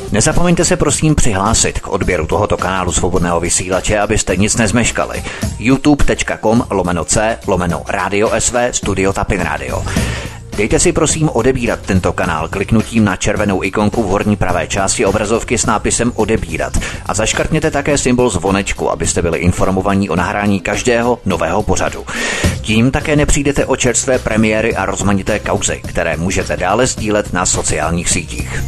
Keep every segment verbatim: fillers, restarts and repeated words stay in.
Nezapomeňte se prosím přihlásit k odběru tohoto kanálu Svobodného vysílače, abyste nic nezmeškali. youtube.com lomeno c lomeno Radio S V Studio Tapin Radio. Dejte si prosím odebírat tento kanál kliknutím na červenou ikonku v horní pravé části obrazovky s nápisem odebírat a zaškrtněte také symbol zvonečku, abyste byli informovaní o nahrání každého nového pořadu. Tím také nepřijdete o čerstvé premiéry a rozmanité kauzy, které můžete dále sdílet na sociálních sítích.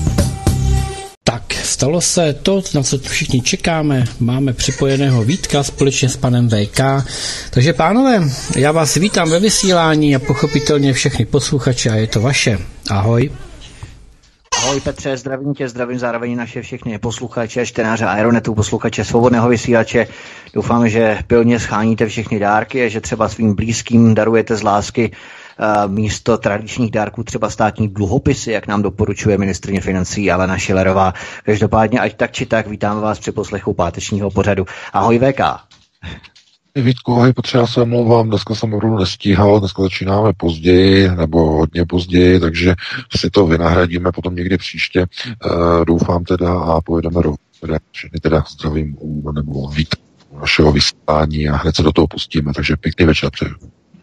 Tak, stalo se to, na co všichni čekáme. Máme připojeného Vítka společně s panem V K. Takže pánové, já vás vítám ve vysílání a pochopitelně všechny posluchače a je to vaše. Ahoj. Ahoj Petře, zdravím tě, zdravím zároveň naše všechny posluchače, čtenáře Aeronetu, posluchače Svobodného vysílače. Doufám, že pilně scháníte všechny dárky a že třeba svým blízkým darujete z lásky místo tradičních dárků třeba státní dluhopisy, jak nám doporučuje ministryně financí Alena Schillerová. Každopádně, ať tak či tak, vítáme vás při poslechu pátečního pořadu. Ahoj V K. Vítku, ahoj Petře, já se omlouvám, dneska jsem opravdu nestíhal, dneska začínáme později, nebo hodně později, takže si to vynahradíme potom někdy příště. Uh, doufám teda a pojedeme do všechny teda zdravím u, nebo vítám našeho vysílání a hned se do toho pustíme, takže pěkný večer přeju.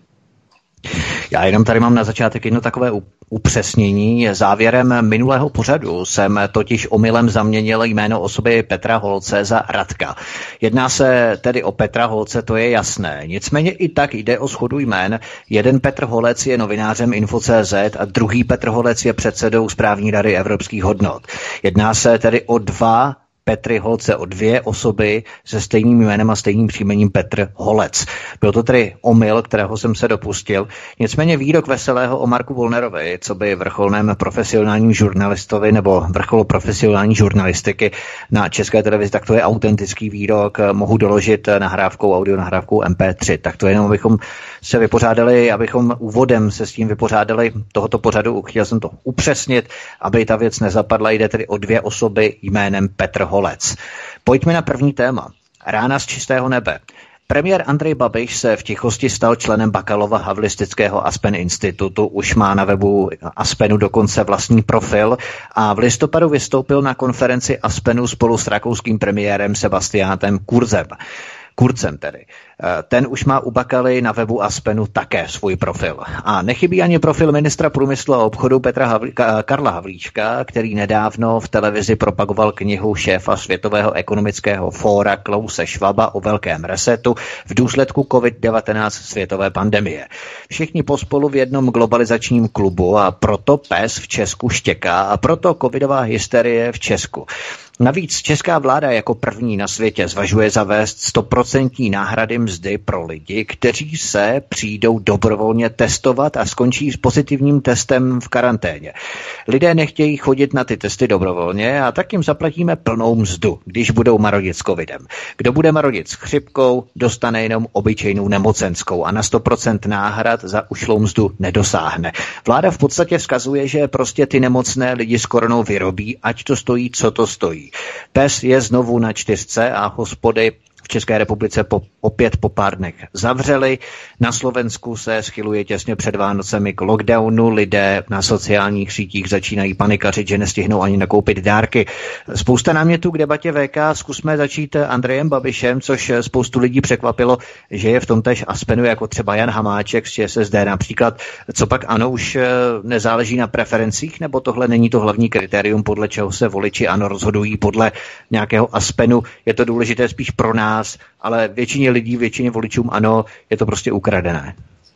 Já jenom tady mám na začátek jedno takové upřesnění. Závěrem minulého pořadu jsem totiž omylem zaměnil jméno osoby Petra Holce za Radka. Jedná se tedy o Petra Holce, to je jasné. Nicméně i tak jde o shodu jmén. Jeden Petr Holec je novinářem Info tečka cé zet a druhý Petr Holec je předsedou správní rady evropských hodnot. Jedná se tedy o dva Petry Holce, o dvě osoby se stejným jménem a stejným příjmením Petr Holec. Byl to tedy omyl, kterého jsem se dopustil. Nicméně výrok Veselého o Marku Wollnerovi, co by vrcholném profesionálním žurnalistovi nebo vrcholu profesionální žurnalistiky na České televizi, tak to je autentický výrok. Mohu doložit nahrávkou, audio nahrávkou em pé tři. Tak to jenom, abychom se vypořádali, abychom úvodem se s tím vypořádali tohoto pořadu. Chtěl jsem to upřesnit, aby ta věc nezapadla. Jde tedy o dvě osoby jménem Petr Holec. Pojďme na první téma. Rána z čistého nebe. Premiér Andrej Babiš se v tichosti stal členem Bakalova havlistického Aspen institutu, už má na webu Aspenu dokonce vlastní profil a v listopadu vystoupil na konferenci Aspenu spolu s rakouským premiérem Sebastianem Kurzem. Kurcem tedy. Ten už má u Bakaly na webu Aspenu také svůj profil. A nechybí ani profil ministra průmyslu a obchodu Petra Havlí, Karla Havlíčka, který nedávno v televizi propagoval knihu šéfa Světového ekonomického fóra Klause Schwaba o velkém resetu v důsledku covid devatenáct světové pandemie. Všichni pospolu v jednom globalizačním klubu a proto pes v Česku štěká a proto covidová hysterie v Česku. Navíc česká vláda jako první na světě zvažuje zavést stoprocentní náhrady mzdy pro lidi, kteří se přijdou dobrovolně testovat a skončí s pozitivním testem v karanténě. Lidé nechtějí chodit na ty testy dobrovolně a tak jim zaplatíme plnou mzdu, když budou marodit s covidem. Kdo bude marodit s chřipkou, dostane jenom obyčejnou nemocenskou a na sto procent náhrad za ušlou mzdu nedosáhne. Vláda v podstatě vzkazuje, že prostě ty nemocné lidi s koronou vyrobí, ať to stojí, co to stojí. Pes je znovu na čtyřce a hospody v České republice po, opět po pár dnech zavřeli. Na Slovensku se schyluje těsně před Vánocemi k lockdownu. Lidé na sociálních sítích začínají panikařit, že nestihnou ani nakoupit dárky. Spousta námětů k debatě V K. Zkusme začít Andrejem Babišem, což spoustu lidí překvapilo, že je v tom též Aspenu jako třeba Jan Hamáček z ČSSD například. Co pak ANO už nezáleží na preferencích, nebo tohle není to hlavní kritérium, podle čeho se voliči ANO rozhodují podle nějakého Aspenu? Je to důležité spíš pro nás, ale většině lidí, většině voličům ano, je to prostě ukradené.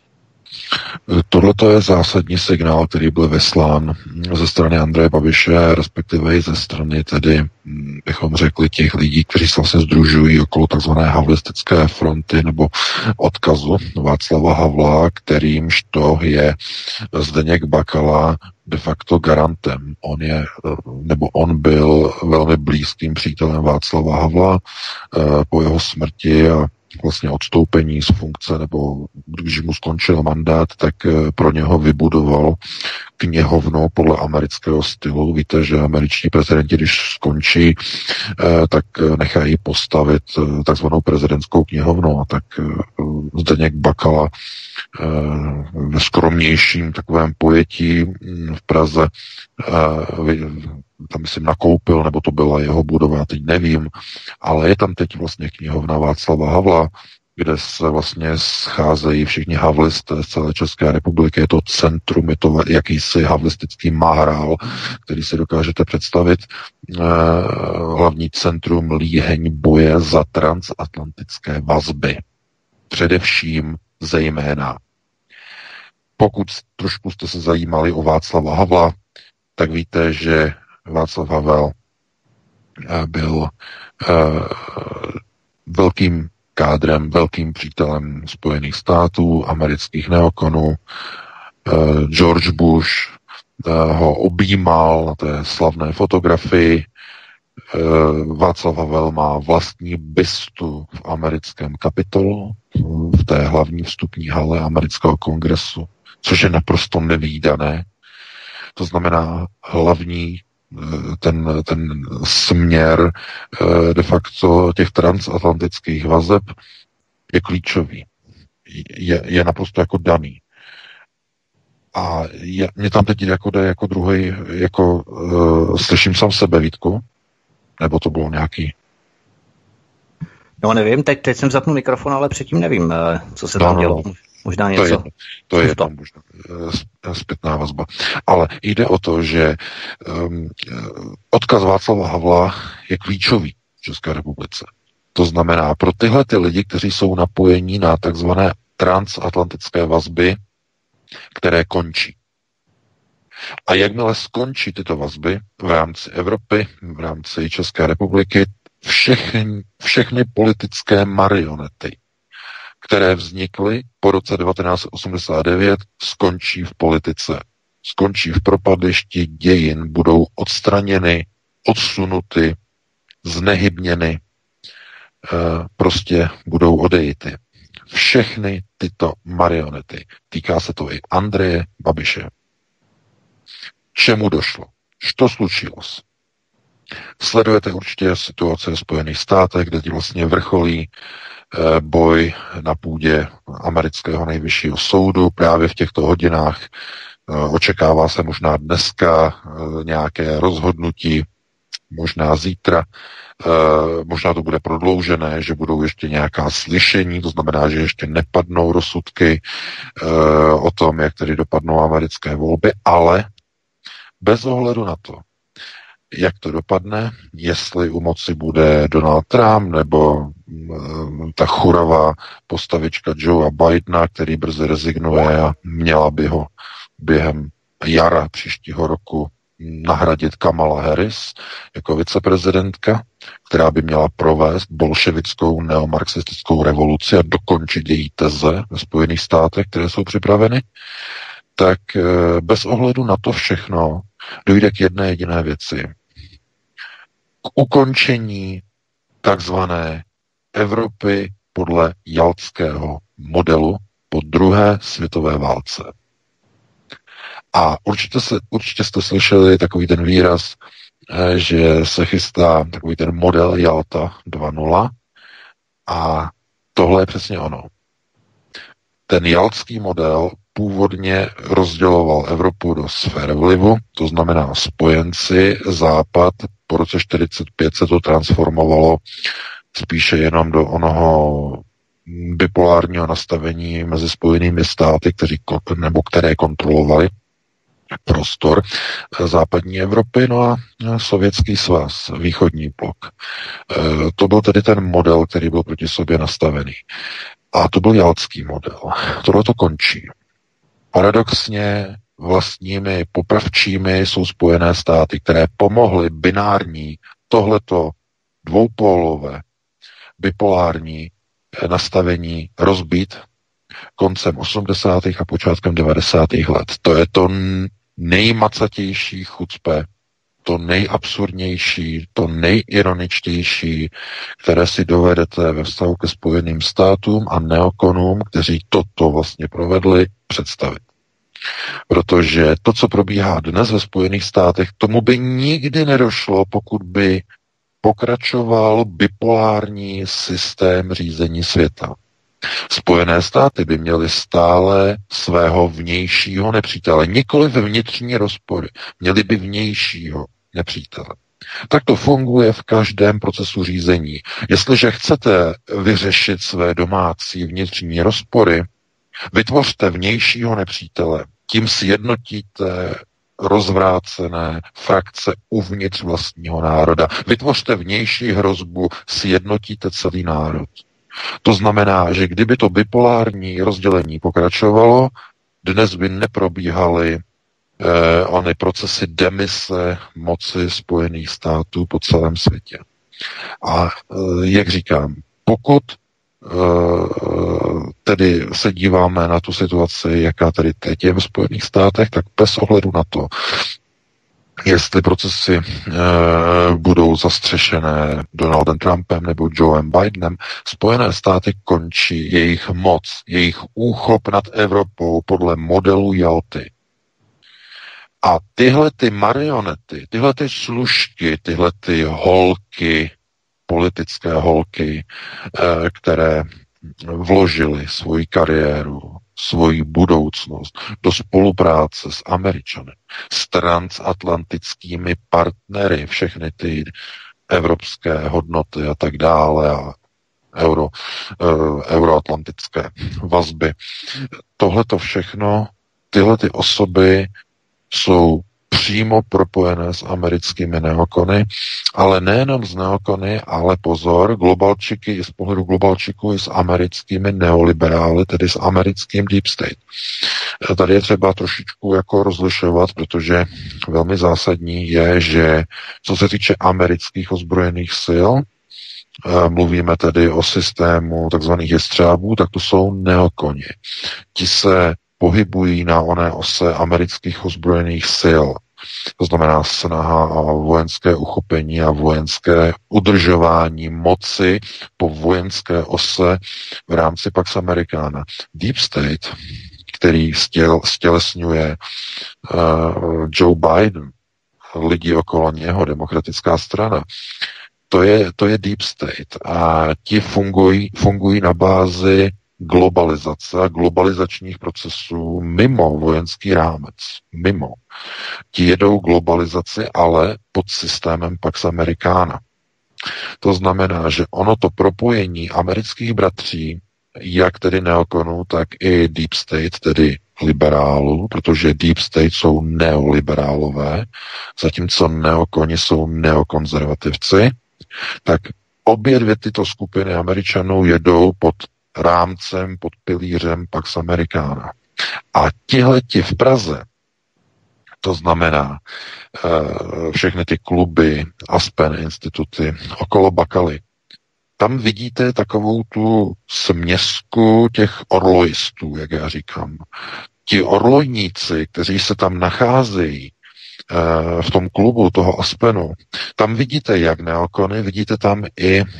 Tohle je zásadní signál, který byl vyslán ze strany Andreje Babiše, respektive i ze strany tedy, bychom řekli, těch lidí, kteří se vlastně sdružují okolo takzvané havlistické fronty nebo odkazu Václava Havla, kterýmž to je Zdeněk Bakala de facto garantem. On je, nebo on byl velmi blízkým přítelem Václava Havla po jeho smrti a vlastně odstoupení z funkce, nebo když mu skončil mandát, tak pro něho vybudoval knihovnu podle amerického stylu. Víte, že američtí prezidenti, když skončí, tak nechají postavit takzvanou prezidentskou knihovnu. A tak Zdeněk Bakala ve skromnějším takovém pojetí v Praze tam myslím nakoupil, nebo to byla jeho budova, já teď nevím, ale je tam teď vlastně knihovna Václava Havla, kde se vlastně scházejí všichni havlisté z celé České republiky. Je to centrum, je to jakýsi havlistický mahrál, který si dokážete představit. Hlavní centrum líheň boje za transatlantické vazby. Především zejména. Pokud trošku jste se zajímali o Václava Havla, tak víte, že Václav Havel byl uh, velkým kádrem, velkým přítelem Spojených států, amerických neokonů. George Bush ho objímal na té slavné fotografii. Václav Havel má vlastní bystu v americkém Kapitolu, v té hlavní vstupní hale amerického kongresu, což je naprosto nevídané. To znamená hlavní ten, ten směr de facto těch transatlantických vazeb je klíčový. Je, je naprosto jako daný. A je, mě tam teď jako jde jako druhý, jako uh, slyším sám sebe, Vítku? Nebo to bylo nějaký? No nevím, teď, teď jsem zapnul mikrofon, ale předtím nevím, co se tam no, dělo. No. Možná něco. To je, to je tam možná zpětná vazba. Ale jde o to, že um, odkaz Václava Havla je klíčový v České republice. To znamená, pro tyhle ty lidi, kteří jsou napojení na takzvané transatlantické vazby, které končí. A jakmile skončí tyto vazby v rámci Evropy, v rámci České republiky, všechny, všechny politické marionety, které vznikly po roce devatenáct osmdesát devět, skončí v politice. Skončí v propadlišti dějin, budou odstraněny, odsunuty, znehybněny, prostě budou odejity. Všechny tyto marionety. Týká se to i Andreje Babiše. Čemu došlo? Što slučilo? Sledujete určitě situace v Spojených státech, kde vlastně vrcholí boj na půdě amerického nejvyššího soudu. Právě v těchto hodinách očekává se možná dneska nějaké rozhodnutí, možná zítra, možná to bude prodloužené, že budou ještě nějaká slyšení, to znamená, že ještě nepadnou rozsudky o tom, jak tedy dopadnou americké volby, ale bez ohledu na to, jak to dopadne, jestli u moci bude Donald Trump nebo ta churavá postavička Joea Bidena, který brzy rezignuje a měla by ho během jara příštího roku nahradit Kamala Harris jako viceprezidentka, která by měla provést bolševickou neomarxistickou revoluci a dokončit její teze ve Spojených státech, které jsou připraveny, tak bez ohledu na to všechno dojde k jedné jediné věci. K ukončení takzvané Evropy podle jaltského modelu po druhé světové válce. A určitě, se, určitě jste slyšeli takový ten výraz, že se chystá takový ten model Jalta dva nula a tohle je přesně ono. Ten jaltský model původně rozděloval Evropu do sfér vlivu, to znamená spojenci, západ, po roce čtyřicet pět se to transformovalo spíše jenom do onoho bipolárního nastavení mezi Spojenými státy, kteří, nebo které kontrolovali prostor západní Evropy, no a Sovětský svaz, východní blok. To byl tedy ten model, který byl proti sobě nastavený. A to byl jaltský model. Tohle to končí. Paradoxně vlastními popravčími jsou Spojené státy, které pomohly binární, tohleto dvoupólové, bipolární nastavení rozbít koncem osmdesátých a počátkem devadesátých let. To je to nejmacatější chucpe, to nejabsurdnější, to nejironičtější, které si dovedete ve vztahu ke Spojeným státům a neokonům, kteří toto vlastně provedli, představit. Protože to, co probíhá dnes ve Spojených státech, tomu by nikdy nedošlo, pokud by pokračoval bipolární systém řízení světa. Spojené státy by měly stále svého vnějšího nepřítele, nikoli ve vnitřní rozpory, měly by vnějšího nepřítele. Tak to funguje v každém procesu řízení. Jestliže chcete vyřešit své domácí vnitřní rozpory, vytvořte vnějšího nepřítele. Tím sjednotíte rozvrácené frakce uvnitř vlastního národa. Vytvořte vnější hrozbu, sjednotíte celý národ. To znamená, že kdyby to bipolární rozdělení pokračovalo, dnes by neprobíhaly eh, ony procesy demise moci Spojených států po celém světě. A eh, jak říkám, pokud tedy se díváme na tu situaci, jaká tady teď je ve Spojených státech, tak bez ohledu na to, jestli procesy e, budou zastřešené Donaldem Trumpem nebo Joeem Bidenem, Spojené státy končí jejich moc, jejich úchop nad Evropou podle modelu Jalty. A tyhle ty marionety, tyhle ty služky, tyhle ty holky, politické holky, které vložily svoji kariéru, svoji budoucnost do spolupráce s Američany, s transatlantickými partnery, všechny ty evropské hodnoty a tak dále a euro, euroatlantické vazby. Tohle to všechno, tyhle ty osoby jsou přímo propojené s americkými neokony, ale nejenom s neokony, ale pozor, globalčiky i z pohledu globalčiků i s americkými neoliberály, tedy s americkým deep state. Tady je třeba trošičku jako rozlišovat, protože velmi zásadní je, že co se týče amerických ozbrojených sil, mluvíme tedy o systému takzvaných jestřábů, tak to jsou neokoni. Ti se pohybují na oné ose amerických ozbrojených sil. To znamená snaha o vojenské uchopení a vojenské udržování moci po vojenské ose v rámci Pax Americana. Deep State, který stěl, stělesňuje uh, Joe Biden, lidi okolo něho, demokratická strana, to je, to je Deep State. A ti fungují, fungují na bázi globalizace a globalizačních procesů mimo vojenský rámec. Mimo. Ti jedou globalizaci, ale pod systémem Pax Americana. To znamená, že ono to propojení amerických bratří, jak tedy neokonů, tak i Deep State, tedy liberálů, protože Deep State jsou neoliberálové, zatímco neokoni jsou neokonzervativci, tak obě dvě tyto skupiny Američanů jedou pod rámcem, pod pilířem Pax Americana. A tihleti v Praze, to znamená uh, všechny ty kluby, Aspen instituty, okolo Bakaly, tam vidíte takovou tu směsku těch orlojistů, jak já říkám. Ti orlojníci, kteří se tam nacházejí v tom klubu toho Aspenu, tam vidíte jak neokony, vidíte tam i e,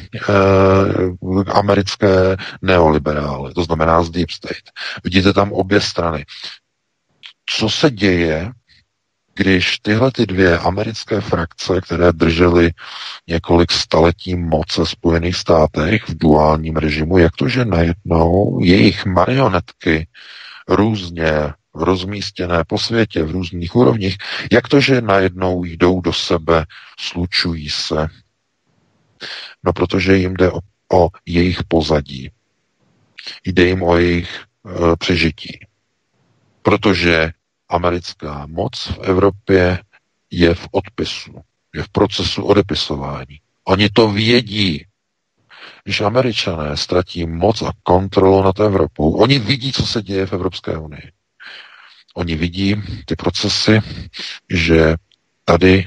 americké neoliberály, to znamená z Deep State. Vidíte tam obě strany. Co se děje, když tyhle ty dvě americké frakce, které držely několik staletí moc ve Spojených státech v duálním režimu, jak to, že najednou jejich marionetky různě rozmístěné po světě v různých úrovních, jak to, že najednou jdou do sebe, slučují se. No, protože jim jde o, o jejich pozadí. Jde jim o jejich e, přežití. Protože americká moc v Evropě je v odpisu, je v procesu odepisování. Oni to vědí. Když Američané ztratí moc a kontrolu nad Evropou, oni vidí, co se děje v Evropské unii. Oni vidí ty procesy, že tady,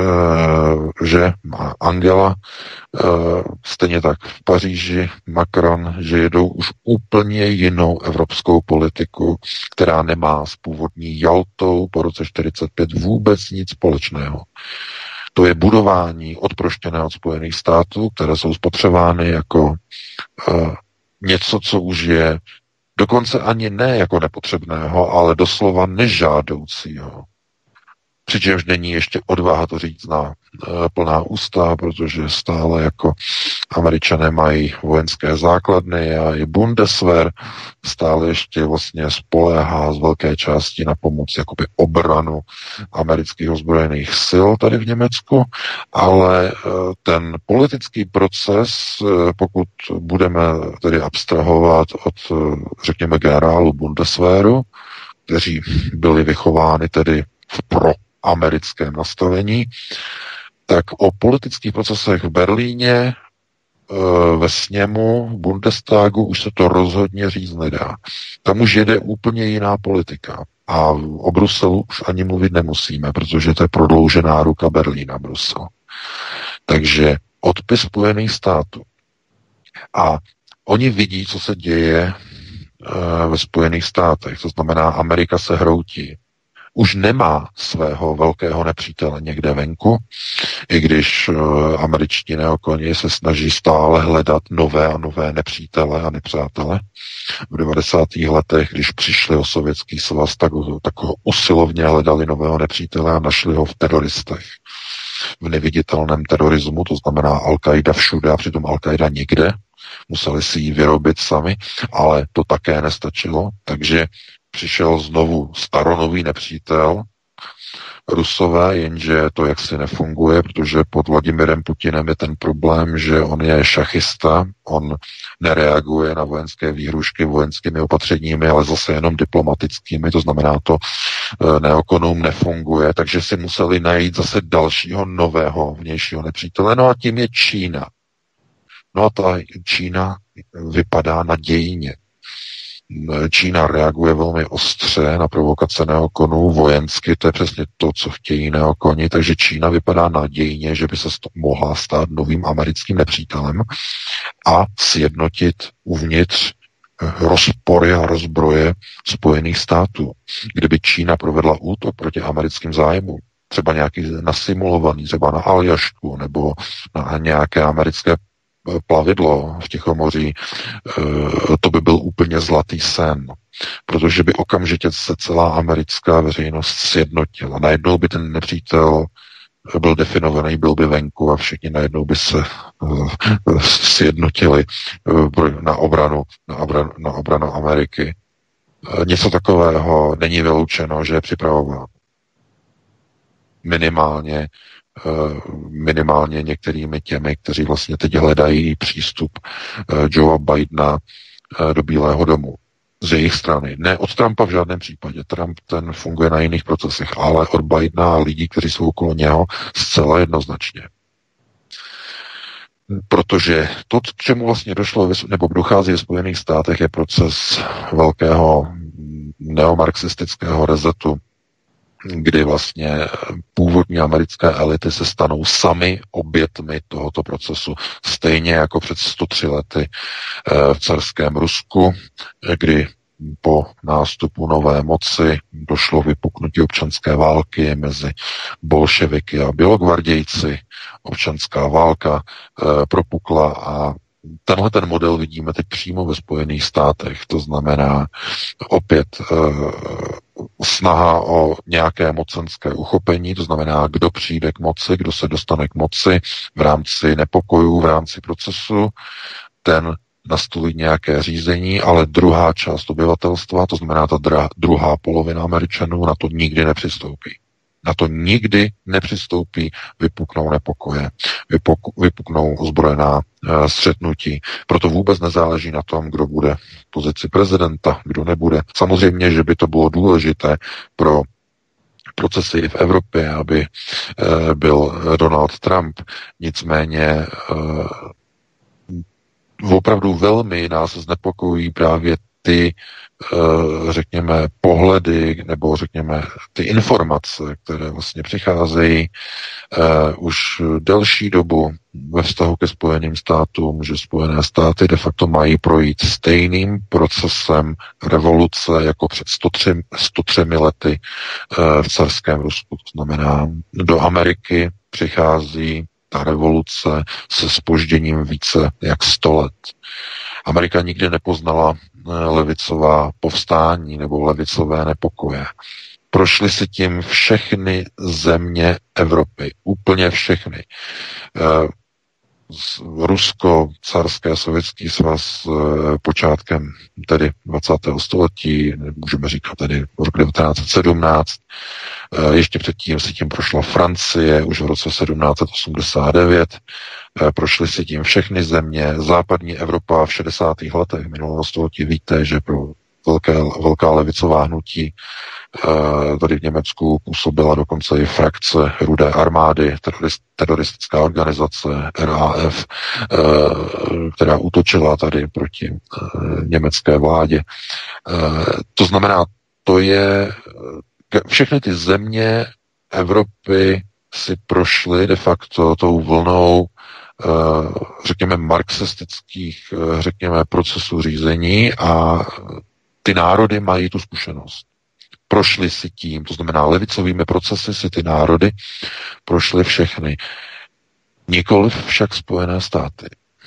e, že Angela, e, stejně tak v Paříži, Macron, že jedou už úplně jinou evropskou politiku, která nemá s původní Jaltou po roce čtyřicet pět vůbec nic společného. To je budování odproštěné od Spojených států, které jsou spotřebovány jako e, něco, co už je dokonce ani ne jako nepotřebného, ale doslova nežádoucího. přičemž není ještě odvaha to říct na plná ústa, protože stále jako Američané mají vojenské základny a i Bundeswehr stále ještě vlastně spoléhá z velké části na pomoc jakoby obranu amerických ozbrojených sil tady v Německu, ale ten politický proces, pokud budeme tedy abstrahovat od, řekněme, generálu Bundeswehru, kteří byli vychováni tedy v proamerickém nastavení, tak o politických procesech v Berlíně, ve sněmu, v Bundestagu už se to rozhodně říct nedá. Tam už jede úplně jiná politika. A o Bruselu už ani mluvit nemusíme, protože to je prodloužená ruka Berlína, Brusel. Takže odpis Spojených států. A oni vidí, co se děje ve Spojených státech. To znamená, Amerika se hroutí. Už nemá svého velkého nepřítele někde venku, i když uh, američtí neokoni se snaží stále hledat nové a nové nepřítele a nepřátele. V devadesátých letech, když přišli o Sovětský svaz, tak, tak ho usilovně hledali nového nepřítele a našli ho v teroristech. V neviditelném terorismu, to znamená Al-Qaida všude a přitom Al-Qaida nikde. Museli si ji vyrobit sami, ale to také nestačilo, takže přišel znovu staronový nepřítel, Rusové, jenže to jaksi nefunguje, protože pod Vladimirem Putinem je ten problém, že on je šachista, on nereaguje na vojenské výhrušky vojenskými opatřeními, ale zase jenom diplomatickými, to znamená to neokonům nefunguje, takže si museli najít zase dalšího nového vnějšího nepřítele, no a tím je Čína. No a ta Čína vypadá nadějně. Čína reaguje velmi ostře na provokace neokonů vojensky, to je přesně to, co chtějí neokoni, takže Čína vypadá nadějně, že by se mohla stát novým americkým nepřítelem a sjednotit uvnitř rozpory a rozbroje Spojených států. Kdyby Čína provedla útok proti americkým zájmům, třeba nějaký nasimulovaný, třeba na Aljašku nebo na nějaké americké plavidlo v Tichomoří, to by byl úplně zlatý sen, protože by okamžitě se celá americká veřejnost sjednotila. Najednou by ten nepřítel byl definovaný, byl by venku a všichni najednou by se sjednotili na obranu, na obranu, na obranu Ameriky. Něco takového není vyloučeno, že je připravováno. Minimálně minimálně některými těmi, kteří vlastně teď hledají přístup Joea Bidena do Bílého domu. Z jejich strany. Ne od Trumpa v žádném případě. Trump ten funguje na jiných procesech, ale od Bidena a lidí, kteří jsou okolo něho, zcela jednoznačně. Protože to, k čemu vlastně došlo, nebo dochází v Spojených státech, je proces velkého neomarxistického resetu, kdy vlastně původní americké elity se stanou sami obětmi tohoto procesu. Stejně jako před sto tři lety v carském Rusku, kdy po nástupu nové moci došlo vypuknutí občanské války mezi bolševiky a bělogvardějci. Občanská válka propukla a tenhle ten model vidíme teď přímo ve Spojených státech. To znamená opět e, snaha o nějaké mocenské uchopení, to znamená, kdo přijde k moci, kdo se dostane k moci v rámci nepokojů, v rámci procesu, ten nastolí nějaké řízení, ale druhá část obyvatelstva, to znamená ta dra, druhá polovina Američanů, na to nikdy nepřistoupí. Na to nikdy nepřistoupí, vypuknou nepokoje, vypuk, vypuknou ozbrojená e, střetnutí. Proto vůbec nezáleží na tom, kdo bude v pozici prezidenta, kdo nebude. Samozřejmě, že by to bylo důležité pro procesy i v Evropě, aby e, byl Donald Trump. Nicméně e, opravdu velmi nás znepokojují právě ty, řekněme, pohledy, nebo řekněme, ty informace, které vlastně přicházejí uh, už delší dobu ve vztahu ke Spojeným státům, že Spojené státy de facto mají projít stejným procesem revoluce jako před sto tři lety uh, v carském Rusku. To znamená, do Ameriky přichází ta revoluce se zpožděním více jak sto let. Amerika nikdy nepoznala levicová povstání nebo levicové nepokoje. Prošly si tím všechny země Evropy. Úplně všechny. Rusko, carské, sovětský svaz počátkem tedy dvacátého století, můžeme říkat tedy rok devatenáct set sedmnáct, ještě předtím si tím prošla Francie už v roce sedmnáct set osmdesát devět, prošly si tím všechny země, západní Evropa v šedesátých letech minulého století. Víte, že pro velké, velká levicová hnutí tady v Německu působila dokonce i frakce Rudé armády, terorist, teroristická organizace R A F, která útočila tady proti německé vládě. To znamená, to je, všechny ty země Evropy si prošly de facto tou vlnou, řekněme, marxistických, řekněme, procesů řízení a ty národy mají tu zkušenost. Prošli si tím, to znamená levicovými procesy si ty národy prošly všechny. Nikoliv však Spojené státy.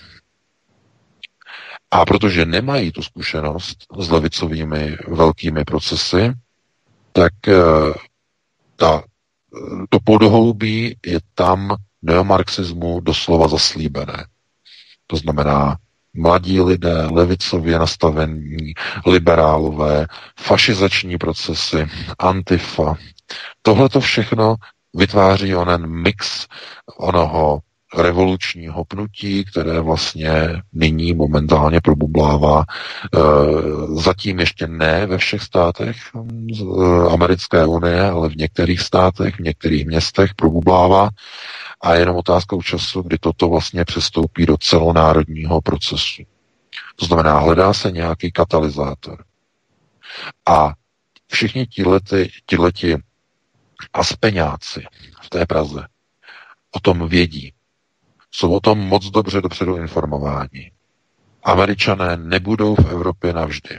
A protože nemají tu zkušenost s levicovými velkými procesy, tak ta, to podhoubí je tam neomarxismu doslova zaslíbené. To znamená mladí lidé, levicově nastavení, liberálové, fašizační procesy, antifa. Tohle to všechno vytváří onen mix onoho revolučního pnutí, které vlastně nyní momentálně probublává. Zatím ještě ne ve všech státech Americké unie, ale v některých státech, v některých městech probublává. A je jenom otázkou času, kdy toto vlastně přestoupí do celonárodního procesu. To znamená, hledá se nějaký katalyzátor. A všichni tihleti, tihleti aspeňáci v té Praze o tom vědí. Jsou o tom moc dobře dopředu informováni. Američané nebudou v Evropě navždy.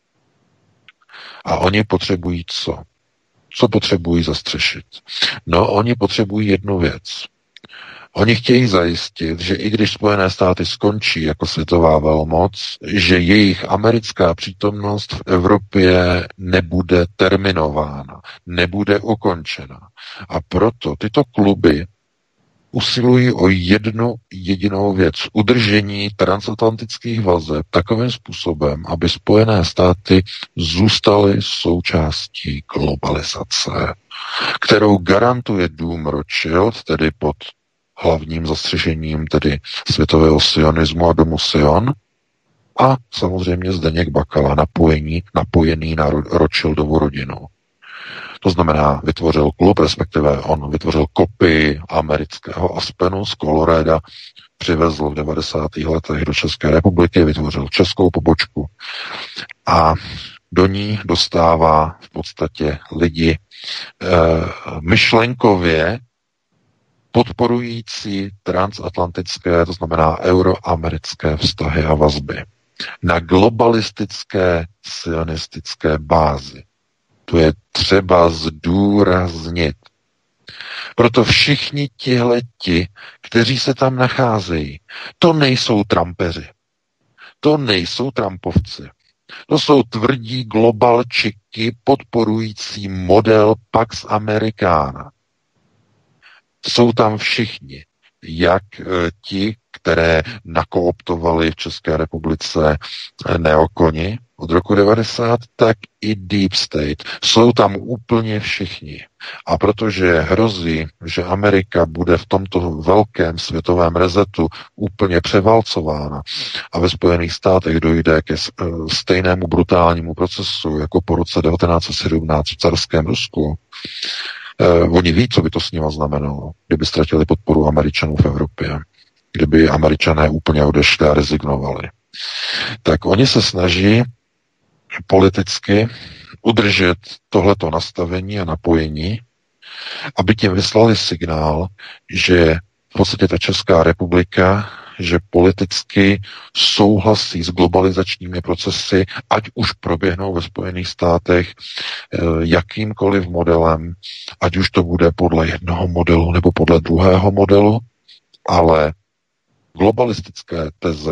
A oni potřebují co? Co potřebují zastřešit? No, oni potřebují jednu věc. Oni chtějí zajistit, že i když Spojené státy skončí jako světová velmoc, že jejich americká přítomnost v Evropě nebude terminována, nebude ukončena. A proto tyto kluby usilují o jednu jedinou věc. Udržení transatlantických vazeb takovým způsobem, aby Spojené státy zůstaly součástí globalizace, kterou garantuje dům Rothschild, tedy pod hlavním zastřešením tedy světového sionismu a domu Sion, a samozřejmě Zdeněk Bakala napojení, napojený na Rothschildovu rodinu. To znamená, vytvořil klub, respektive on vytvořil kopii amerického Aspenu z Colorada, přivezl v devadesátých letech do České republiky, vytvořil českou pobočku a do ní dostává v podstatě lidi e, myšlenkově podporující transatlantické, to znamená euroamerické vztahy a vazby na globalistické sionistické bázi. To je třeba zdůraznit. Proto všichni tihleti, kteří se tam nacházejí, to nejsou Trumpeři. To nejsou Trumpovci. To jsou tvrdí globalčiky podporující model Pax Americana. Jsou tam všichni, jak ti, které nakooptovali v České republice neokoni od roku devadesát, tak i Deep State. Jsou tam úplně všichni. A protože hrozí, že Amerika bude v tomto velkém světovém resetu úplně převálcována a ve Spojených státech dojde ke stejnému brutálnímu procesu jako po roce devatenáct set sedmnáct v carském Rusku, Uh, oni ví, co by to s nima znamenalo, kdyby ztratili podporu Američanů v Evropě, kdyby Američané úplně odešli a rezignovali. Tak oni se snaží politicky udržet tohleto nastavení a napojení, aby tím vyslali signál, že v podstatě ta Česká republika, že politicky souhlasí s globalizačními procesy, ať už proběhnou ve Spojených státech jakýmkoliv modelem, ať už to bude podle jednoho modelu nebo podle druhého modelu, ale globalistické teze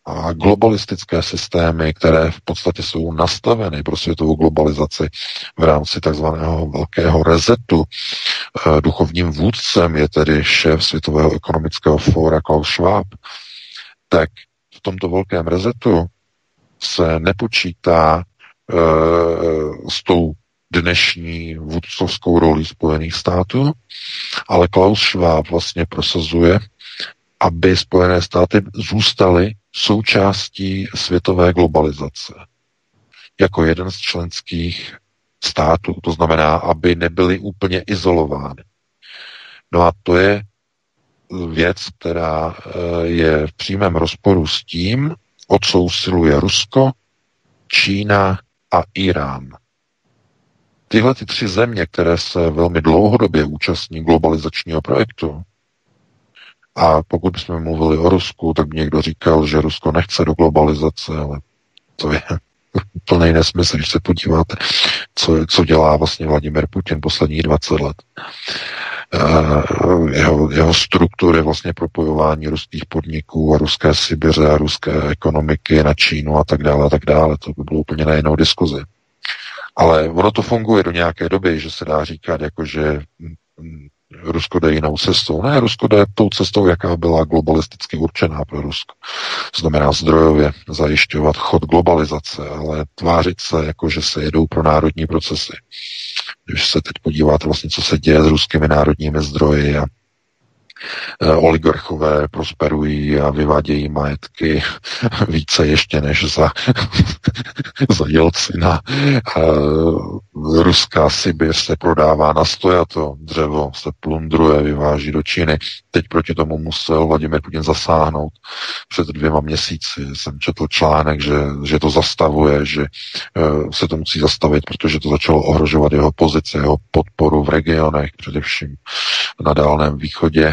a globalistické systémy, které v podstatě jsou nastaveny pro světovou globalizaci v rámci takzvaného velkého resetu. Duchovním vůdcem je tedy šéf Světového ekonomického fóra Klaus Schwab. Tak v tomto velkém resetu se nepočítá e, s tou dnešní vůdcovskou roli Spojených států, ale Klaus Schwab vlastně prosazuje, aby Spojené státy zůstaly součástí světové globalizace jako jeden z členských států. To znamená, aby nebyly úplně izolovány. No a to je věc, která je v přímém rozporu s tím, o co usiluje Rusko, Čína a Irán. Tyhle ty tři země, které se velmi dlouhodobě účastní globalizačního projektu, a pokud bychom mluvili o Rusku, tak by někdo říkal, že Rusko nechce do globalizace, ale to je plný nesmysl, když se podíváte, co, co dělá vlastně Vladimir Putin posledních dvacet let. Uh, jeho, jeho struktury vlastně propojování ruských podniků a ruské Sibiře a ruské ekonomiky na Čínu a tak dále a tak dále, to by bylo úplně na jinou diskuzi. Ale ono to funguje do nějaké doby, že se dá říkat, jako že Rusko jde jinou cestou. Ne, Rusko jde tou cestou, jaká byla globalisticky určená pro Rusko. To znamená zdrojově zajišťovat chod globalizace, ale tvářit se, jako že se jedou pro národní procesy. Když se teď podíváte vlastně, co se děje s ruskými národními zdroji a oligarchové prosperují a vyvádějí majetky více ještě než za, za Jelcina. Ruská Sibir se prodává na stojato, dřevo se plundruje, vyváží do Číny. Teď proti tomu musel Vladimir Putin zasáhnout. Před dvěma měsíci jsem četl článek, že, že to zastavuje, že se to musí zastavit, protože to začalo ohrožovat jeho pozici, jeho podporu v regionech, především na Dálném východě.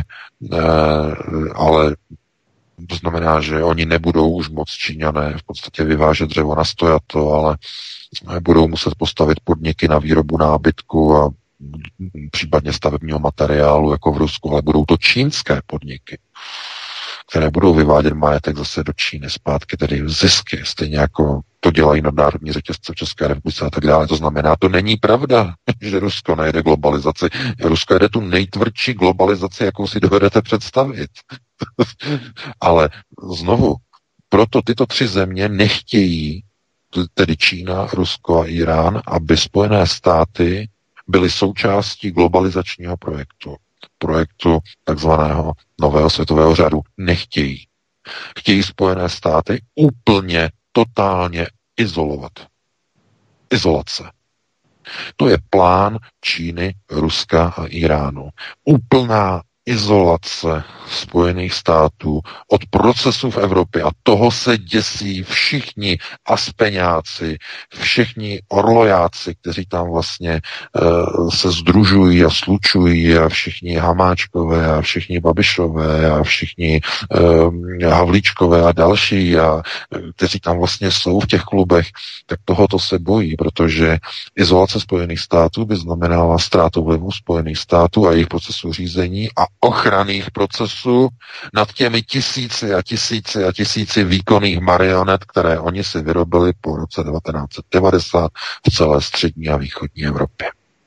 Ale to znamená, že oni nebudou už moc Číňané v podstatě vyvážet dřevo na stojato, ale budou muset postavit podniky na výrobu nábytku a případně stavebního materiálu jako v Rusku, ale budou to čínské podniky, které budou vyvádět majetek zase do Číny zpátky, tedy zisky, stejně jako to dělají nadnárodní řetězce v České republice a tak dále. To znamená, to není pravda, že Rusko nejde globalizaci. Rusko jede tu nejtvrdší globalizaci, jakou si dovedete představit. Ale znovu, proto tyto tři země nechtějí, tedy Čína, Rusko a Irán, aby Spojené státy byly součástí globalizačního projektu. Projektu takzvaného nového světového řádu. Nechtějí. Chtějí Spojené státy úplně, totálně izolovat. Izolace. To je plán Číny, Ruska a Iránu. Úplná izolace Spojených států od procesů v Evropě a toho se děsí všichni aspeňáci, všichni orlojáci, kteří tam vlastně uh, se sdružují a slučují a všichni Hamáčkové a všichni Babišové a všichni uh, Havlíčkové a další, a, kteří tam vlastně jsou v těch klubech, tak tohoto se bojí, protože izolace Spojených států by znamenala ztrátu vlivu Spojených států a jejich procesů řízení a ochranných procesů nad těmi tisíci a tisíci a tisíci výkonných marionet, které oni si vyrobili po roce devatenáct set devadesát v celé střední a východní Evropě.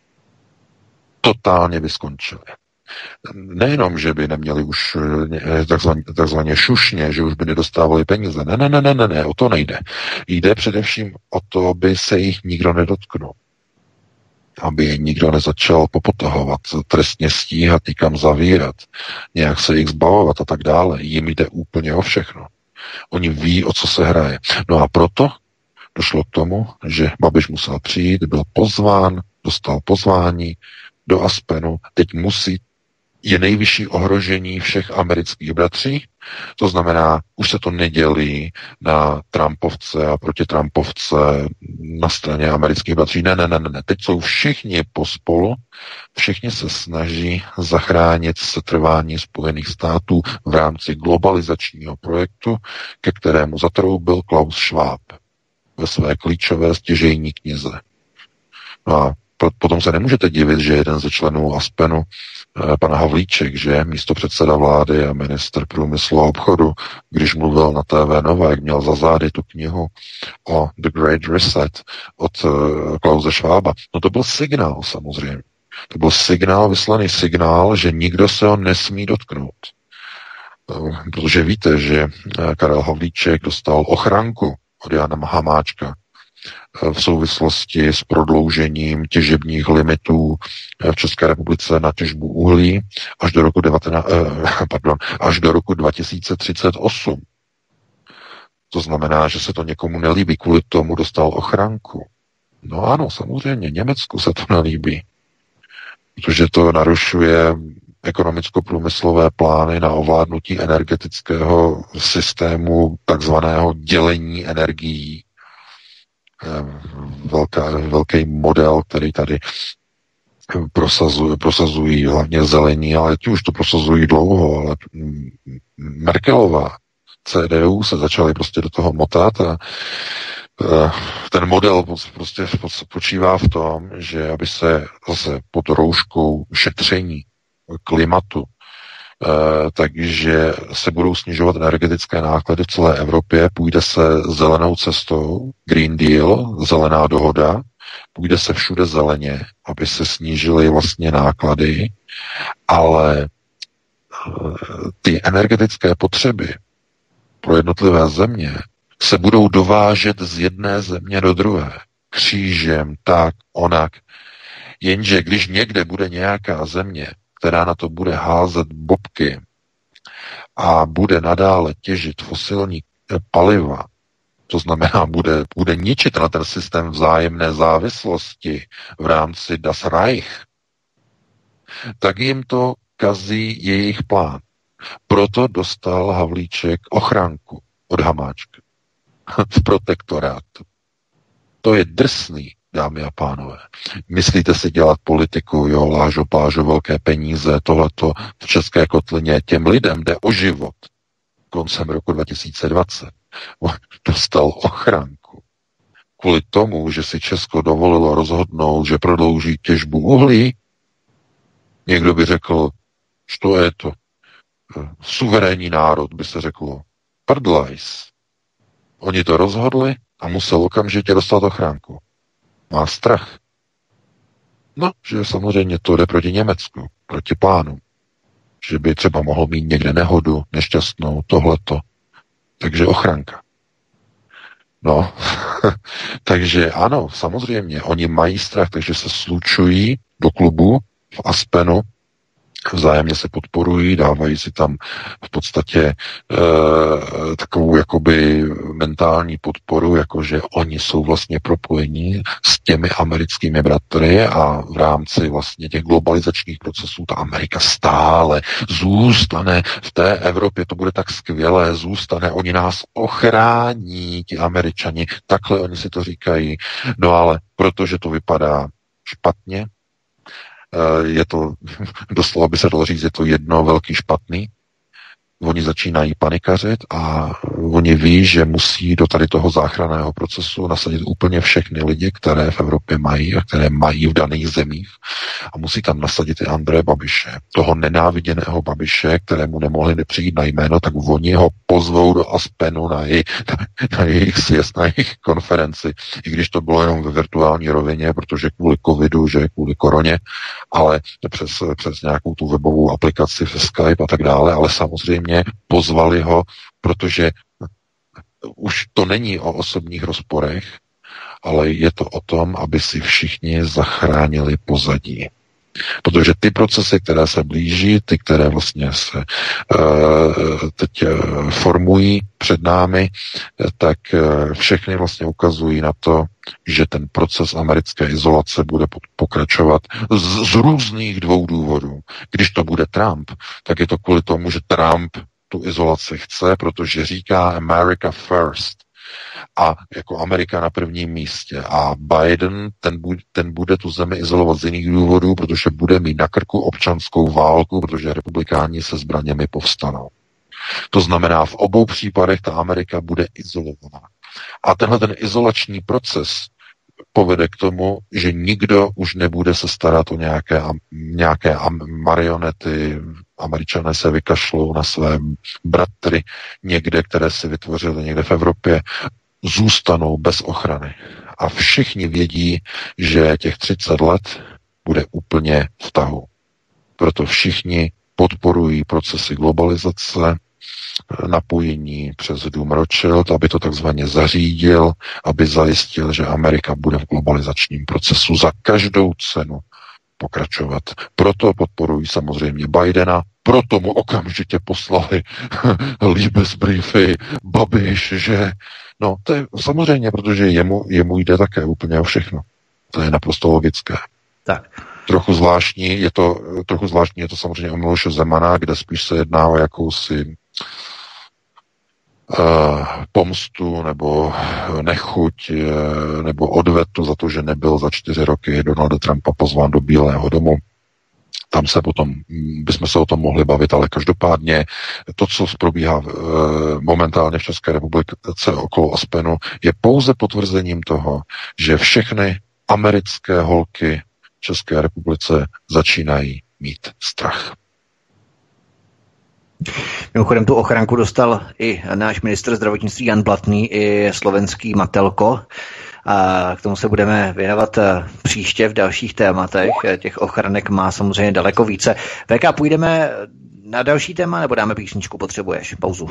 Totálně by skončili. Nejenom, že by neměli už takzvaně, takzvaně šušně, že už by nedostávali peníze. Ne, ne, ne, ne, ne, ne, o to nejde. Jde především o to, aby se jich nikdo nedotknul. Aby je nikdo nezačal popotahovat, trestně stíhat, nikam zavírat, nějak se jich zbavovat a tak dále. Jim jde úplně o všechno. Oni ví, o co se hraje. No a proto došlo k tomu, že Babiš musel přijít, byl pozván, dostal pozvání do Aspenu, teď musí, je nejvyšší ohrožení všech amerických bratří, to znamená, už se to nedělí na Trumpovce a proti Trumpovce na straně amerických bratří. Ne, ne, ne, ne, teď jsou všichni pospolu, všichni se snaží zachránit setrvání Spojených států v rámci globalizačního projektu, ke kterému zatroubil Klaus Schwab ve své klíčové stěžejní knize. No a Potom se nemůžete divit, že jeden ze členů Aspenu, pan Havlíček, že místo předseda vlády a ministr průmyslu a obchodu, když mluvil na T V Nova, jak měl za zády tu knihu o The Great Reset od Klause Schwaba, no to byl signál samozřejmě. To byl signál, vyslaný signál, že nikdo se ho nesmí dotknout. Protože víte, že Karel Havlíček dostal ochranku od Jana Hamáčka v souvislosti s prodloužením těžebních limitů v České republice na těžbu uhlí až do roku, devatenáct, pardon, až do roku dva tisíce třicet osm. To znamená, že se to někomu nelíbí, kvůli tomu dostal ochranku. No ano, samozřejmě, Německu se to nelíbí, protože to narušuje ekonomicko-průmyslové plány na ovládnutí energetického systému, takzvaného dělení energií. Velká, velký model, který tady prosazují, prosazují hlavně zelení, ale ti už to prosazují dlouho, ale Merkelová, C D U se začaly prostě do toho motat a ten model prostě počívá v tom, že aby se zase pod rouškou šetření klimatu, takže se budou snižovat energetické náklady v celé Evropě, půjde se zelenou cestou, Green Deal, zelená dohoda, půjde se všude zeleně, aby se snížily vlastně náklady, ale ty energetické potřeby pro jednotlivé země se budou dovážet z jedné země do druhé. Křížem, tak, onak. Jenže když někde bude nějaká země, která na to bude házet bobky a bude nadále těžit fosilní paliva, to znamená, bude, bude ničit na ten systém vzájemné závislosti v rámci Das Reich, tak jim to kazí jejich plán. Proto dostal Havlíček ochránku od Hamáčka v protektorátu. To je drsný, dámy a pánové. Myslíte si dělat politiku, jo, lážo, plážo, velké peníze, tohleto v české kotlině, těm lidem jde o život. Koncem roku dva tisíce dvacet dostal ochránku. Kvůli tomu, že si Česko dovolilo rozhodnout, že prodlouží těžbu uhlí, někdo by řekl, što je to? Suverénní národ, by se řeklo. Prdlajs. Oni to rozhodli a musel okamžitě dostat ochránku. Má strach. No, že samozřejmě to jde proti Německu, proti plánu. Že by třeba mohl mít někde nehodu, nešťastnou, tohleto. Takže ochránka. No, takže ano, samozřejmě, oni mají strach, takže se slučují do klubu v Aspenu, vzájemně se podporují, dávají si tam v podstatě e, takovou jakoby mentální podporu, jakože oni jsou vlastně propojení s těmi americkými bratry a v rámci vlastně těch globalizačních procesů ta Amerika stále zůstane v té Evropě, to bude tak skvělé, zůstane, oni nás ochrání, ti Američani, takhle oni si to říkají, no ale protože to vypadá špatně, je to, doslova by se dalo říct, je to jedno velký špatný. Oni začínají panikařit a oni ví, že musí do tady toho záchranného procesu nasadit úplně všechny lidi, které v Evropě mají a které mají v daných zemích. A musí tam nasadit i Andreje Babiše, toho nenáviděného Babiše, kterému nemohli nepřijít na jméno, tak oni ho pozvou do Aspenu na, jej, na jejich sjezd, na jejich konferenci. I když to bylo jenom ve virtuální rovině, protože kvůli covidu, že kvůli koroně, ale přes, přes nějakou tu webovou aplikaci, přes Skype a tak dále, ale samozřejmě pozvali ho, protože už to není o osobních rozporech, ale je to o tom, aby si všichni zachránili pozadí. Protože ty procesy, které se blíží, ty, které vlastně se uh, teď uh, formují před námi, tak uh, všechny vlastně ukazují na to, že ten proces americké izolace bude pokračovat z, z různých dvou důvodů. Když to bude Trump, tak je to kvůli tomu, že Trump tu izolaci chce, protože říká America first. A jako Amerika na prvním místě. A Biden, ten, bu- ten bude tu zemi izolovat z jiných důvodů, protože bude mít na krku občanskou válku, protože republikáni se zbraněmi povstanou. To znamená, v obou případech ta Amerika bude izolovaná. A tenhle ten izolační proces povede k tomu, že nikdo už nebude se starat o nějaké, nějaké marionety. Američané se vykašlou na své bratry někde, které si vytvořili někde v Evropě, zůstanou bez ochrany. A všichni vědí, že těch třicet let bude úplně v tahu. Proto všichni podporují procesy globalizace, napojení přes dům Rothschild, aby to takzvaně zařídil, aby zajistil, že Amerika bude v globalizačním procesu za každou cenu pokračovat. Proto podporují samozřejmě Bidena, proto mu okamžitě poslali Liebesbriefy, Babiš, že no, to je samozřejmě, protože jemu, jemu jde také úplně o všechno. To je naprosto logické. Tak. Trochu zvláštní je to, trochu zvláštní je to samozřejmě o Miloše Zemana, kde spíš se jedná o jakousi uh, pomstu nebo nechuť uh, nebo odvetu za to, že nebyl za čtyři roky Donalda Trumpa pozván do Bílého domu. Tam se potom, bychom se o tom mohli bavit, ale každopádně to, co probíhá uh, momentálně v České republice okolo Aspenu, je pouze potvrzením toho, že všechny americké holky v České republice začínají mít strach. Mimochodem tu ochranku dostal i náš ministr zdravotnictví Jan Blatný, i slovenský Matelko. A k tomu se budeme věnovat příště v dalších tématech. Těch ochranek má samozřejmě daleko více. V K, půjdeme na další téma, nebo dáme písničku? Potřebuješ pauzu?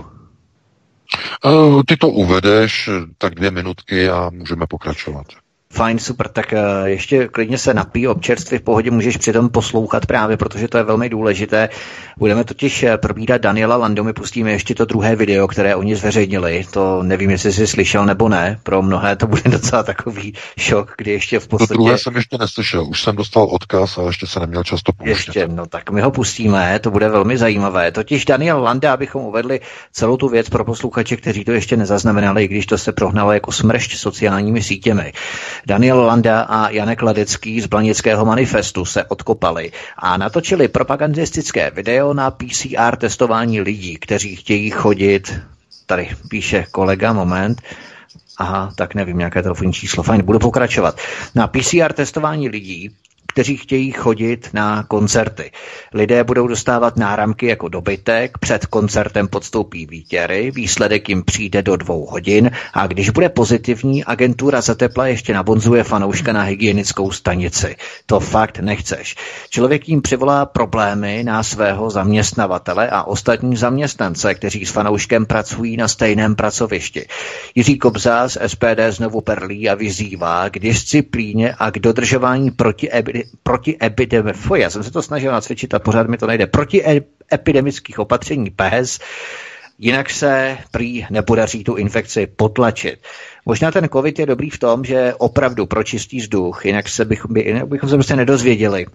Ty to uvedeš, tak dvě minutky a můžeme pokračovat. Fajn, super, tak ještě klidně se napij, občerstvě v pohodě, můžeš přitom poslouchat právě, protože to je velmi důležité. Budeme totiž probírat Daniela Landu, my pustíme ještě to druhé video, které oni zveřejnili, to nevím, jestli jsi slyšel nebo ne, pro mnohé to bude docela takový šok, kdy ještě v podstatě... To druhé jsem ještě neslyšel, už jsem dostal odkaz, ale ještě se neměl čas to pouštět. Ještě, no tak my ho pustíme, to bude velmi zajímavé. Totiž Daniel Landa, abychom uvedli celou tu věc pro posluchače, kteří to ještě nezaznamenali, i když to se prohnalo jako smršť sociálními sítěmi. Daniel Landa a Janek Ladecký z Blanického manifestu se odkopali a natočili propagandistické video na P C R testování lidí, kteří chtějí chodit, tady píše kolega, moment, aha, tak nevím, nějaké telefonní číslo, fajn, budu pokračovat, na P C R testování lidí, kteří chtějí chodit na koncerty. Lidé budou dostávat náramky jako dobytek, před koncertem podstoupí výtěry, výsledek jim přijde do dvou hodin a když bude pozitivní, agentura za tepla ještě nabonzuje fanouška na hygienickou stanici. To fakt nechceš. Člověk jim přivolá problémy na svého zaměstnavatele a ostatní zaměstnance, kteří s fanouškem pracují na stejném pracovišti. Jiří Kobza z S P D znovu perlí a vyzývá k disciplíně a k dodržování proti proti epidemii, já jsem se to snažil nacvičit a pořád mi to nejde, proti epidemických opatření P E S, jinak se prý nepodaří tu infekci potlačit. Možná ten covid je dobrý v tom, že opravdu pročistí vzduch, jinak se bychom, jinak bychom se prostě nedozvěděli,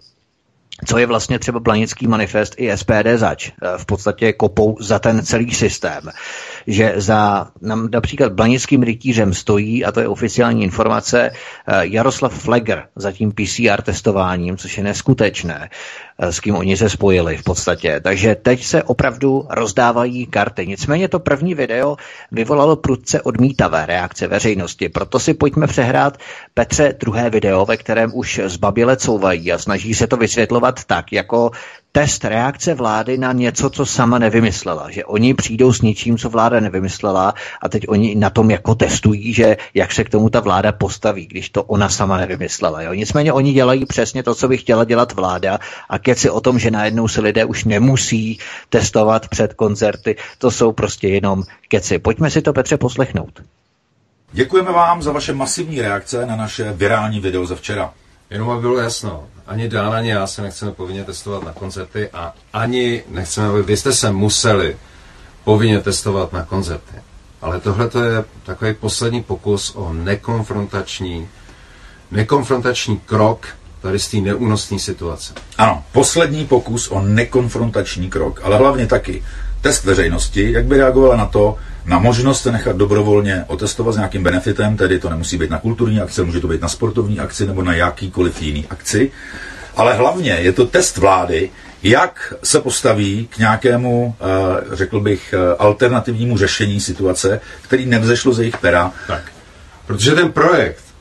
co je vlastně třeba Blanický manifest i S P D zač. V podstatě kopou za ten celý systém. Že za například Blanickým rytířem stojí, a to je oficiální informace, Jaroslav Flegr za tím P C R testováním, což je neskutečné, s kým oni se spojili v podstatě. Takže teď se opravdu rozdávají karty. Nicméně to první video vyvolalo prudce odmítavé reakce veřejnosti. Proto si pojďme přehrát, Petře, druhé video, ve kterém už zbaběle couvají a snaží se to vysvětlovat tak, jako test reakce vlády na něco, co sama nevymyslela. Že oni přijdou s něčím, co vláda nevymyslela a teď oni na tom jako testují, že jak se k tomu ta vláda postaví, když to ona sama nevymyslela. Jo? Nicméně oni dělají přesně to, co by chtěla dělat vláda a keci o tom, že najednou se lidé už nemusí testovat před koncerty, to jsou prostě jenom keci. Pojďme si to, Petře, poslechnout. Děkujeme vám za vaše masivní reakce na naše virální video ze včera. Jenom aby bylo jasno, ani Dán, ani já se nechceme povinně testovat na koncerty a ani nechceme, aby vy jste se museli povinně testovat na koncerty. Ale tohle je takový poslední pokus o nekonfrontační, nekonfrontační krok tady z té neúnosné situace. Ano, poslední pokus o nekonfrontační krok, ale hlavně taky test veřejnosti, jak by reagovala na to, na možnost se nechat dobrovolně otestovat s nějakým benefitem, tedy to nemusí být na kulturní akci, může to být na sportovní akci nebo na jakýkoliv jiný akci. Ale hlavně je to test vlády, jak se postaví k nějakému, řekl bych, alternativnímu řešení situace, který nevzešlo ze jejich pera. Tak, protože ten projekt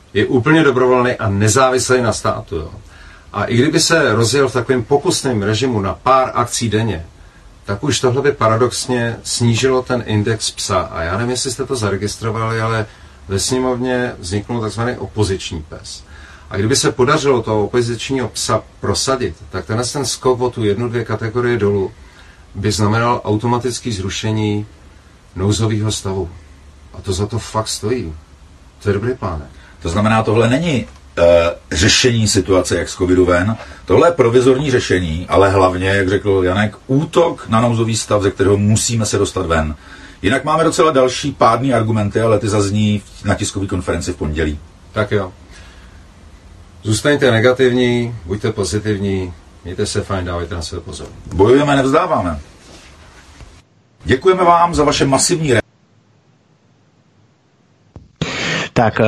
je úplně dobrovolný a nezávislý na státu. Jo. A i kdyby se rozjel v takovém pokusném režimu na pár akcí denně, tak už tohle by paradoxně snížilo ten index psa. A já nevím, jestli jste to zaregistrovali, ale ve sněmovně vzniknul takzvaný opoziční pes. A kdyby se podařilo toho opozičního psa prosadit, tak tenhle ten skok o tu jednu, dvě kategorie dolů by znamenal automatické zrušení nouzového stavu. A to za to fakt stojí. To je dobrý plán. To znamená, tohle není uh, řešení situace, jak z covidu ven. Tohle je provizorní řešení, ale hlavně, jak řekl Janek, útok na nouzový stav, ze kterého musíme se dostat ven. Jinak máme docela další pádný argumenty, ale ty zazní na tiskové konferenci v pondělí. Tak jo. Zůstaňte negativní, buďte pozitivní, mějte se fajn, dávajte na sebe pozor. Bojujeme, nevzdáváme. Děkujeme vám za vaše masivní re... Tak,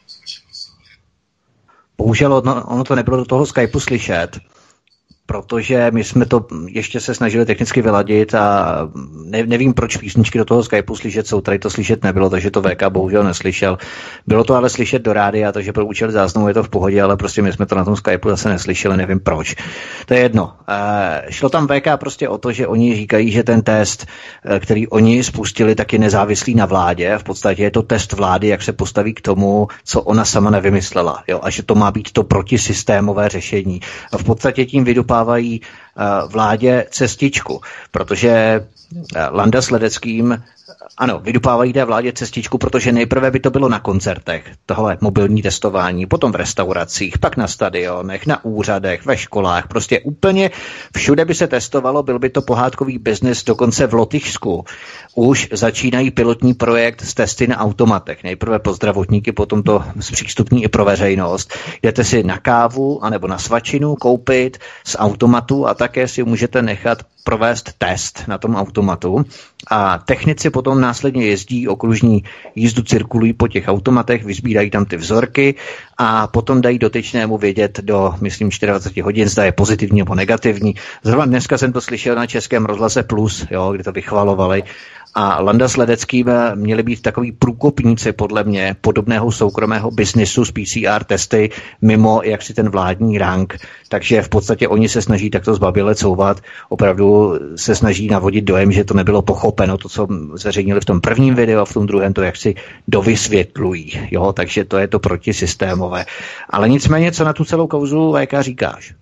bohužel ono, ono to nebylo do toho Skypeu slyšet, protože my jsme to ještě se snažili technicky vyladit a ne, nevím, proč písničky do toho Skypeu slyšet jsou, tady to slyšet nebylo, takže to V K bohužel neslyšel. Bylo to ale slyšet do rádia, takže pro účel záznamu je to v pohodě, ale prostě my jsme to na tom Skypeu zase neslyšeli, nevím proč. To je jedno. E, šlo tam V K prostě o to, že oni říkají, že ten test, který oni spustili, tak je nezávislý na vládě. V podstatě je to test vlády, jak se postaví k tomu, co ona sama nevymyslela. Jo? A že to má být to protisystémové řešení. A v podstatě tím vydupávají vládě cestičku, protože Landa s Ledeckým, ano, vydupávají té vládě cestičku, protože nejprve by to bylo na koncertech, tohle mobilní testování, potom v restauracích, pak na stadionech, na úřadech, ve školách, prostě úplně všude by se testovalo, byl by to pohádkový biznis, dokonce v Lotyšsku. Už začínají pilotní projekt s testy na automatech. Nejprve pro zdravotníky, potom to zpřístupní i pro veřejnost. Jdete si na kávu anebo na svačinu koupit z automatu a také si můžete nechat provést test na tom automatu. A technici potom následně jezdí, okružní jízdu cirkulují po těch automatech, vyzbírají tam ty vzorky a potom dají dotyčnému vědět do, myslím, dvacet čtyři hodin, zda je pozitivní nebo negativní. Zrovna dneska jsem to slyšel na Českém rozhlase Plus, jo, kde to vychvalovali. A Landa s Ledeckým měli být takový průkopníci podle mě podobného soukromého biznisu s P C R testy mimo jaksi ten vládní rank. Takže v podstatě oni se snaží takto zbaběle couvat. Opravdu se snaží navodit dojem, že to nebylo pochopeno, to, co zveřejnili v tom prvním videu a v tom druhém to jaksi dovysvětlují. Jo? Takže to je to protisystémové. Ale nicméně, co na tu celou kauzu V K říkáš?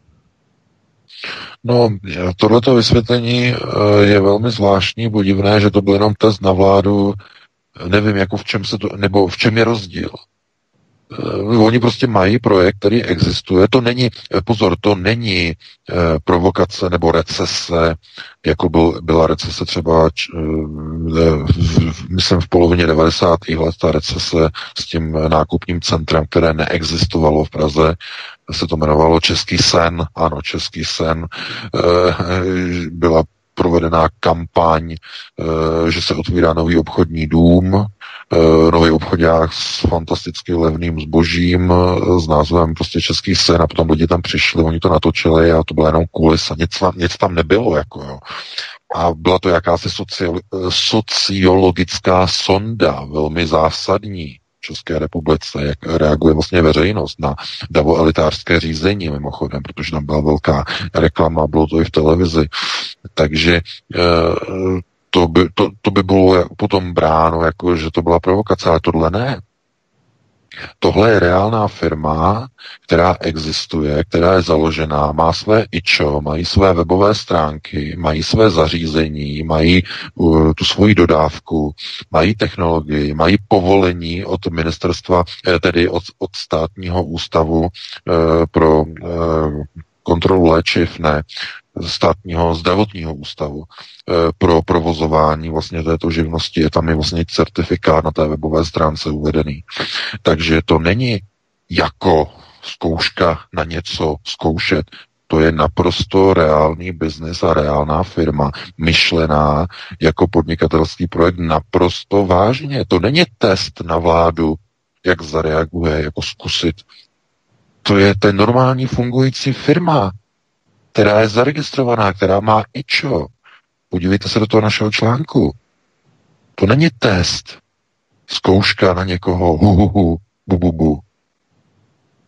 No, tohleto vysvětlení je velmi zvláštní, podivné, že to byl jenom test na vládu, nevím, jako v čem se to, nebo v čem je rozdíl. Oni prostě mají projekt, který existuje. To není, pozor, to není eh, provokace nebo recese, jako byl, byla recese třeba, č, eh, v, myslím, v polovině devadesátých let, ta recese s tím nákupním centrem, které neexistovalo v Praze, se to jmenovalo Český sen, ano, Český sen, eh, byla provedená kampaň, že se otvírá nový obchodní dům, nový obchodák s fantasticky levným zbožím s názvem prostě Český sen a potom lidi tam přišli, oni to natočili a to byla jenom kulisa, nic tam, nic tam nebylo, jako jo. A byla to jakási socio, sociologická sonda, velmi zásadní v České republice, jak reaguje vlastně veřejnost na davoelitářské řízení mimochodem, protože tam byla velká reklama, bylo to i v televizi. Takže to by, to, to by bylo potom bráno, jako, že to byla provokace, ale tohle ne. Tohle je reálná firma, která existuje, která je založená, má své ičo, mají své webové stránky, mají své zařízení, mají uh, tu svoji dodávku, mají technologii, mají povolení od ministerstva, tedy od, od státního ústavu uh, pro uh, kontrolu léčiv, ne, státního zdravotního ústavu e, pro provozování vlastně této živnosti. Je tam i vlastně certifikát na té webové stránce uvedený. Takže to není jako zkouška na něco zkoušet. To je naprosto reálný biznis a reálná firma, myšlená jako podnikatelský projekt naprosto vážně. To není test na vládu, jak zareaguje, jako zkusit. To je ten normální fungující firma, která je zaregistrovaná, která má ičo. Podívejte se do toho našeho článku. To není test. Zkouška na někoho. Hu, hu, hu, bu, bu, bu.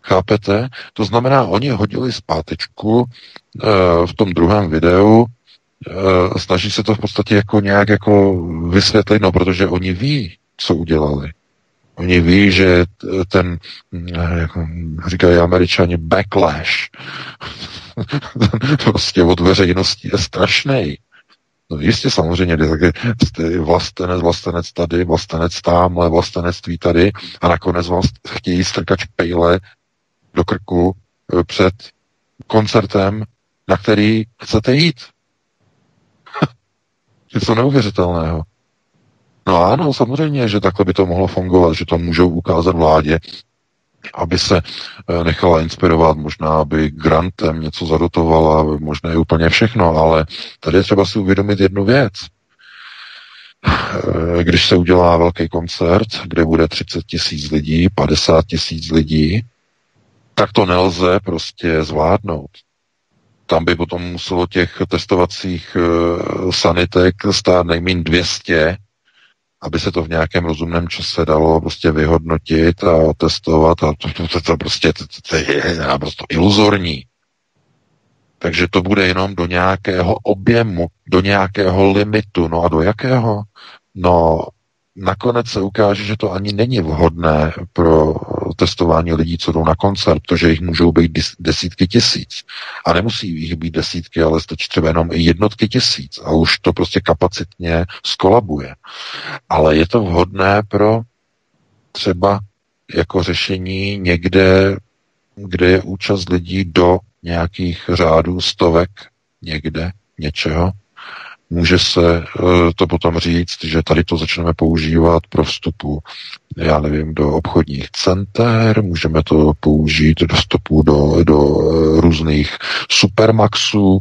Chápete? To znamená, oni hodili zpátečku e, v tom druhém videu, e, snaží se to v podstatě jako nějak jako vysvětlit, no protože oni ví, co udělali. Oni ví, že ten, jak říkají Američani, backlash prostě od veřejnosti je strašný. No jistě samozřejmě, jste vlastenec, vlastenec tady, vlastenec tamhle, vlastenectví tady a nakonec vás chtějí strkat špejle do krku před koncertem, na který chcete jít. Něco neuvěřitelného. No ano, samozřejmě, že takhle by to mohlo fungovat, že to můžou ukázat vládě, aby se nechala inspirovat, možná aby grantem něco zadotovala, možná je úplně všechno, ale tady je třeba si uvědomit jednu věc. Když se udělá velký koncert, kde bude třicet tisíc lidí, padesát tisíc lidí, tak to nelze prostě zvládnout. Tam by potom muselo těch testovacích sanitek stát nejméně dvě stě, aby se to v nějakém rozumném čase dalo prostě vyhodnotit a testovat a to, to, to, to prostě to, to je naprosto iluzorní. Takže to bude jenom do nějakého objemu, do nějakého limitu. No a do jakého? No nakonec se ukáže, že to ani není vhodné pro testování lidí, co jdou na koncert, protože jich můžou být desítky tisíc. A nemusí jich být desítky, ale stačí třeba jenom i jednotky tisíc. A už to prostě kapacitně skolabuje. Ale je to vhodné pro třeba jako řešení někde, kde je účast lidí do nějakých řádů, stovek, někde, něčeho. Může se to potom říct, že tady to začneme používat pro vstupu, já nevím, do obchodních center, můžeme to použít do vstupu do, do různých supermaxů,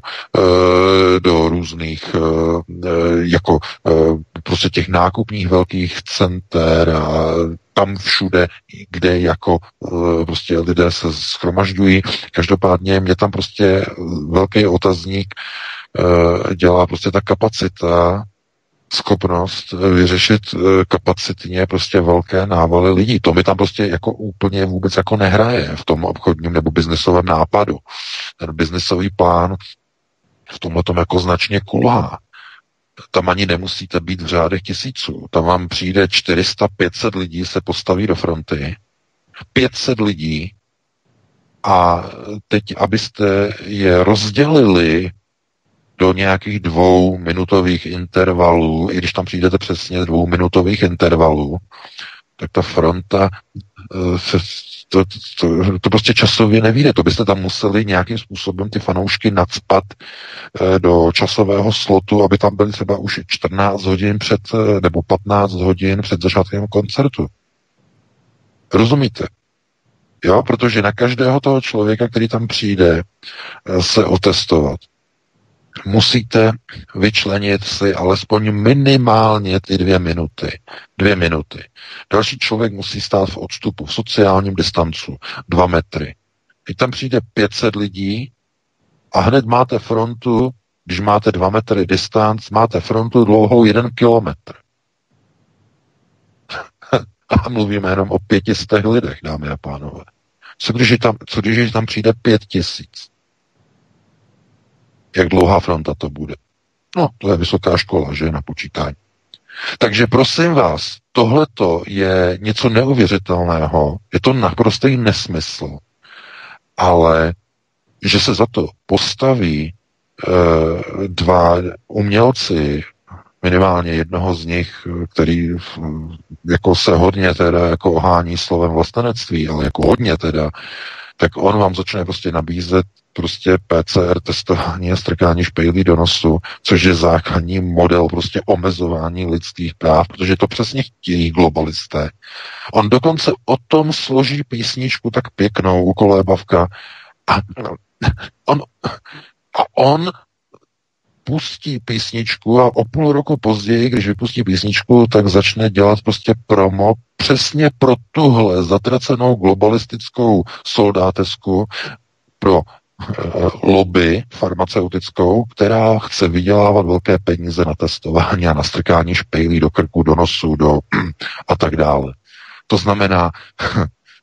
do různých jako prostě těch nákupních velkých center a tam všude, kde jako prostě lidé se shromažďují. Každopádně mě tam prostě velký otazník dělá prostě ta kapacita, schopnost vyřešit kapacitně prostě velké návaly lidí. To mi tam prostě jako úplně vůbec jako nehraje v tom obchodním nebo biznesovém nápadu. Ten biznesový plán v tomhle tom jako značně kulhá. Tam ani nemusíte být v řádech tisíců. Tam vám přijde čtyři sta pět set lidí, se postaví do fronty. pět set lidí a teď, abyste je rozdělili do nějakých dvouminutových intervalů, i když tam přijdete přesně dvouminutových intervalů, tak ta fronta to, to, to prostě časově nevíde. To byste tam museli nějakým způsobem ty fanoušky nacpat do časového slotu, aby tam byly třeba už čtrnáct hodin před, nebo patnáct hodin před začátkem koncertu. Rozumíte? Jo, protože na každého toho člověka, který tam přijde se otestovat, musíte vyčlenit si alespoň minimálně ty dvě minuty. Dvě minuty. Další člověk musí stát v odstupu, v sociálním distancu, dva metry. Teď tam přijde pět set lidí a hned máte frontu, když máte dva metry distanc, máte frontu dlouhou jeden kilometr. A mluvíme jenom o pětistech lidech, dámy a pánové. Co když tam, co když tam přijde pět tisíc? Jak dlouhá fronta to bude? No, to je vysoká škola, že, na počítání. Takže prosím vás, tohleto je něco neuvěřitelného, je to naprostý nesmysl, ale že se za to postaví e, dva umělci, minimálně jednoho z nich, který jako se hodně teda jako ohání slovem vlastenectví, ale jako hodně teda, tak on vám začne prostě nabízet prostě P C R testování a strkání špejlí do nosu, což je základní model prostě omezování lidských práv, protože to přesně chtějí globalisté. On dokonce o tom složí písničku tak pěknou u Kolébavka a on, a on pustí písničku a o půl roku později, když vypustí písničku, tak začne dělat prostě promo přesně pro tuhle zatracenou globalistickou soldátesku pro lobby farmaceutickou, která chce vydělávat velké peníze na testování a na strkání špejlí do krku, do nosu, do a tak dále. To znamená,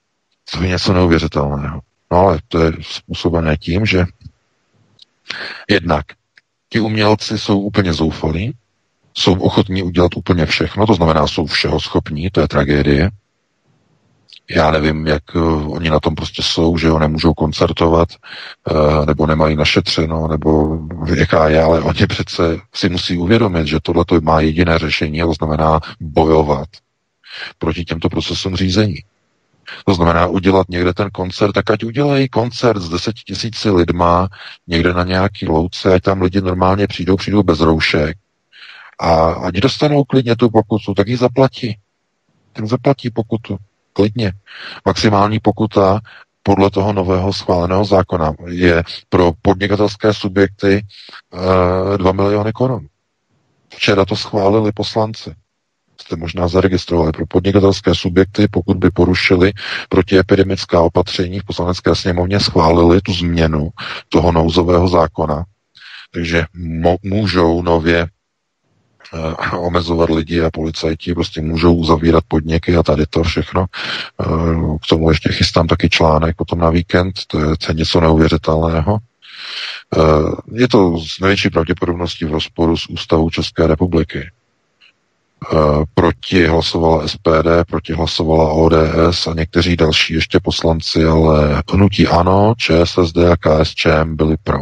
To je něco neuvěřitelného. No ale to je způsobené tím, že jednak ti umělci jsou úplně zoufalí, jsou ochotní udělat úplně všechno, to znamená, jsou všeho schopní, to je tragédie. Já nevím, jak uh, oni na tom prostě jsou, že ho nemůžou koncertovat, uh, nebo nemají našetřeno, nebo jaká je, ale oni přece si musí uvědomit, že tohle má jediné řešení, a to znamená bojovat proti těmto procesům řízení. To znamená udělat někde ten koncert, tak ať udělají koncert s deseti tisíci lidma někde na nějaký louce, ať tam lidi normálně přijdou, přijdou bez roušek a ať dostanou klidně tu pokutu, tak ji zaplatí. Tak zaplatí pokutu. Klidně. Maximální pokuta podle toho nového schváleného zákona je pro podnikatelské subjekty e, dva miliony korun. Včera to schválili poslanci. Jste možná zaregistrovali pro podnikatelské subjekty, pokud by porušili protiepidemická opatření v poslanecké sněmovně, schválili tu změnu toho nouzového zákona. Takže mo- můžou nově eh, omezovat lidi a policajti, prostě můžou uzavírat podniky a tady to všechno. Eh, k tomu ještě chystám taky článek potom na víkend, to je, to je něco neuvěřitelného. Eh, je to s největší pravděpodobností v rozporu s ústavou České republiky. Proti hlasovala S P D, proti hlasovala O D S a někteří další ještě poslanci, ale hnutí ANO, ČSSD a K S Č M byli pro.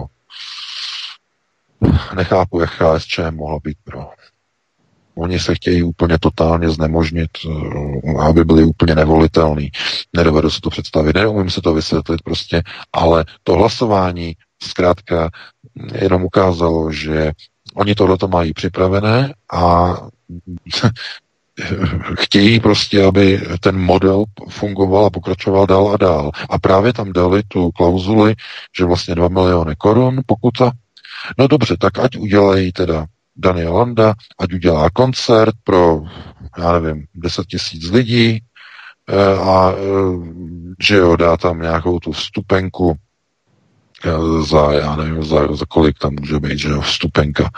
Nechápu, jak K S Č M mohla být pro. Oni se chtějí úplně totálně znemožnit, aby byli úplně nevolitelní. Nedovedu si to představit, neumím si to vysvětlit prostě, ale to hlasování zkrátka jenom ukázalo, že oni tohleto mají připravené a chtějí prostě, aby ten model fungoval a pokračoval dál a dál. A právě tam dali tu klauzuli, že vlastně dva miliony korun pokuta. No dobře, tak ať udělají teda Daniel Landa, ať udělá koncert pro, já nevím, deset tisíc lidí a že jo, dá tam nějakou tu vstupenku za, já nevím, za, za kolik tam může být, že jo, vstupenka.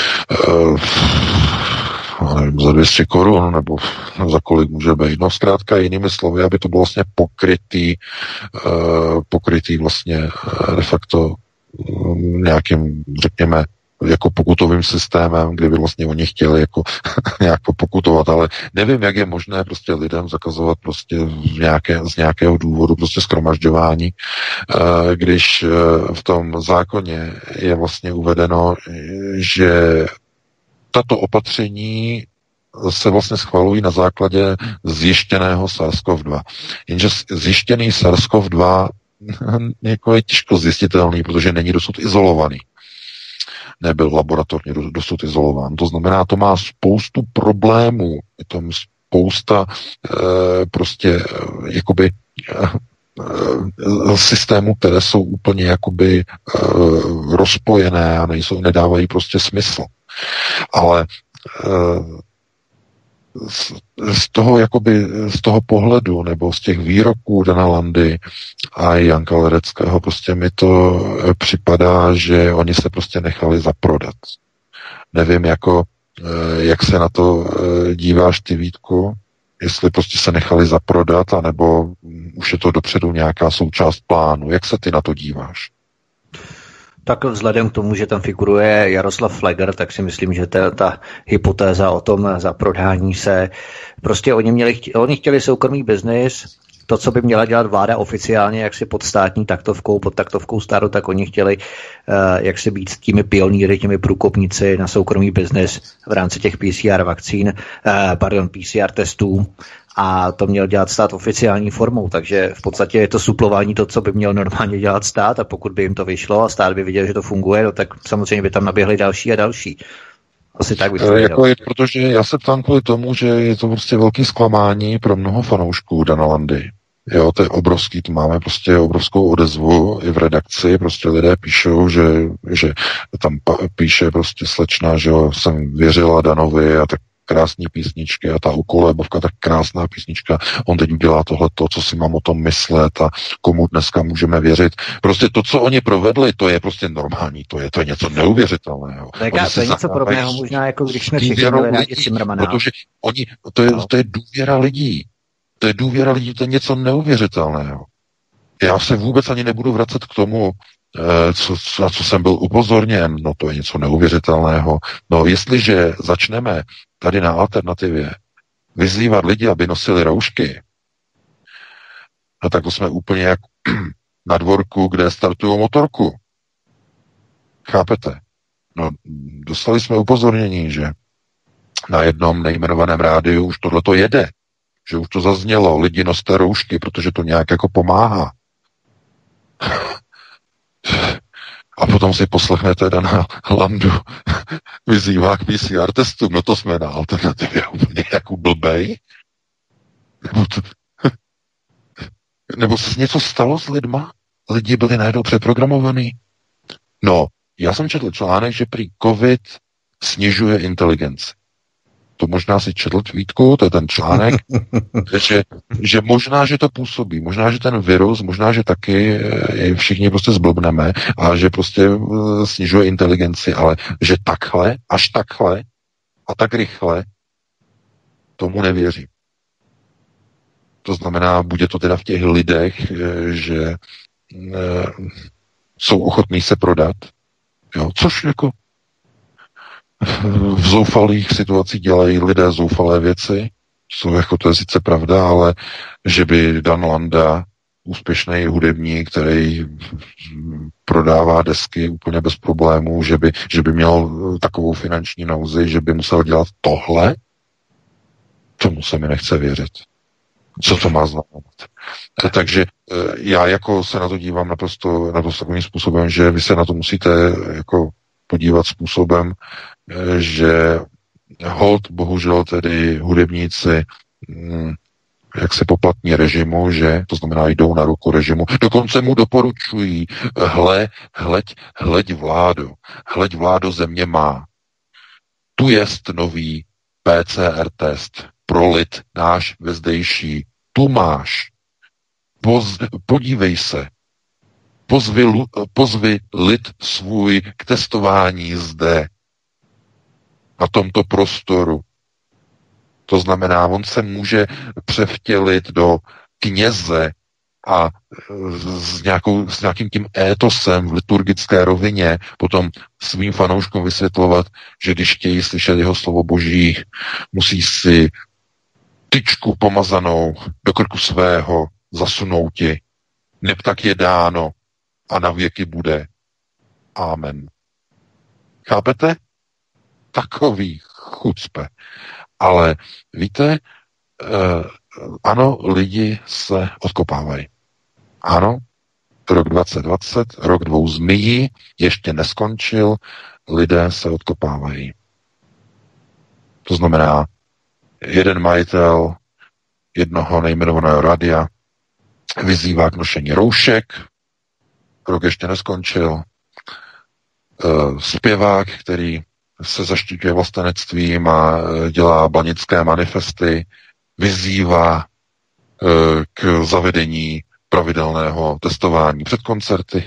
Já nevím, za dvě stě korun, nebo za kolik může být. No zkrátka jinými slovy, aby to bylo vlastně pokrytý, pokrytý vlastně de facto nějakým, řekněme, jako pokutovým systémem, kdyby vlastně oni chtěli jako nějak pokutovat, ale nevím, jak je možné prostě lidem zakazovat prostě v nějaké, z nějakého důvodu prostě shromažďování, když v tom zákoně je vlastně uvedeno, že tato opatření se vlastně schvalují na základě zjištěného SARS-CoV dva. Jenže zjištěný SARS-CoV dva jako je těžko zjistitelný, protože není dosud izolovaný. Nebyl laboratorně dosud izolován. To znamená, to má spoustu problémů. Je tam spousta e, prostě e, jakoby e, systémů, které jsou úplně jakoby e, rozpojené a nejsou, nedávají prostě smysl. Ale e, z, z toho jakoby, z toho pohledu nebo z těch výroků Dana Landy a Janka Ledeckého prostě mi to připadá, že oni se prostě nechali zaprodat. Nevím, jako, jak se na to díváš ty, Vítku, jestli prostě se nechali zaprodat, anebo už je to dopředu nějaká součást plánu. Jak se ty na to díváš? Tak vzhledem k tomu, že tam figuruje Jaroslav Flegr, tak si myslím, že ta, ta hypotéza o tom zaprodání se, prostě oni, měli, oni chtěli soukromý biznis, to, co by měla dělat vláda oficiálně, jak si pod státní taktovkou, pod taktovkou státu, tak oni chtěli uh, jak si být těmi pionýry, těmi průkopníci na soukromý biznis v rámci těch P C R vakcín, uh, pardon, P C R testů. A to měl dělat stát oficiální formou, takže v podstatě je to suplování to, co by měl normálně dělat stát, a pokud by jim to vyšlo a stát by viděl, že to funguje, no, tak samozřejmě by tam naběhli další a další. Asi tak bych to jako je, protože já se ptám kvůli tomu, že je to prostě velký zklamání pro mnoho fanoušků Dana Landy. Jo, to je obrovský, to máme prostě obrovskou odezvu i v redakci, prostě lidé píšou, že, že tam píše prostě slečna, že jo, jsem věřila Danovi a tak krásný písničky a ta Ukolébovka, tak krásná písnička, on teď udělá tohleto, co si mám o tom myslet a komu dneska můžeme věřit. Prostě to, co oni provedli, to je prostě normální, to je, to je něco neuvěřitelného. Taká, to je něco podobného, možná jako když jsme všichni měli rádi Cimrmana. Protože oni, to je, to je důvěra lidí. To je důvěra lidí, to je něco neuvěřitelného. Já se vůbec ani nebudu vracet k tomu, co, na co jsem byl upozorněn. No to je něco neuvěřitelného. No jestliže začneme tady na Alternativě vyzývat lidi, aby nosili roušky, no tak to jsme úplně jak na dvorku, kde startují motorku. Chápete? No, dostali jsme upozornění, že na jednom nejmenovaném rádiu už tohleto jede. Že už to zaznělo, lidi noste roušky, protože to nějak jako pomáhá. A potom si poslechnete Dana Landu vyzývá k P C R testům. No to jsme na Alternativě úplně jako blbej. Nebo, to, nebo se něco stalo s lidma? Lidi byli najednou přeprogramovaní. No, já jsem četl článek, že prý COVID snižuje inteligenci. To možná si četl tweetku, to je ten článek, že, že možná, že to působí, možná, že ten virus, možná, že taky všichni prostě zblbneme a že prostě snižuje inteligenci, ale že takhle, až takhle a tak rychle, tomu nevěřím. To znamená, bude to teda v těch lidech, že jsou ochotní se prodat, jo, což jako v zoufalých situacích dělají lidé zoufalé věci, jsou jako to je sice pravda, ale že by Dan Landa, úspěšný hudebník, který prodává desky úplně bez problémů, že by, že by měl takovou finanční nouzi, že by musel dělat tohle, tomu se mi nechce věřit. Co to má znamenat? Takže já jako se na to dívám naprosto, naprosto takovým způsobem, že vy se na to musíte jako podívat způsobem, že hold, bohužel tedy hudebníci jak se poplatní režimu, že to znamená jdou na ruku režimu. Dokonce mu doporučují, hle, hleď, hleď vládo, hleď vládo země má. Tu jest nový P C R test pro lid náš vezdejší. Tu máš. Poz, podívej se. Pozvi, pozvi lid svůj k testování zde, na tomto prostoru. To znamená, on se může převtělit do kněze a s, nějakou, s nějakým tím étosem v liturgické rovině potom svým fanouškům vysvětlovat, že když chtějí slyšet jeho slovo Boží, musí si tyčku pomazanou do krku svého zasunouti. Neb tak je dáno a na věky bude. Amen. Chápete? Takový chucpe. Ale víte, eh, ano, lidi se odkopávají. Ano, rok dvacet dvacet, rok dvou zmijí, ještě neskončil, lidé se odkopávají. To znamená, jeden majitel jednoho nejmenovaného rádia vyzývá k nošení roušek, rok ještě neskončil, uh, zpěvák, který se zaštiťuje vlastenectvím a dělá blanické manifesty, vyzývá uh, k zavedení pravidelného testování před koncerty.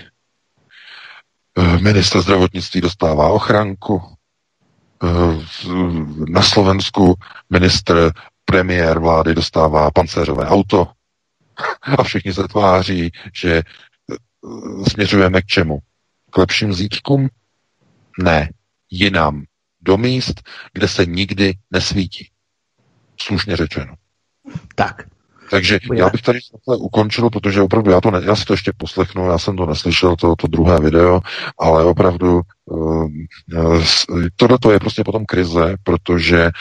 Uh, ministr zdravotnictví dostává ochranku. Uh, na Slovensku ministr premiér vlády dostává pancéřové auto a všichni se tváří, že směřujeme k čemu? K lepším zítřkům? Ne, jinam. Do míst, kde se nikdy nesvítí. Slušně řečeno. Tak. Takže já bych tady ukončil, protože opravdu já, to ne, já si to ještě poslechnu, já jsem to neslyšel, to, to druhé video, ale opravdu uh, tohle je prostě potom krize, protože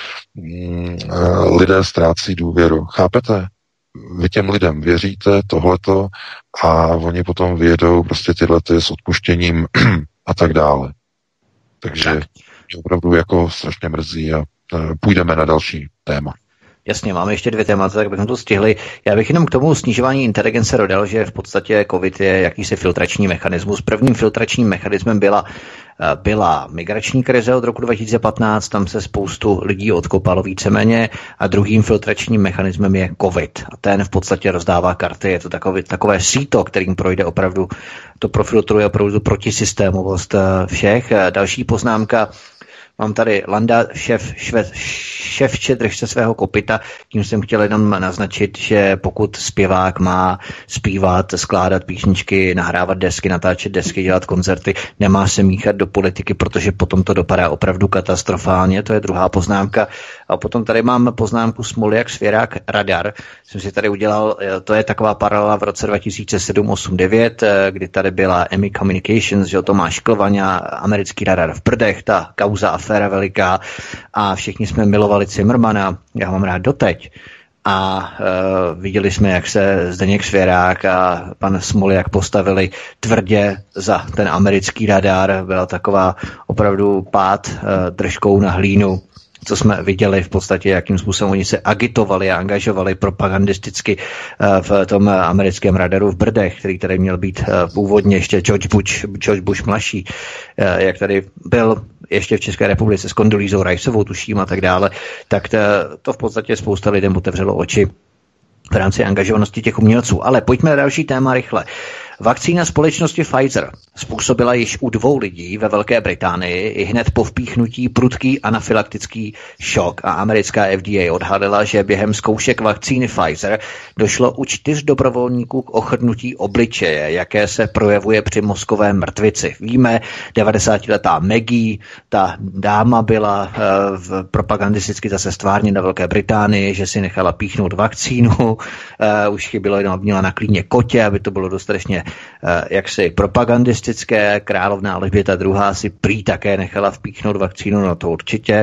uh, lidé ztrácí důvěru. Chápete? Vy těm lidem věříte tohleto a oni potom vyjedou prostě tyhle ty s odpuštěním a tak dále. Takže mě opravdu jako strašně mrzí a půjdeme na další téma. Jasně, máme ještě dvě témata, tak bychom to stihli. Já bych jenom k tomu snižování inteligence dodal, že v podstatě COVID je jakýsi filtrační mechanismus. Prvním filtračním mechanismem byla, byla migrační krize od roku dva tisíce patnáct, tam se spoustu lidí odkopalo víceméně, a druhým filtračním mechanismem je COVID. A ten v podstatě rozdává karty, je to takové, takové síto, kterým projde opravdu, to profiltruje opravdu protisystémovost všech. Další poznámka. Mám tady Landa, šéf šve, ševče, drž se svého kopyta. Tím jsem chtěl jenom naznačit, že pokud zpěvák má zpívat, skládat písničky, nahrávat desky, natáčet desky, dělat koncerty, nemá se míchat do politiky, protože potom to dopadá opravdu katastrofálně. To je druhá poznámka. A potom tady mám poznámku Smoljak, Svěrák, Radar. Jsem si tady udělal, to je taková paralela v roce dva tisíce sedm osm devět, kdy tady byla E M I Communications, že Tomáš Klvaňa, americký radar v Brdech, ta kauza, aféra veliká a všichni jsme milovali Cimrmana, já ho mám rád doteď. A uh, viděli jsme, jak se Zdeněk Svěrák a pan Smoljak postavili tvrdě za ten americký radar. Byla taková opravdu pád uh, držkou na hlínu, co jsme viděli v podstatě, jakým způsobem oni se agitovali a angažovali propagandisticky v tom americkém radaru v Brdech, který tady měl být původně ještě George Bush, George Bush mladší, jak tady byl ještě v České republice s Kondolízou Rajsovou, tuším a tak dále, tak to v podstatě spousta lidem otevřelo oči v rámci angažovanosti těch umělců. Ale pojďme na další téma rychle. Vakcína společnosti Pfizer způsobila již u dvou lidí ve Velké Británii i hned po vpíchnutí prudký anafylaktický šok a americká F D A odhalila, že během zkoušek vakcíny Pfizer došlo u čtyř dobrovolníků k ochrnutí obličeje, jaké se projevuje při mozkové mrtvici. Víme, devadesátiletá Maggie, ta dáma byla uh, v propagandisticky zase stvárněna na Velké Británii, že si nechala píchnout vakcínu, uh, už chybilo jenom měla na klíně kotě, aby to bylo dostatečně jaksi propagandistické. Královna Alžběta druhá. si prý také nechala vpíchnout vakcínu, no to určitě.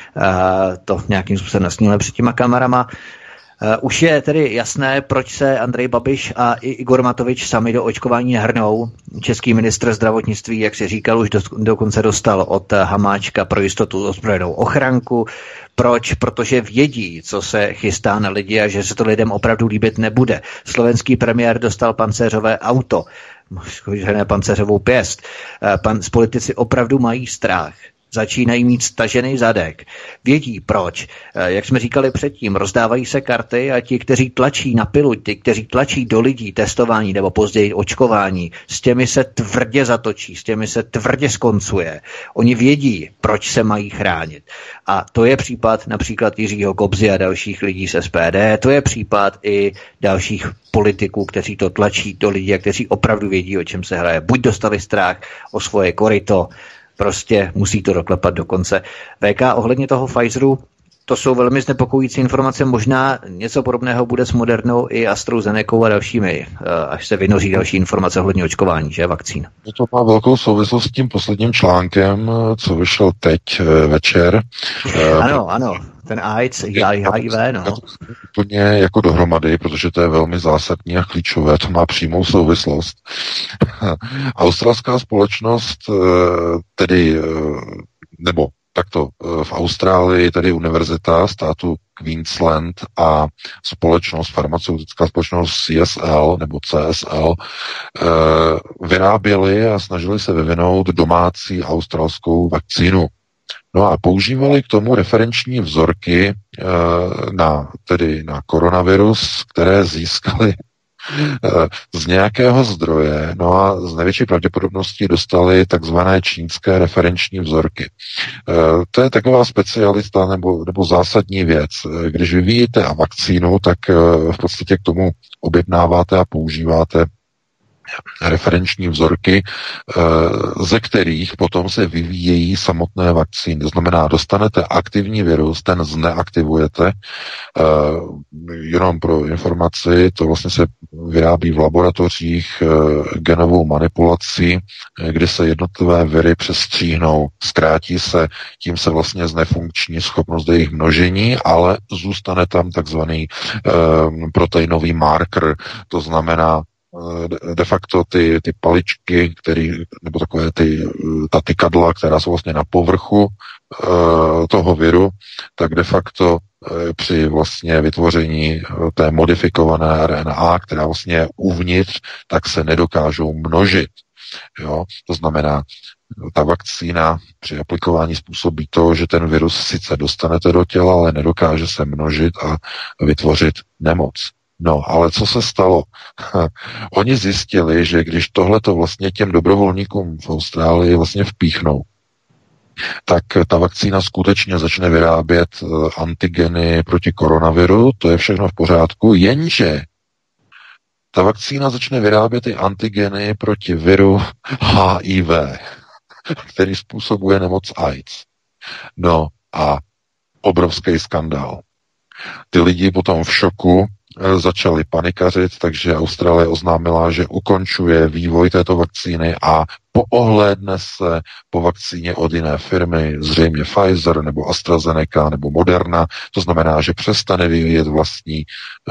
To nějakým způsobem nasníme před těma kamerama. Už je tedy jasné, proč se Andrej Babiš a i Igor Matovič sami do očkování nehrnou. Český ministr zdravotnictví, jak si říkal, už do, dokonce dostal od Hamáčka pro jistotu ozbrojenou ochranku. Proč? Protože vědí, co se chystá na lidi a že se to lidem opravdu líbit nebude. Slovenský premiér dostal pancéřové auto, možná pancéřovou pěst. Pan, politici opravdu mají strach. Začínají mít stažený zadek. Vědí proč. Jak jsme říkali předtím, rozdávají se karty a ti, kteří tlačí na pilu, ti, kteří tlačí do lidí testování nebo později očkování, s těmi se tvrdě zatočí, s těmi se tvrdě skoncuje. Oni vědí, proč se mají chránit. A to je případ například Jiřího Kobzy a dalších lidí z S P D, to je případ i dalších politiků, kteří to tlačí do lidí a kteří opravdu vědí, o čem se hraje. Buď dostali strach o svoje koryto, prostě musí to doklepat do konce. V K ohledně toho Pfizeru, to jsou velmi znepokojící informace, možná něco podobného bude s Modernou i AstraZenecou a dalšími, až se vynoří další informace ohledně očkování, že, vakcín. To má velkou souvislost s tím posledním článkem, co vyšel teď večer. Ano, ano, ten AIDS, H I V, no. Úplně jako dohromady, protože to je velmi zásadní a klíčové, to má přímou souvislost. Australská společnost, tedy, nebo takto, v Austrálii tedy univerzita státu Queensland a společnost, farmaceutická společnost C S L nebo C S L vyráběli a snažili se vyvinout domácí australskou vakcínu. No a používali k tomu referenční vzorky na, tedy na koronavirus, které získali z nějakého zdroje, no a z největší pravděpodobností dostali takzvané čínské referenční vzorky. To je taková specialista nebo, nebo zásadní věc. Když vyvíjíte vakcínu, tak v podstatě k tomu objednáváte a používáte referenční vzorky, ze kterých potom se vyvíjejí samotné vakcíny. To znamená, dostanete aktivní virus, ten zneaktivujete. Jenom pro informaci, to vlastně se vyrábí v laboratořích genovou manipulací, kdy se jednotlivé viry přestříhnou, zkrátí se, tím se vlastně znefunkční schopnost jejich množení, ale zůstane tam takzvaný proteinový marker, to znamená de facto ty, ty paličky, který, nebo takové ty, ta tykadla, která jsou vlastně na povrchu e, toho viru, tak de facto e, při vlastně vytvoření té modifikované R N A, která vlastně je uvnitř, tak se nedokážou množit. Jo? To znamená, ta vakcína při aplikování způsobí to, že ten virus sice dostanete do těla, ale nedokáže se množit a vytvořit nemoc. No, ale co se stalo? Oni zjistili, že když tohleto vlastně těm dobrovolníkům v Austrálii vlastně vpíchnou, tak ta vakcína skutečně začne vyrábět antigeny proti koronaviru, to je všechno v pořádku, jenže ta vakcína začne vyrábět i antigeny proti viru H I V, který způsobuje nemoc AIDS. No a obrovský skandál. Ty lidi potom v šoku začali panikařit, takže Austrálie oznámila, že ukončuje vývoj této vakcíny a poohlédne se po vakcíně od jiné firmy, zřejmě Pfizer nebo AstraZeneca nebo Moderna, to znamená, že přestane vyvíjet vlastní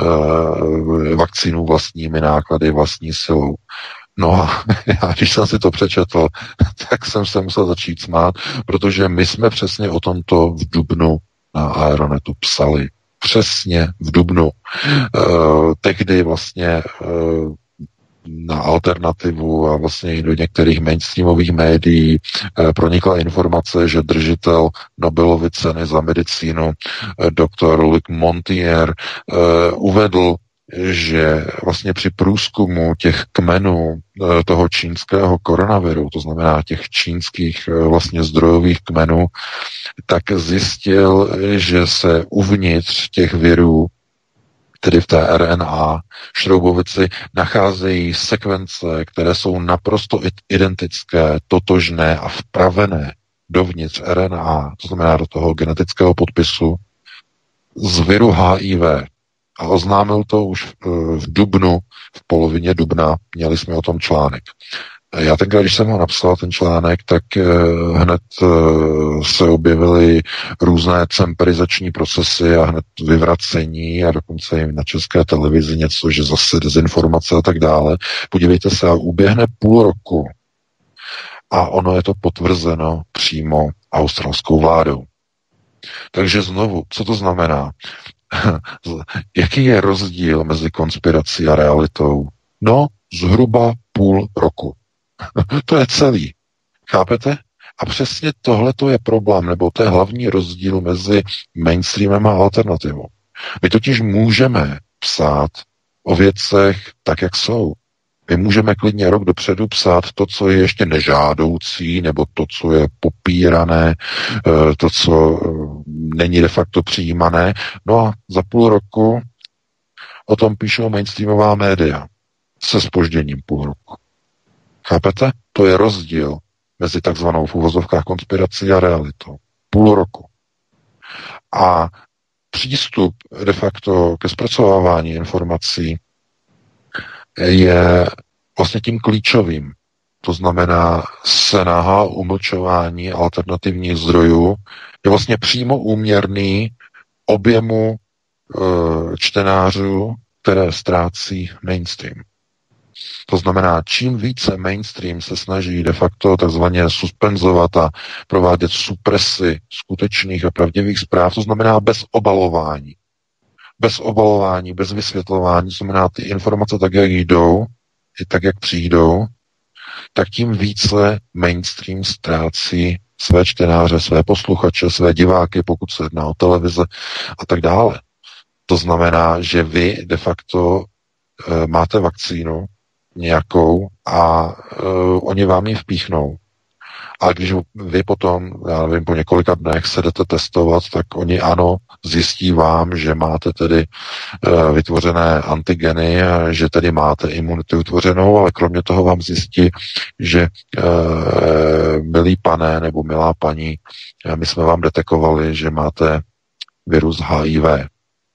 uh, vakcínu vlastními náklady, vlastní silou. No a já, když jsem si to přečetl, tak jsem se musel začít smát, protože my jsme přesně o tomto v dubnu na Aeronetu psali. Přesně v dubnu. Uh, tehdy vlastně uh, na Alternativu a vlastně i do některých mainstreamových médií uh, pronikla informace, že držitel Nobelovy ceny za medicínu uh, doktor Luc Montagnier uh, uvedl, že vlastně při průzkumu těch kmenů toho čínského koronaviru, to znamená těch čínských vlastně zdrojových kmenů, tak zjistil, že se uvnitř těch virů, tedy v té R N A šroubovici, nacházejí sekvence, které jsou naprosto identické, totožné a vpravené dovnitř R N A, to znamená do toho genetického podpisu, z viru H I V. A oznámil to už v dubnu, v polovině dubna, měli jsme o tom článek. Já tenkrát, když jsem ho napsal, ten článek, tak hned se objevily různé cemperizační procesy a hned vyvracení a dokonce i na české televizi něco, že zase dezinformace a tak dále. Podívejte se, a uběhne půl roku a ono je to potvrzeno přímo australskou vládou. Takže znovu, co to znamená? Jaký je rozdíl mezi konspirací a realitou? No, zhruba půl roku. To je celý. Chápete? A přesně tohle to je problém, nebo to je hlavní rozdíl mezi mainstreamem a alternativou. My totiž můžeme psát o věcech tak, jak jsou. My můžeme klidně rok dopředu psát to, co je ještě nežádoucí, nebo to, co je popírané, to, co není de facto přijímané. No a za půl roku o tom píšou mainstreamová média se zpožděním půl roku. Chápete? To je rozdíl mezi takzvanou v uvozovkách konspirací a realitou. Půl roku. A přístup de facto ke zpracovávání informací je vlastně tím klíčovým. To znamená snaha umlčování alternativních zdrojů je vlastně přímo úměrný objemu e, čtenářů, které ztrácí mainstream. To znamená, čím více mainstream se snaží de facto takzvaně suspenzovat a provádět supresy skutečných a pravdivých zpráv, to znamená bez obalování. Bez obalování, bez vysvětlování, to znamená ty informace tak, jak jdou, i tak, jak přijdou, tak tím více mainstream ztrácí své čtenáře, své posluchače, své diváky, pokud se jedná o televize a tak dále. To znamená, že vy de facto e, máte vakcínu nějakou a e, oni vám ji vpíchnou. A když vy potom, já nevím, po několika dnech se jdete testovat, tak oni ano, zjistí vám, že máte tedy e, vytvořené antigeny, a že tedy máte imunitu vytvořenou, ale kromě toho vám zjistí, že e, milý pane nebo milá paní, e, my jsme vám detekovali, že máte virus H I V.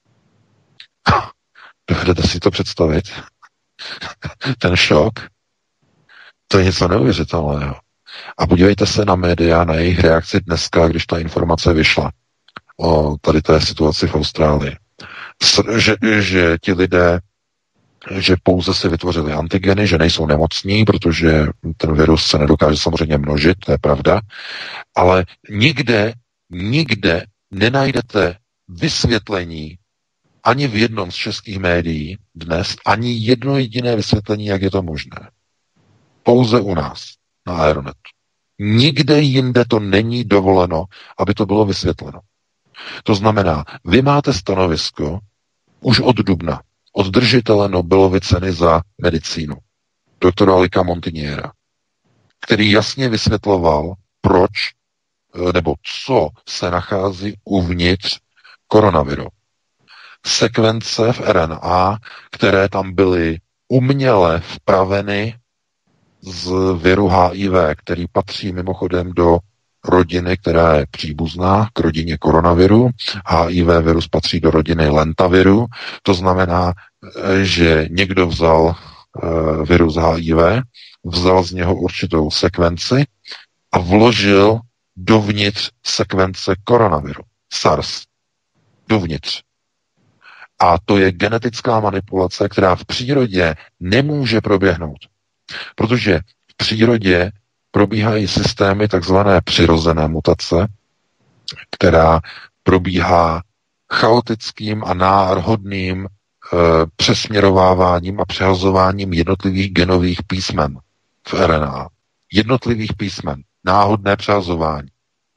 Dovedete si to představit? Ten šok? To je něco neuvěřitelného. A podívejte se na média, na jejich reakci dneska, když ta informace vyšla o tady té situaci v Austrálii. Že, že ti lidé, že pouze si vytvořili antigeny, že nejsou nemocní, protože ten virus se nedokáže samozřejmě množit, to je pravda, ale nikde, nikde nenajdete vysvětlení ani v jednom z českých médií dnes, ani jedno jediné vysvětlení, jak je to možné. Pouze u nás. Na Aeronetu. Nikde jinde to není dovoleno, aby to bylo vysvětleno. To znamená, vy máte stanovisko už od dubna, od držitele Nobelovy ceny za medicínu, doktora Luca Montagniera, který jasně vysvětloval, proč nebo co se nachází uvnitř koronaviru. Sekvence v R N A, které tam byly uměle vpraveny z viru H I V, který patří mimochodem do rodiny, která je příbuzná k rodině koronaviru. H I V virus patří do rodiny lentaviru. To znamená, že někdo vzal uh, virus H I V, vzal z něho určitou sekvenci a vložil dovnitř sekvence koronaviru. SARS. Dovnitř. A to je genetická manipulace, která v přírodě nemůže proběhnout. Protože v přírodě probíhají systémy takzvané přirozené mutace, která probíhá chaotickým a náhodným e, přesměrováváním a přehazováním jednotlivých genových písmen v R N A. Jednotlivých písmen. Náhodné přehazování.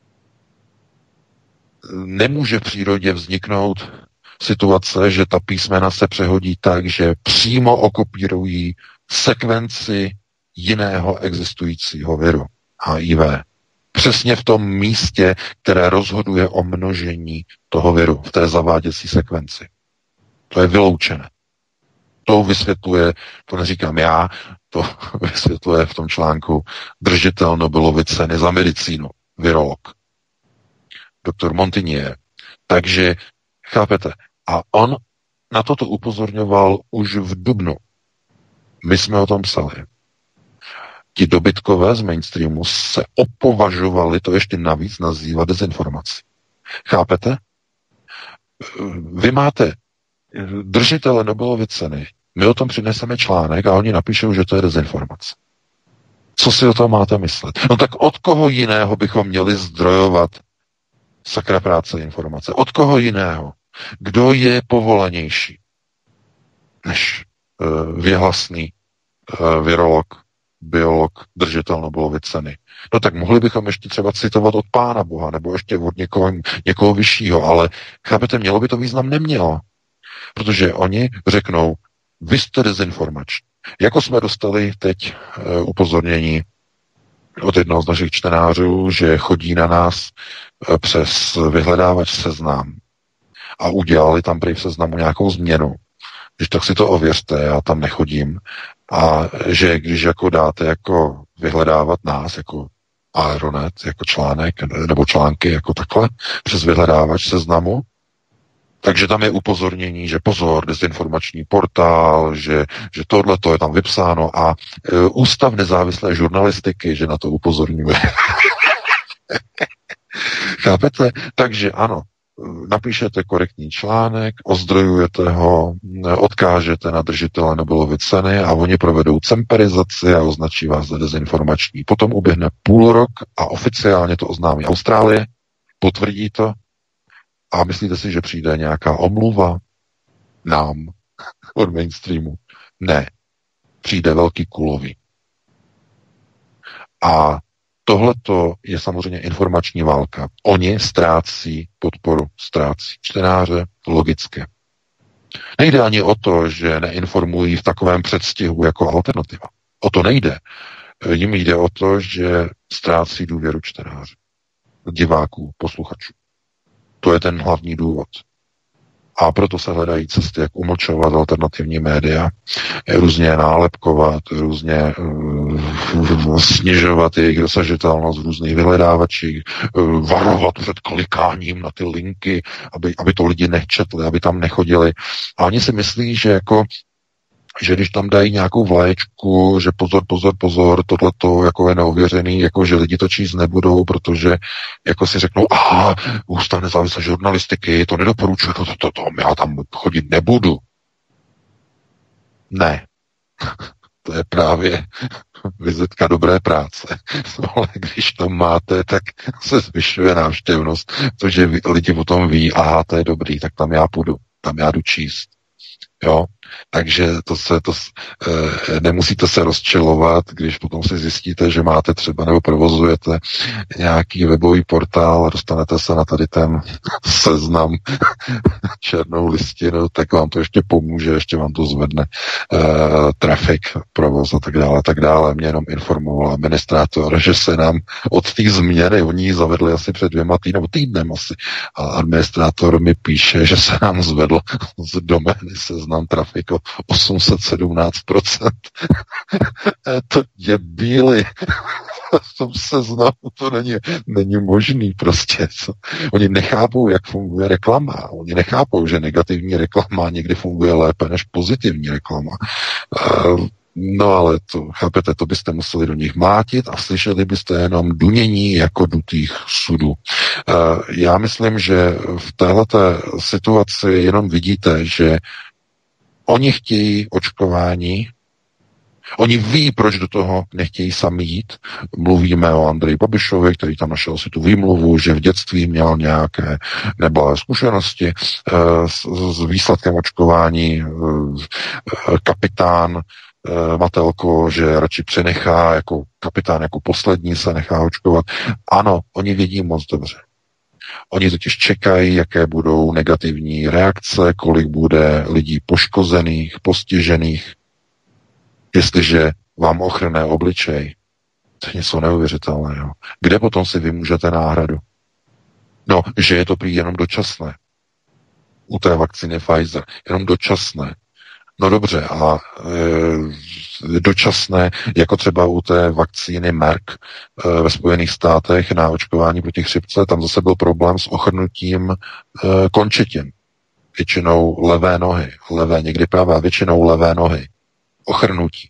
Nemůže v přírodě vzniknout situace, že ta písmena se přehodí tak, že přímo okopírují sekvenci jiného existujícího viru, H I V. Přesně v tom místě, které rozhoduje o množení toho viru, v té zaváděcí sekvenci. To je vyloučené. To vysvětluje, to neříkám já, to vysvětluje v tom článku držitel Nobelovy ceny za medicínu, virolog, doktor Montagnier. Takže, chápete, a on na toto upozorňoval už v dubnu. My jsme o tom psali. Ti dobytkové z mainstreamu se opovažovali to ještě navíc nazývat dezinformací. Chápete? Vy máte držitele Nobelovy ceny, my o tom přineseme článek a oni napíšou, že to je dezinformace. Co si o tom máte myslet? No tak od koho jiného bychom měli zdrojovat sakra práce informace? Od koho jiného? Kdo je povolanější než uh, věhlasný uh, virolog, biolog, držitel Nobelovy ceny? No tak mohli bychom ještě třeba citovat od Pána Boha, nebo ještě od někoho, někoho vyššího, ale chápete, mělo by to význam? Nemělo. Protože oni řeknou, vy jste dezinformační. Jako jsme dostali teď uh, upozornění od jednoho z našich čtenářů, že chodí na nás uh, přes vyhledávač Seznam a udělali tam prý v Seznamu nějakou změnu. Když tak si to ověřte, já tam nechodím. A že když jako dáte jako vyhledávat nás, jako Aeronet, jako článek, nebo články jako takhle, přes vyhledávač Seznamu, takže tam je upozornění, že pozor, dezinformační portál, že, že tohle to je tam vypsáno a e, Ústav nezávislé žurnalistiky, že na to upozorňuje. Chápete? Takže ano, napíšete korektní článek, ozdrojujete ho, odkážete na držitele Nobelovy ceny a oni provedou cemperizaci a označí vás za dezinformační. Potom uběhne půl rok a oficiálně to oznámí Austrálie, potvrdí to a myslíte si, že přijde nějaká omluva nám od mainstreamu? Ne. Přijde velký kulový. A tohleto je samozřejmě informační válka. Oni ztrácí podporu, ztrácí čtenáře, logické. Nejde ani o to, že neinformují v takovém předstihu jako alternativa. O to nejde. Jim jde o to, že ztrácí důvěru čtenáře, diváků, posluchačů. To je ten hlavní důvod. A proto se hledají cesty, jak umlčovat alternativní média, různě nálepkovat, různě uh, snižovat jejich dosažitelnost v různých vyhledávačích, uh, varovat před klikáním na ty linky, aby, aby to lidi nečetli, aby tam nechodili. A oni si myslí, že jako že když tam dají nějakou vlaječku, že pozor, pozor, pozor, tohleto jako je neověřený, jako že lidi to číst nebudou, protože jako si řeknou, aha, Ústav nezávislé žurnalistiky, to nedoporučuje, to, to, to, to, já tam chodit nebudu. Ne. To je právě vizitka dobré práce. Ale když to máte, tak se zvyšuje návštěvnost, protože lidi o tom ví, aha, to je dobrý, tak tam já půjdu, tam já jdu číst. Jo? Takže to se, to, e, nemusíte se rozčilovat, když potom si zjistíte, že máte třeba nebo provozujete nějaký webový portál a dostanete se na tady ten seznam černou listinu, tak vám to ještě pomůže, ještě vám to zvedne e, trafik, provoz a tak dále, tak dále. Mě jenom informoval administrátor, že se nám od té změny, oni ji zavedli asi před dvěma týdny, nebo týdnem asi, a administrátor mi píše, že se nám zvedl z domény seznam trafiku osm set sedmnáct procent. To je bílý. V tom seznamu to není, není možný prostě. Oni nechápou, jak funguje reklama. Oni nechápou, že negativní reklama někdy funguje lépe než pozitivní reklama. No ale to, chápete, to byste museli do nich mlátit a slyšeli byste jenom dunění jako dutých sudů. Já myslím, že v téhleté situaci jenom vidíte, že oni chtějí očkování, oni ví, proč do toho nechtějí sami jít. Mluvíme o Andreji Babišovi, který tam našel si tu výmluvu, že v dětství měl nějaké neblahé zkušenosti s, s výsledkem očkování. Kapitán Matelko, že radši přenechá jako kapitán, jako poslední se nechá očkovat. Ano, oni vědí moc dobře. Oni totiž čekají, jaké budou negativní reakce, kolik bude lidí poškozených, postižených. Jestliže vám ochrne obličej, to je něco neuvěřitelného. Kde potom si vymůžete náhradu? No, že je to prý jenom dočasné. U té vakcíny Pfizer. Jenom dočasné. No dobře, a e, dočasné, jako třeba u té vakcíny Merck e, ve Spojených státech na očkování proti chřipce, tam zase byl problém s ochrnutím e, končetin. Většinou levé nohy, levé, někdy pravé, většinou levé nohy. Ochrnutí.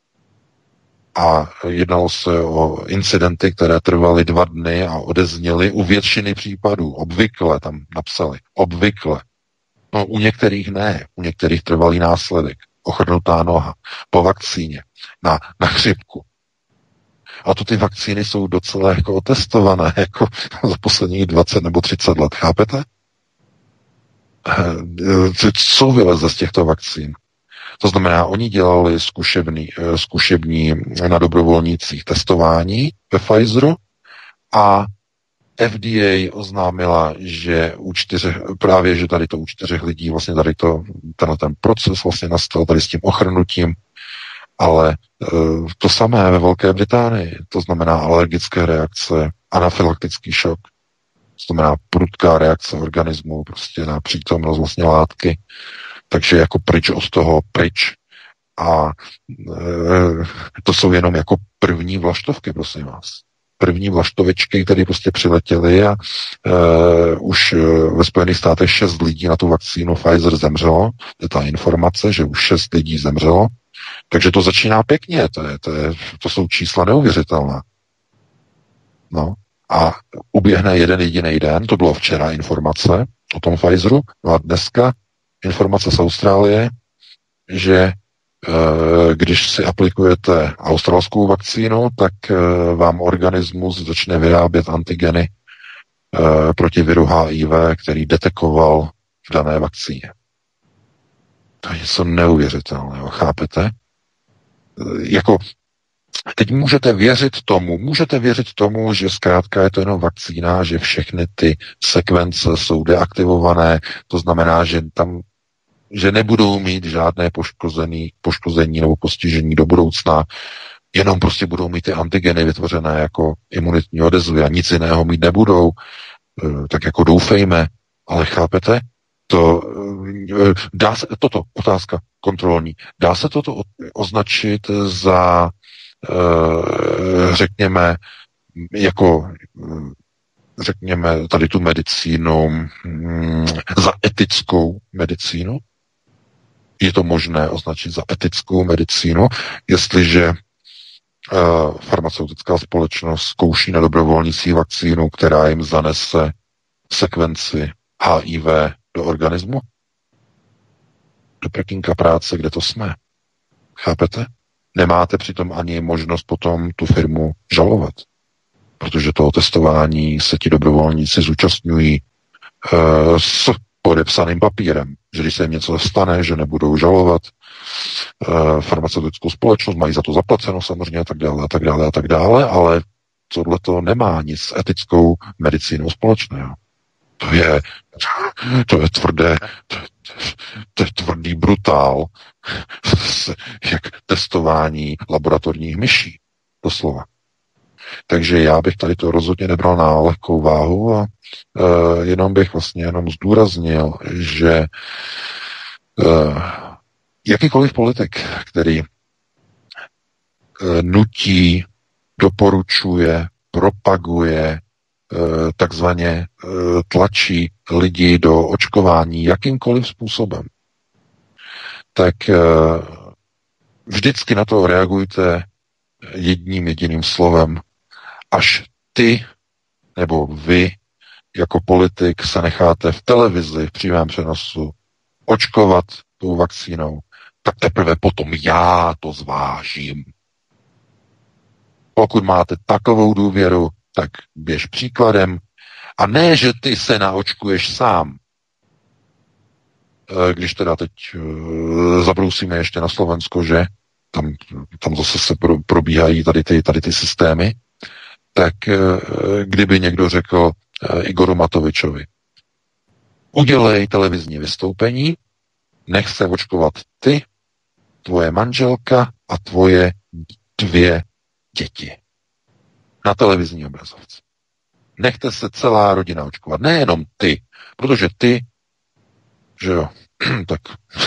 A jednalo se o incidenty, které trvaly dva dny a odezněly u většiny případů. Obvykle tam napsali. Obvykle. No, u některých ne, u některých trvalý následek, ochrnutá noha, po vakcíně, na, na chřipku. A to ty vakcíny jsou docela jako otestované, jako za posledních dvacet nebo třicet let, chápete? Co vyleze z těchto vakcín? To znamená, oni dělali zkušební, zkušební na dobrovolnících testování ve Pfizeru a F D A oznámila, že u čtyřech, právě, že tady to u čtyřech lidí vlastně tady to, tenhle ten proces vlastně nastal tady s tím ochrnutím, ale e, to samé ve Velké Británii, to znamená alergické reakce, anafylaktický šok, to znamená prudká reakce organismu prostě na přítomnost vlastně látky, takže jako pryč od toho, pryč. A e, to jsou jenom jako první vlaštovky, prosím vás. První vlaštovičky, které prostě přiletěly a e, už ve Spojených státech šest lidí na tu vakcínu Pfizer zemřelo. To je ta informace, že už šest lidí zemřelo. Takže to začíná pěkně. To, je, to, je, to jsou čísla neuvěřitelná. No. A uběhne jeden jediný den, to bylo včera informace o tom Pfizeru, no a dneska informace z Austrálie, že když si aplikujete australskou vakcínu, tak vám organismus začne vyrábět antigeny proti viru H I V, který detekoval v dané vakcíně. To je něco neuvěřitelného, chápete? Jako, teď můžete věřit tomu, můžete věřit tomu, že zkrátka je to jenom vakcína, že všechny ty sekvence jsou deaktivované, to znamená, že tam že nebudou mít žádné poškozený, poškození nebo postižení do budoucna, jenom prostě budou mít ty antigeny vytvořené jako imunitní odezvy a nic jiného mít nebudou, tak jako doufejme, ale chápete? To, dá se, toto, otázka kontrolní, dá se toto označit za, řekněme, jako řekněme, tady tu medicínu za etickou medicínu? Je to možné označit za etickou medicínu, jestliže uh, farmaceutická společnost zkouší na dobrovolnících vakcínu, která jim zanese sekvenci H I V do organismu? Do prkínka práce, kde to jsme. Chápete? Nemáte přitom ani možnost potom tu firmu žalovat, protože toho testování se ti dobrovolníci zúčastňují uh, s podepsaným papírem, že když se jim něco stane, že nebudou žalovat e, farmaceutickou společnost, mají za to zaplaceno samozřejmě a tak dále a tak dále a tak dále, ale tohle to nemá nic s etickou medicínou společného. To je, to je tvrdé, to, to je tvrdý brutál, jak testování laboratorních myší, doslova. Takže já bych tady to rozhodně nebral na lehkou váhu a uh, jenom bych vlastně jenom zdůraznil, že uh, jakýkoliv politik, který uh, nutí, doporučuje, propaguje, uh, takzvaně uh, tlačí lidi do očkování jakýmkoliv způsobem, tak uh, vždycky na to reagujte jedním jediným slovem, až ty nebo vy jako politik se necháte v televizi v přímém přenosu očkovat tou vakcínou, tak teprve potom já to zvážím. Pokud máte takovou důvěru, tak běž příkladem a ne, že ty se naočkuješ sám. Když teda teď zabrousíme ještě na Slovensko, že tam, tam zase se pro, probíhají tady ty, tady ty systémy, tak kdyby někdo řekl Igoru Matovičovi, udělej televizní vystoupení, nech se očkovat ty, tvoje manželka a tvoje dvě děti na televizní obrazovce. Nechte se celá rodina očkovat, nejenom ty, protože ty, že jo, tak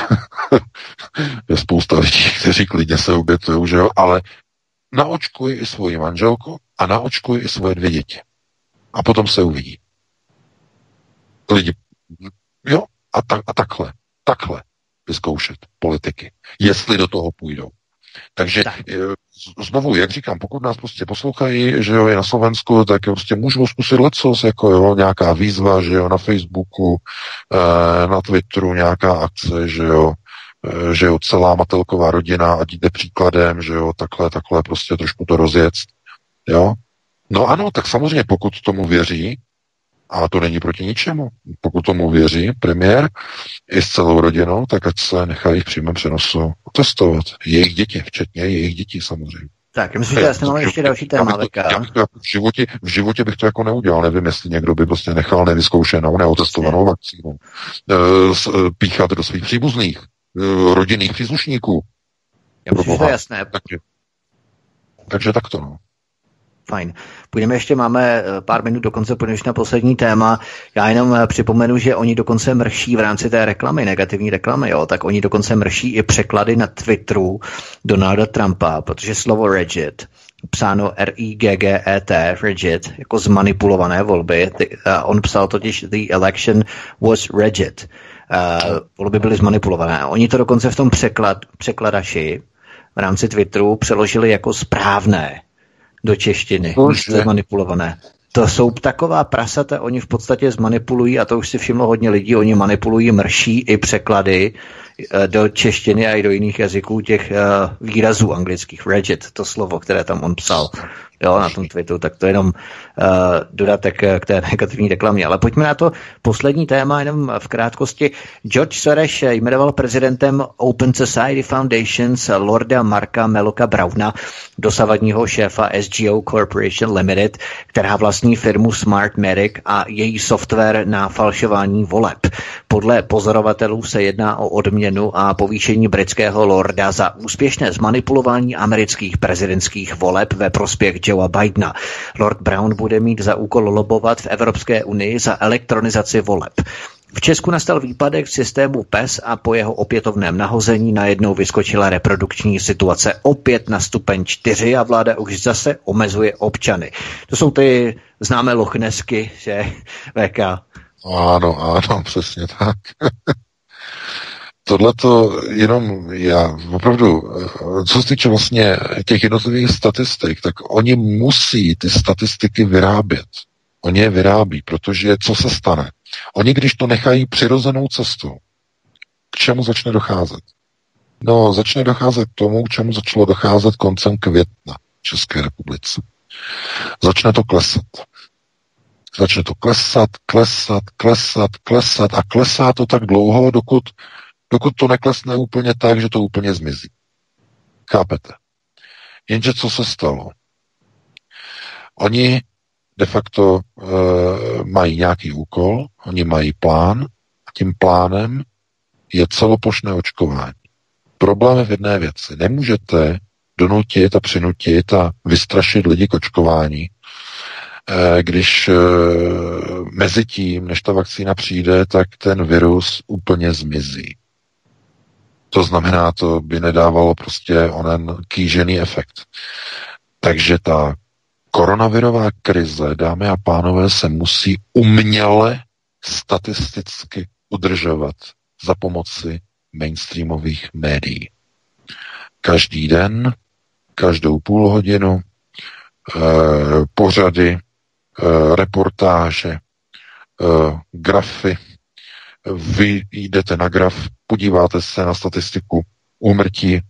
je spousta lidí, kteří klidně se obětují, že jo, ale naočkuj i svoji manželku a naočkuj i svoje dvě děti. A potom se uvidí. Lidi, jo, a, ta, a takhle, takhle vyzkoušet politiky, jestli do toho půjdou. Takže tak. Znovu, jak říkám, pokud nás prostě poslouchají, že jo, je na Slovensku, tak prostě můžou zkusit lecos, jako jo, nějaká výzva, že jo, na Facebooku, na Twitteru nějaká akce, že jo, že jo, celá Matelková rodina, ať jde příkladem, že jo, takhle, takhle prostě trošku to rozjet, jo. No ano, tak samozřejmě, pokud tomu věří, a to není proti ničemu, pokud tomu věří premiér i s celou rodinou, tak ať se nechají v přímém přenosu testovat. Jejich děti, včetně jejich dětí samozřejmě. Tak, myslím, že já jsem ještě další téma. Já bych to, já bych to jako v, životě, v životě bych to jako neudělal. Nevím, jestli někdo by prostě nechal nevyzkoušenou, neotestovanou vakcínu e, píchat do svých příbuzných, e, rodinných příslušníků. Já myslím, že to je jasné. Takže, takže tak to, no. Fajn. Půjdeme ještě, máme pár minut dokonce, půjdeme na poslední téma. Já jenom připomenu, že oni dokonce mrší v rámci té reklamy, negativní reklamy, jo, tak oni dokonce mrší i překlady na Twitteru Donalda Trumpa, protože slovo rigid, psáno R I G G E T, rigid, jako zmanipulované volby, ty, uh, on psal totiž the election was rigid. Uh, volby byly zmanipulované. Oni to dokonce v tom překlad, překladači v rámci Twitteru přeložili jako správné do češtiny, místo zmanipulované. To jsou taková prasata, oni v podstatě zmanipulují, a to už si všimlo hodně lidí, oni manipulují, mrší i překlady do češtiny a i do jiných jazyků těch uh, výrazů anglických. Rigid, to slovo, které tam on psal, jo, na tom Twitteru, tak to jenom uh, dodatek k té negativní reklamě. Ale pojďme na to poslední téma, jenom v krátkosti. George Soros jmenoval prezidentem Open Society Foundations Lorda Marka Meloka Browna, dosavadního šéfa S G O Corporation Limited, která vlastní firmu Smartmatic a její software na falšování voleb. Podle pozorovatelů se jedná o odměnu a povýšení britského lorda za úspěšné zmanipulování amerických prezidentských voleb ve prospěch Joea Bidena. Lord Brown bude mít za úkol lobovat v Evropské unii za elektronizaci voleb. V Česku nastal výpadek v systému P E S a po jeho opětovném nahození najednou vyskočila reprodukční situace opět na stupeň čtyři a vláda už zase omezuje občany. To jsou ty známé lochnesky, že V K? Ano, ano, přesně tak. Tohle to jenom já opravdu, co se týče vlastně těch jednotlivých statistik, tak oni musí ty statistiky vyrábět. Oni je vyrábí, protože co se stane? Oni, když to nechají přirozenou cestou, k čemu začne docházet? No, začne docházet k tomu, k čemu začalo docházet koncem května v České republice. Začne to klesat. Začne to klesat, klesat, klesat, klesat a klesá to tak dlouho, dokud, dokud to neklesne úplně tak, že to úplně zmizí. Chápete? Jenže co se stalo? Oni de facto e, mají nějaký úkol, oni mají plán a tím plánem je celoplošné očkování. Problém je v jedné věci. Nemůžete donutit a přinutit a vystrašit lidi k očkování, e, když e, mezi tím, než ta vakcína přijde, tak ten virus úplně zmizí. To znamená, to by nedávalo prostě onen kýžený efekt. Takže ta koronavirová krize, dámy a pánové, se musí uměle statisticky udržovat za pomoci mainstreamových médií. Každý den, každou půl hodinu, eh, pořady, eh, reportáže, eh, grafy. Vy jdete na graf, podíváte se na statistiku úmrtí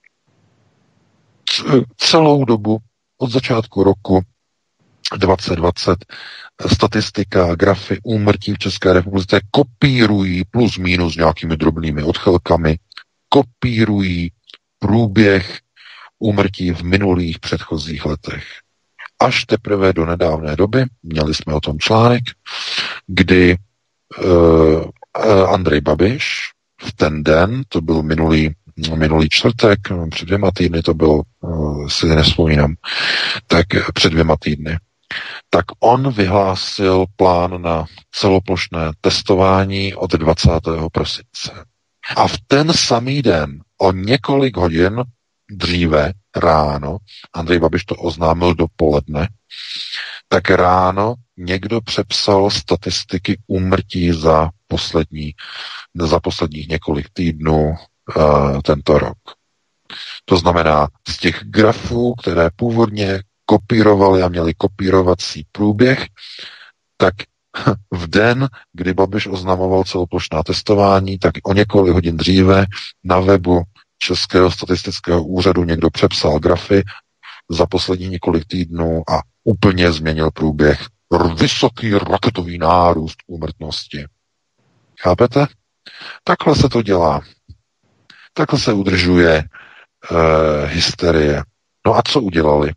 celou dobu od začátku roku dvacet dvacet statistika, grafy úmrtí v České republice kopírují plus minus nějakými drobnými odchylkami, kopírují průběh úmrtí v minulých předchozích letech. Až teprve do nedávné doby, měli jsme o tom článek, kdy uh, Andrej Babiš v ten den, to byl minulý minulý čtvrtek, před dvěma týdny to bylo, si nevzpomínám, tak před dvěma týdny, tak on vyhlásil plán na celoplošné testování od dvacátého prosince. A v ten samý den, o několik hodin dříve, ráno, Andrej Babiš to oznámil dopoledne, tak ráno někdo přepsal statistiky úmrtí za poslední, za posledních několik týdnů uh, tento rok. To znamená, z těch grafů, které původně kopírovali a měli kopírovací průběh, tak v den, kdy Babiš oznamoval celoplošná testování, tak o několik hodin dříve na webu Českého statistického úřadu někdo přepsal grafy za poslední několik týdnů a úplně změnil průběh. Vysoký raketový nárůst úmrtnosti. Chápete? Takhle se to dělá. Takhle se udržuje e, hysterie. No a co udělali?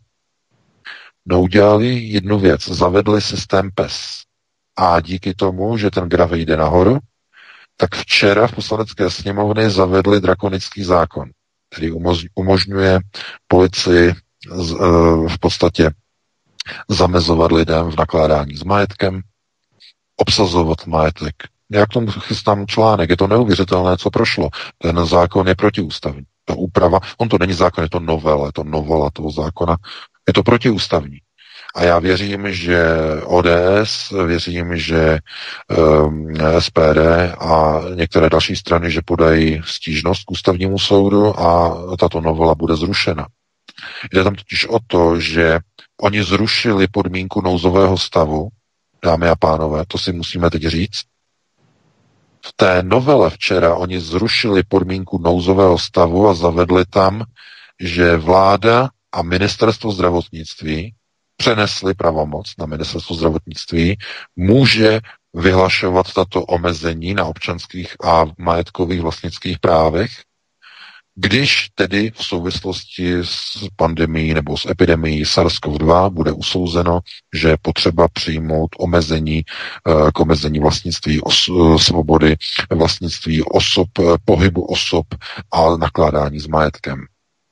No udělali jednu věc. Zavedli systém P E S. A díky tomu, že ten graf jde nahoru, tak včera v poslanecké sněmovně zavedli drakonický zákon, který umožňuje policii z, e, v podstatě zamezovat lidem v nakládání s majetkem, obsazovat majetek. Já k tomu chystám článek, je to neuvěřitelné, co prošlo. Ten zákon je protiústavní. Ta úprava, on to není zákon, je to novela, je to novela toho zákona, je to protiústavní. A já věřím, že O D S, věřím, že um, S P D a některé další strany, že podají stížnost k ústavnímu soudu a tato novela bude zrušena. Jde tam totiž o to, že oni zrušili podmínku nouzového stavu, dámy a pánové, to si musíme teď říct. V té novele včera oni zrušili podmínku nouzového stavu a zavedli tam, že vláda a ministerstvo zdravotnictví přenesli pravomoc na ministerstvo zdravotnictví, může vyhlašovat tato omezení na občanských a majetkových vlastnických právech, když tedy v souvislosti s pandemií nebo s epidemií SARS-CoV dva bude usouzeno, že je potřeba přijmout omezení k omezení vlastnictví os- svobody, vlastnictví osob, pohybu osob a nakládání s majetkem.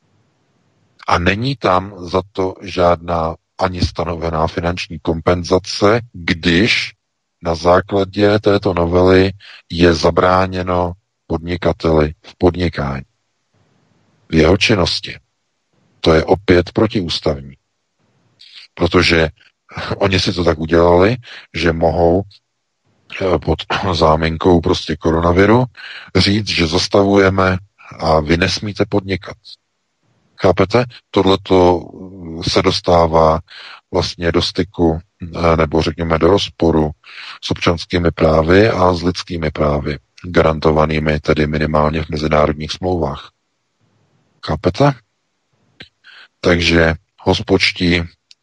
A není tam za to žádná ani stanovená finanční kompenzace, když na základě této novely je zabráněno podnikateli v podnikání, v jeho činnosti. To je opět protiústavní. Protože oni si to tak udělali, že mohou pod záminkou prostě koronaviru říct, že zastavujeme a vy nesmíte podnikat. Chápete? Tohleto se dostává vlastně do styku, nebo řekněme do rozporu s občanskými právy a s lidskými právy, garantovanými tedy minimálně v mezinárodních smlouvách. Chápete? Takže hospočtí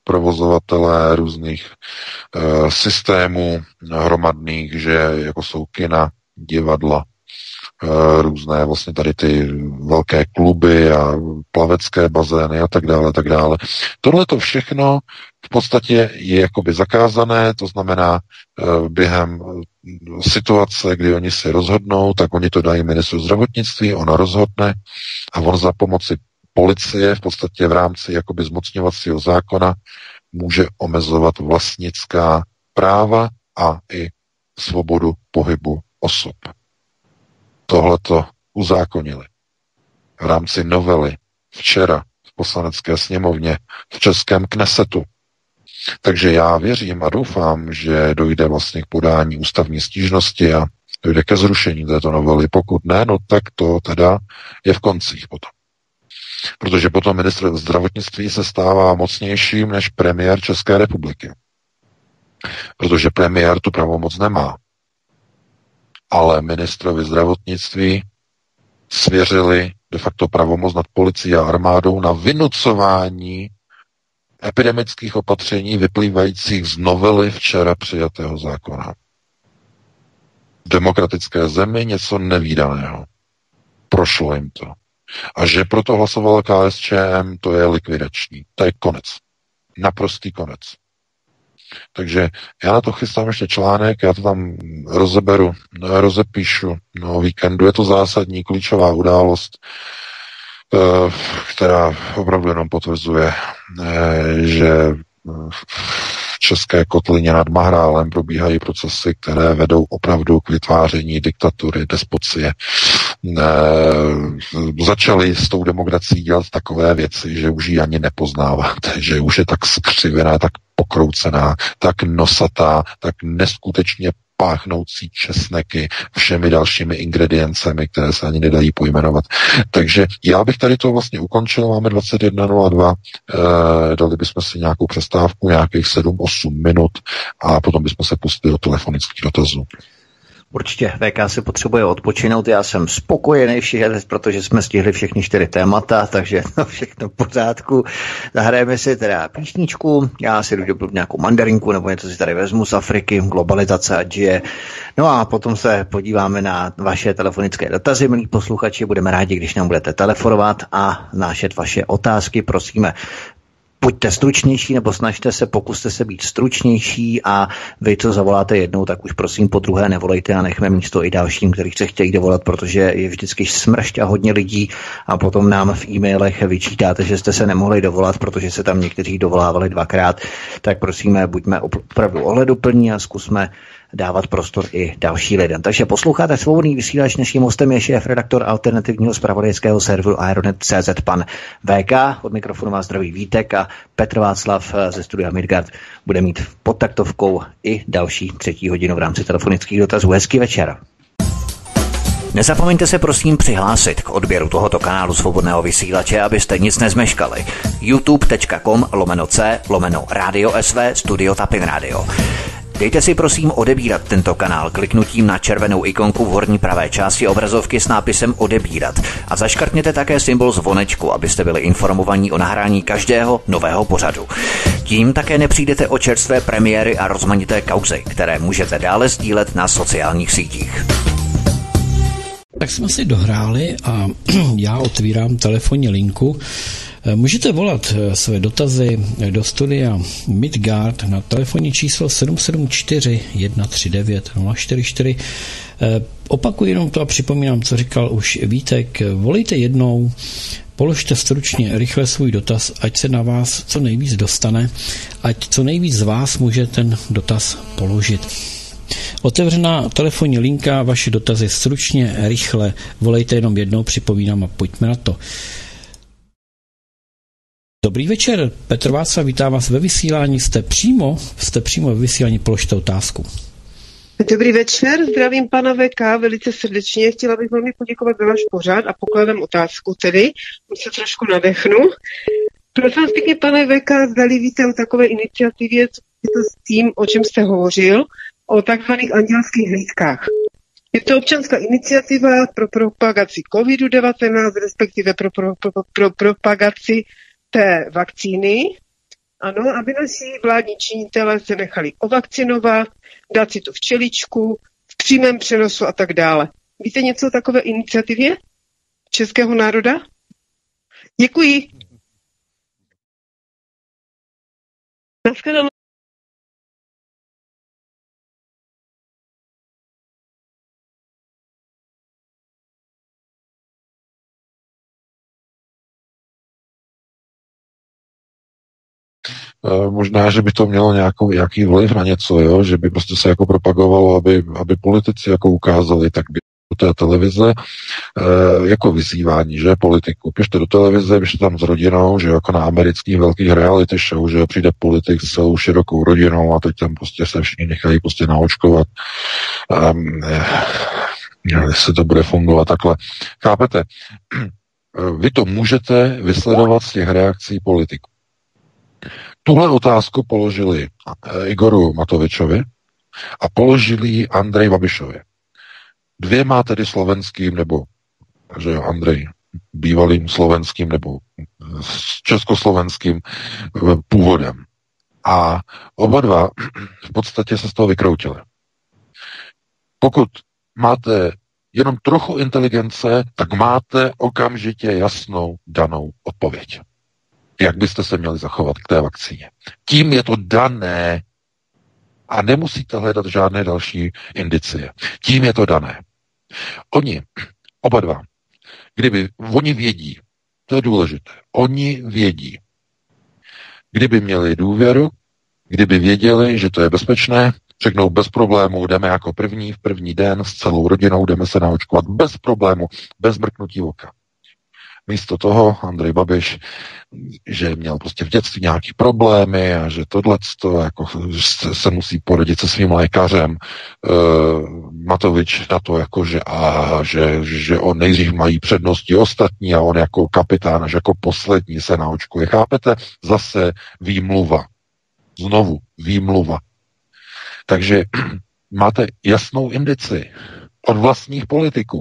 provozovatelé různých uh, systémů hromadných, že jako jsou kina, divadla, uh, různé vlastně tady ty velké kluby a plavecké bazény a tak dále, tak dále. Tohle to všechno v podstatě je jakoby zakázané, to znamená uh, během situace, kdy oni si rozhodnou, tak oni to dají ministru zdravotnictví, ona rozhodne a on za pomoci policie v podstatě v rámci jakoby zmocňovacího zákona může omezovat vlastnická práva a i svobodu pohybu osob. Tohleto uzákonili v rámci novely včera v Poslanecké sněmovně v Českém Knesetu. Takže já věřím a doufám, že dojde vlastně k podání ústavní stížnosti a dojde ke zrušení této novely. Pokud ne, no tak to teda je v koncích potom. Protože potom ministr zdravotnictví se stává mocnějším než premiér České republiky. Protože premiér tu pravomoc nemá. Ale ministrovi zdravotnictví svěřili de facto pravomoc nad policií a armádou na vynucování epidemických opatření vyplývajících z novely včera přijatého zákona. V demokratické zemi něco nevídaného. Prošlo jim to. A že proto hlasovala K S Č M, to je likvidační. To je konec. Naprostý konec. Takže já na to chystám ještě článek, já to tam rozeberu, rozepíšu no, víkendu. Je to zásadní, klíčová událost, která opravdu jenom potvrzuje, že v české kotlině nad Mahrálem probíhají procesy, které vedou opravdu k vytváření diktatury, despocie. Začali s tou demokracií dělat takové věci, že už ji ani nepoznáváte, že už je tak skřivená, tak pokroucená, tak nosatá, tak neskutečně páchnoucí česneky všemi dalšími ingrediencemi, které se ani nedají pojmenovat. Takže já bych tady to vlastně ukončil, máme dvacet jedna nula dva, e, dali bychom si nějakou přestávku, nějakých sedm osm minut a potom bychom se pustili do telefonických dotazů. Určitě, V K si potřebuje odpočinout, já jsem spokojený všichni, protože jsme stihli všechny čtyři témata, takže to všechno v pořádku. Zahrajeme si teda písničku, já si jdu nějakou mandarinku nebo něco si tady vezmu z Afriky, globalizace a žije. No a potom se podíváme na vaše telefonické dotazy, milí posluchači, budeme rádi, když nám budete telefonovat a nášet vaše otázky, prosíme. Buďte stručnější, nebo snažte se, pokuste se být stručnější a vy, co zavoláte jednou, tak už prosím po druhé nevolejte a nechme místo i dalším, kteří se chtějí dovolat, protože je vždycky smršť a hodně lidí a potom nám v e-mailech vyčítáte, že jste se nemohli dovolat, protože se tam někteří dovolávali dvakrát. Tak prosíme, buďme opravdu ohleduplní a zkusme dávat prostor i další lidem. Takže posloucháte Svobodný vysílač, dnešním hostem je šéf-redaktor alternativního zpravodajského serveru Aeronet tečka cé zet pan V K. Od mikrofonu vás zdraví Vítek a Petr Václav ze studia Midgard bude mít pod taktovkou i další třetí hodinu v rámci telefonických dotazů. Hezký večer. Nezapomeňte se prosím přihlásit k odběru tohoto kanálu Svobodného vysílače, abyste nic nezmeškali. youtube tečka com lomeno c lomeno radio sv studio Tapin Radio. Dejte si prosím odebírat tento kanál kliknutím na červenou ikonku v horní pravé části obrazovky s nápisem odebírat a zaškrtněte také symbol zvonečku, abyste byli informovaní o nahrání každého nového pořadu. Tím také nepřijdete o čerstvé premiéry a rozmanité kauzy, které můžete dále sdílet na sociálních sítích. Tak jsme si dohráli a já otvírám telefonní linku. Můžete volat své dotazy do studia Midgard na telefonní číslo sedm sedm čtyři jedna tři devět nula čtyři čtyři. Opakuji jenom to a připomínám, co říkal už Vítek. Volejte jednou, položte stručně, rychle svůj dotaz, ať se na vás co nejvíc dostane, ať co nejvíc z vás může ten dotaz položit. Otevřená telefonní linka, vaše dotazy stručně, rychle, volejte jenom jednou, připomínám a pojďme na to. Dobrý večer, Petr Václav, vítám vás ve vysílání, jste přímo, jste přímo ve vysílání, položte otázku. Dobrý večer, zdravím pana V K velice srdečně, chtěla bych velmi poděkovat za váš pořad a pokládám otázku tedy, už se trošku nadechnu. Prosím vás pěkně, pane V K, zdali víte o takové iniciativě, co je to s tím, o čem jste hovořil, o takzvaných andělských hlídkách. Je to občanská iniciativa pro propagaci kovid devatenáct, respektive pro, pro, pro, pro propagaci té vakcíny Ano, aby naši vládní činitelé se nechali ovakcinovat, dát si tu včeličku, v přímém přenosu a tak dále. Víte něco o takové iniciativě českého národa? Děkuji. Naschledanou. Možná, že by to mělo nějakou, nějaký vliv na něco, jo? Že by prostě se jako propagovalo, aby, aby politici jako ukázali, tak by do té televize e, jako vyzývání, že politiku. Běžte do televize, běžte tam s rodinou, že jako na amerických velkých reality show, že přijde politik s celou širokou rodinou a teď tam prostě se všichni nechají prostě naočkovat. Um, jestli to bude fungovat takhle. Chápete? Vy to můžete vysledovat z těch reakcí politiků. Tuhle otázku položili Igoru Matovičovi a položili ji Andreji Babišovi. Dvěma tedy slovenským, nebo že jo, Andrej bývalým slovenským nebo československým původem. A oba dva v podstatě se z toho vykroutili. Pokud máte jenom trochu inteligence, tak máte okamžitě jasnou danou odpověď. Jak byste se měli zachovat k té vakcíně. Tím je to dané a nemusíte hledat žádné další indicie. Tím je to dané. Oni, oba dva, kdyby, oni vědí, to je důležité, oni vědí, kdyby měli důvěru, kdyby věděli, že to je bezpečné, řeknou bez problémů, jdeme jako první, v první den s celou rodinou, jdeme se naočkovat bez problému, bez mrknutí oka. Místo toho Andrej Babiš, že měl prostě v dětství nějaký problémy a že tohleto jako se musí poradit se svým lékařem. E, Matovič na to jako, že, a, že, že on nejdřív mají přednosti ostatní a on jako kapitán, až jako poslední se naočkuje. Chápete? Zase výmluva. Znovu výmluva. Takže máte jasnou indici od vlastních politiků.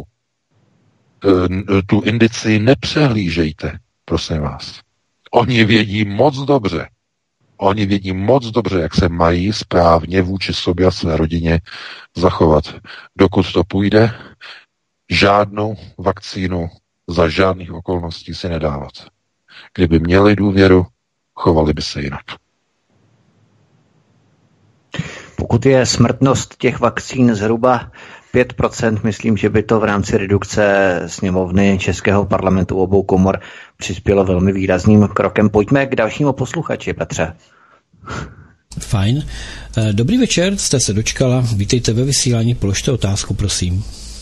Tu indici nepřehlížejte, prosím vás. Oni vědí moc dobře, oni vědí moc dobře, jak se mají správně vůči sobě a své rodině zachovat. Dokud to půjde, žádnou vakcínu za žádných okolností si nedávat. Kdyby měli důvěru, chovali by se jinak. Pokud je smrtnost těch vakcín zhruba pět procent, myslím, že by to v rámci redukce sněmovny Českého parlamentu obou komor přispělo velmi výrazným krokem. Pojďme k dalšímu posluchači, Petře. Fajn. Dobrý večer, jste se dočkala. Vítejte ve vysílání, položte otázku, prosím.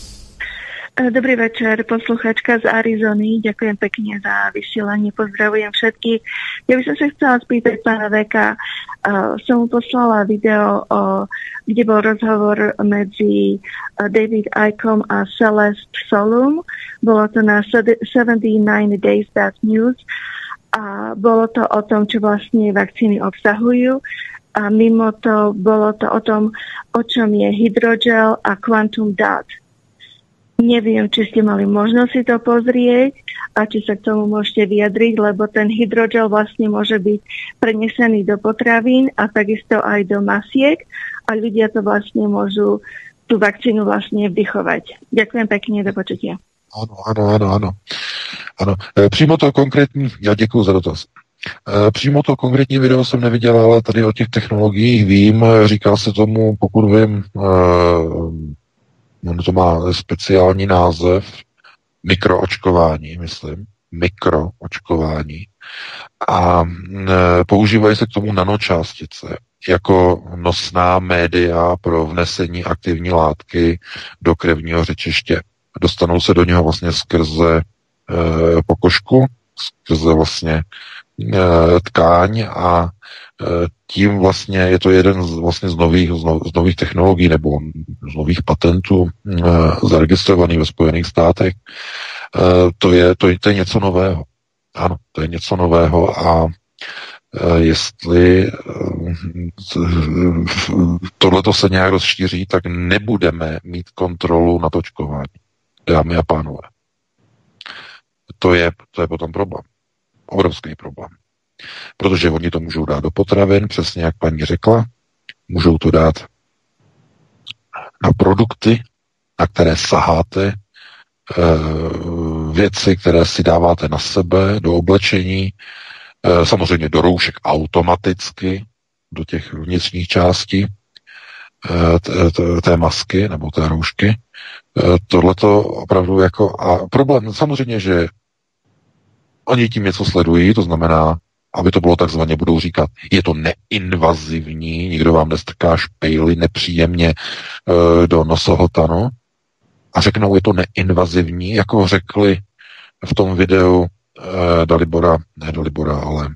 Dobrý večer, posluchačka z Arizony. Ďakujem pekne za vysielanie, pozdravujem všetkých. Ja by som sa chcela spýtať pána Veka. Uh, som mu poslala video, uh, kde bol rozhovor medzi uh, David Ickom a Celeste Solum. Bolo to na sedemdesiatdeväť Days Bad News a bolo to o tom, čo vlastne vakcíny obsahujú. A mimo to bolo to o tom, o čom je hydrogel a quantum dot. Neviem, či ste mali možnosť si to pozrieť a či sa k tomu môžete vyjadriť, lebo ten hydrogel vlastne môže byť prenesený do potravín a takisto aj do masiek a ľudia to vlastne môžu tú vakcínu vlastne vdychovať. Ďakujem pekne, do počutia. Ano, ano, ano, ano. ano. E, přímo to konkrétní, já děkuji za dotaz. E, přímo to konkrétní video jsem neviděl, ale tady o těch technologiích vím, říká se tomu, pokud vím, e, ono to má speciální název, mikroočkování, myslím, mikroočkování. A e, používají se k tomu nanočástice jako nosná média pro vnesení aktivní látky do krevního řečiště. Dostanou se do něho vlastně skrze e, pokožku, skrze vlastně e, tkáň a tím vlastně je to jeden z, vlastně z, nových, z, no, z nových technologií nebo z nových patentů e, zaregistrovaných ve Spojených státech. E, to, je, to, je, to je něco nového. Ano, to je něco nového a e, jestli e, tohleto se nějak rozšíří, tak nebudeme mít kontrolu nad očkování. Dámy a pánové. To je, to je potom problém. Obrovský problém. Protože oni to můžou dát do potravin, přesně jak paní řekla, můžou to dát na produkty, na které saháte, věci, které si dáváte na sebe, do oblečení, samozřejmě do roušek automaticky, do těch vnitřních částí té masky nebo té roušky. Tohle to opravdu jako... A problém samozřejmě, že oni tím něco sledují, to znamená, aby to bylo takzvaně, budou říkat, je to neinvazivní, nikdo vám nestrká špejly nepříjemně do nosohltanu a řeknou, je to neinvazivní, jako řekli v tom videu Dalibora, ne Dalibora, ale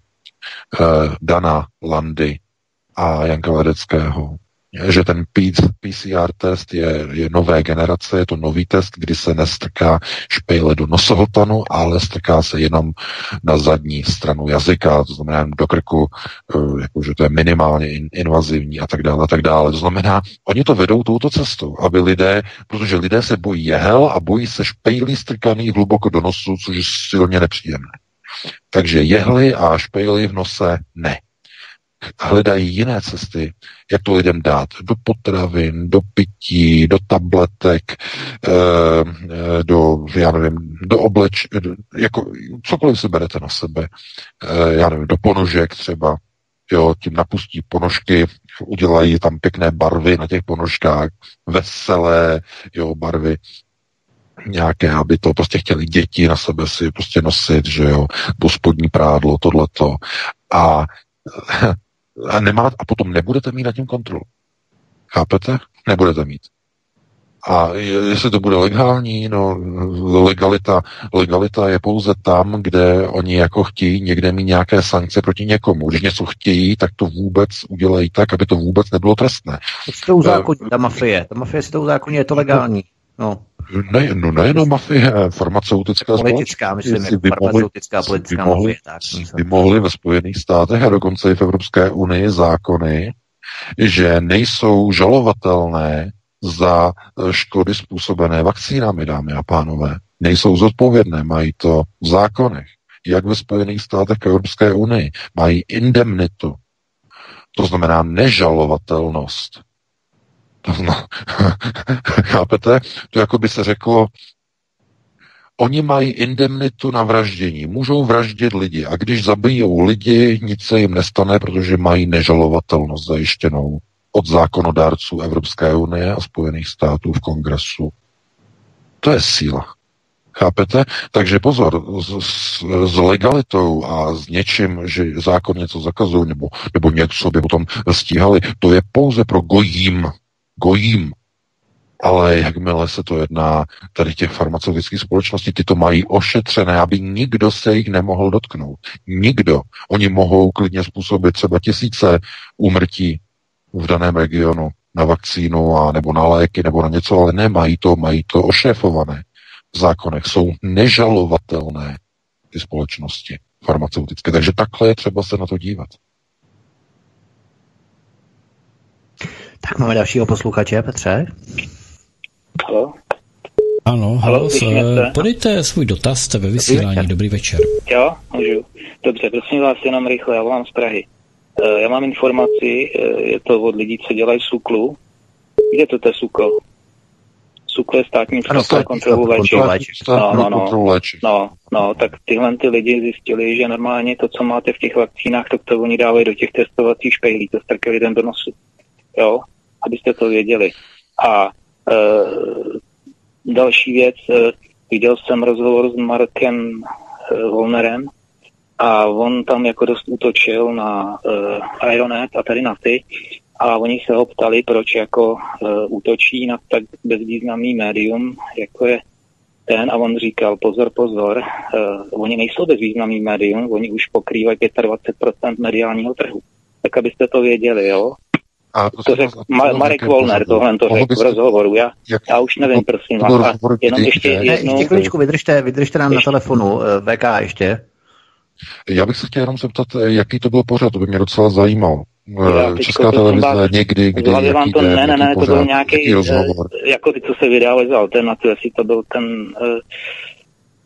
Dana Landy a Janka Ledeckého, že ten P C R test je, je nové generace, je to nový test, kdy se nestrká špejle do nosohltanu, ale strká se jenom na zadní stranu jazyka, to znamená do krku, jakože to je minimálně invazivní a tak dále, a tak dále. To znamená, oni to vedou touto cestou, aby lidé, protože lidé se bojí jehel a bojí se špejlí strkaných hluboko do nosu, což je silně nepříjemné. Takže jehly a špejly v nose ne. Hledají jiné cesty, jak to lidem dát do potravin, do pití, do tabletek, do, já nevím, do obleč, jako cokoliv si berete na sebe, já nevím, do ponožek třeba, jo, tím napustí ponožky, udělají tam pěkné barvy na těch ponožkách, veselé, jo, barvy, nějaké, aby to prostě chtěli děti na sebe si prostě nosit, že jo, do spodní prádlo, tohleto. A A, nemá, a potom nebudete mít nad tím kontrolu. Chápete? Nebudete mít. A jestli to bude legální, no legalita, legalita je pouze tam, kde oni jako chtějí někde mít nějaké sankce proti někomu. Když něco chtějí, tak to vůbec udělají tak, aby to vůbec nebylo trestné. Si to uzákoní, ta mafie. Ta mafie si to uzákoní, je to legální. No. Ne, no nejenom mafie, farmaceutická politická, myslím, jako farmaceutická politická mohli, mafie. Tak, by mohli ve Spojených státech a dokonce i v Evropské unii zákony, že nejsou žalovatelné za škody způsobené vakcínami, dámy a pánové. Nejsou zodpovědné, mají to v zákonech. Jak ve Spojených státech a Evropské unii. Mají indemnitu. To znamená nežalovatelnost. No, chápete? To jako by se řeklo, oni mají indemnitu na vraždění, můžou vraždit lidi a když zabijou lidi, nic se jim nestane, protože mají nežalovatelnost zajištěnou od zákonodárců Evropské unie a Spojených států v kongresu. To je síla. Chápete? Takže pozor, s, s, s legalitou a s něčím, že zákon něco zakazují nebo, nebo něco by potom stíhali, to je pouze pro gojím. Gojím. Ale jakmile se to jedná tady těch farmaceutických společností, ty to mají ošetřené, aby nikdo se jich nemohl dotknout. Nikdo. Oni mohou klidně způsobit třeba tisíce úmrtí v daném regionu na vakcínu a nebo na léky nebo na něco, ale nemají to, mají to ošéfované v zákonech. Jsou nežalovatelné ty společnosti farmaceutické. Takže takhle je třeba se na to dívat. Tak máme dalšího posluchače, Petře. Halo? Ano, halo, podejte svůj dotaz, jste ve vysílání, dobrý, dobrý večer. Jo, můžu. Dobře, prosím vás jenom rychle, já volám z Prahy. Já mám informaci, je to od lidí, co dělají SÚKLu. Kde to je SÚKL? SÚKL je státní ústav pro kontrolu léčiv. No, no, no, no, no, tak tyhle ty lidi zjistili, že normálně to, co máte v těch vakcínách, to, to oni dávají do těch testovacích špejlí, to strkají lidem do nosu. Jo, abyste to věděli. A e, další věc, e, viděl jsem rozhovor s Markem e, Volnerem a on tam jako dost útočil na e, Ironet a tady na ty a oni se ho ptali, proč jako e, útočí na tak bezvýznamný médium, jako je ten, a on říkal, pozor, pozor, e, oni nejsou bezvýznamný médium, oni už pokrývají dvacet pět procent mediálního trhu. Tak abyste to věděli, jo. A to řekl Ma- Marek Volner, tohle to řekl v rozhovoru. Já, já už nevím, prosím vás. Jenom ještě jednou... Ještě chviličku vydržte, vydržte nám ještě na telefonu. V K ještě. Já bych se chtěl jenom zeptat, jaký to byl pořad, to by mě docela zajímalo. Česká televize vás, někdy, kdy, jaký vám to, den, ne, ne, ne, pořád, to byl nějaký, rozhovor. jako ty, co se vydávali za alternativu, jestli to byl ten...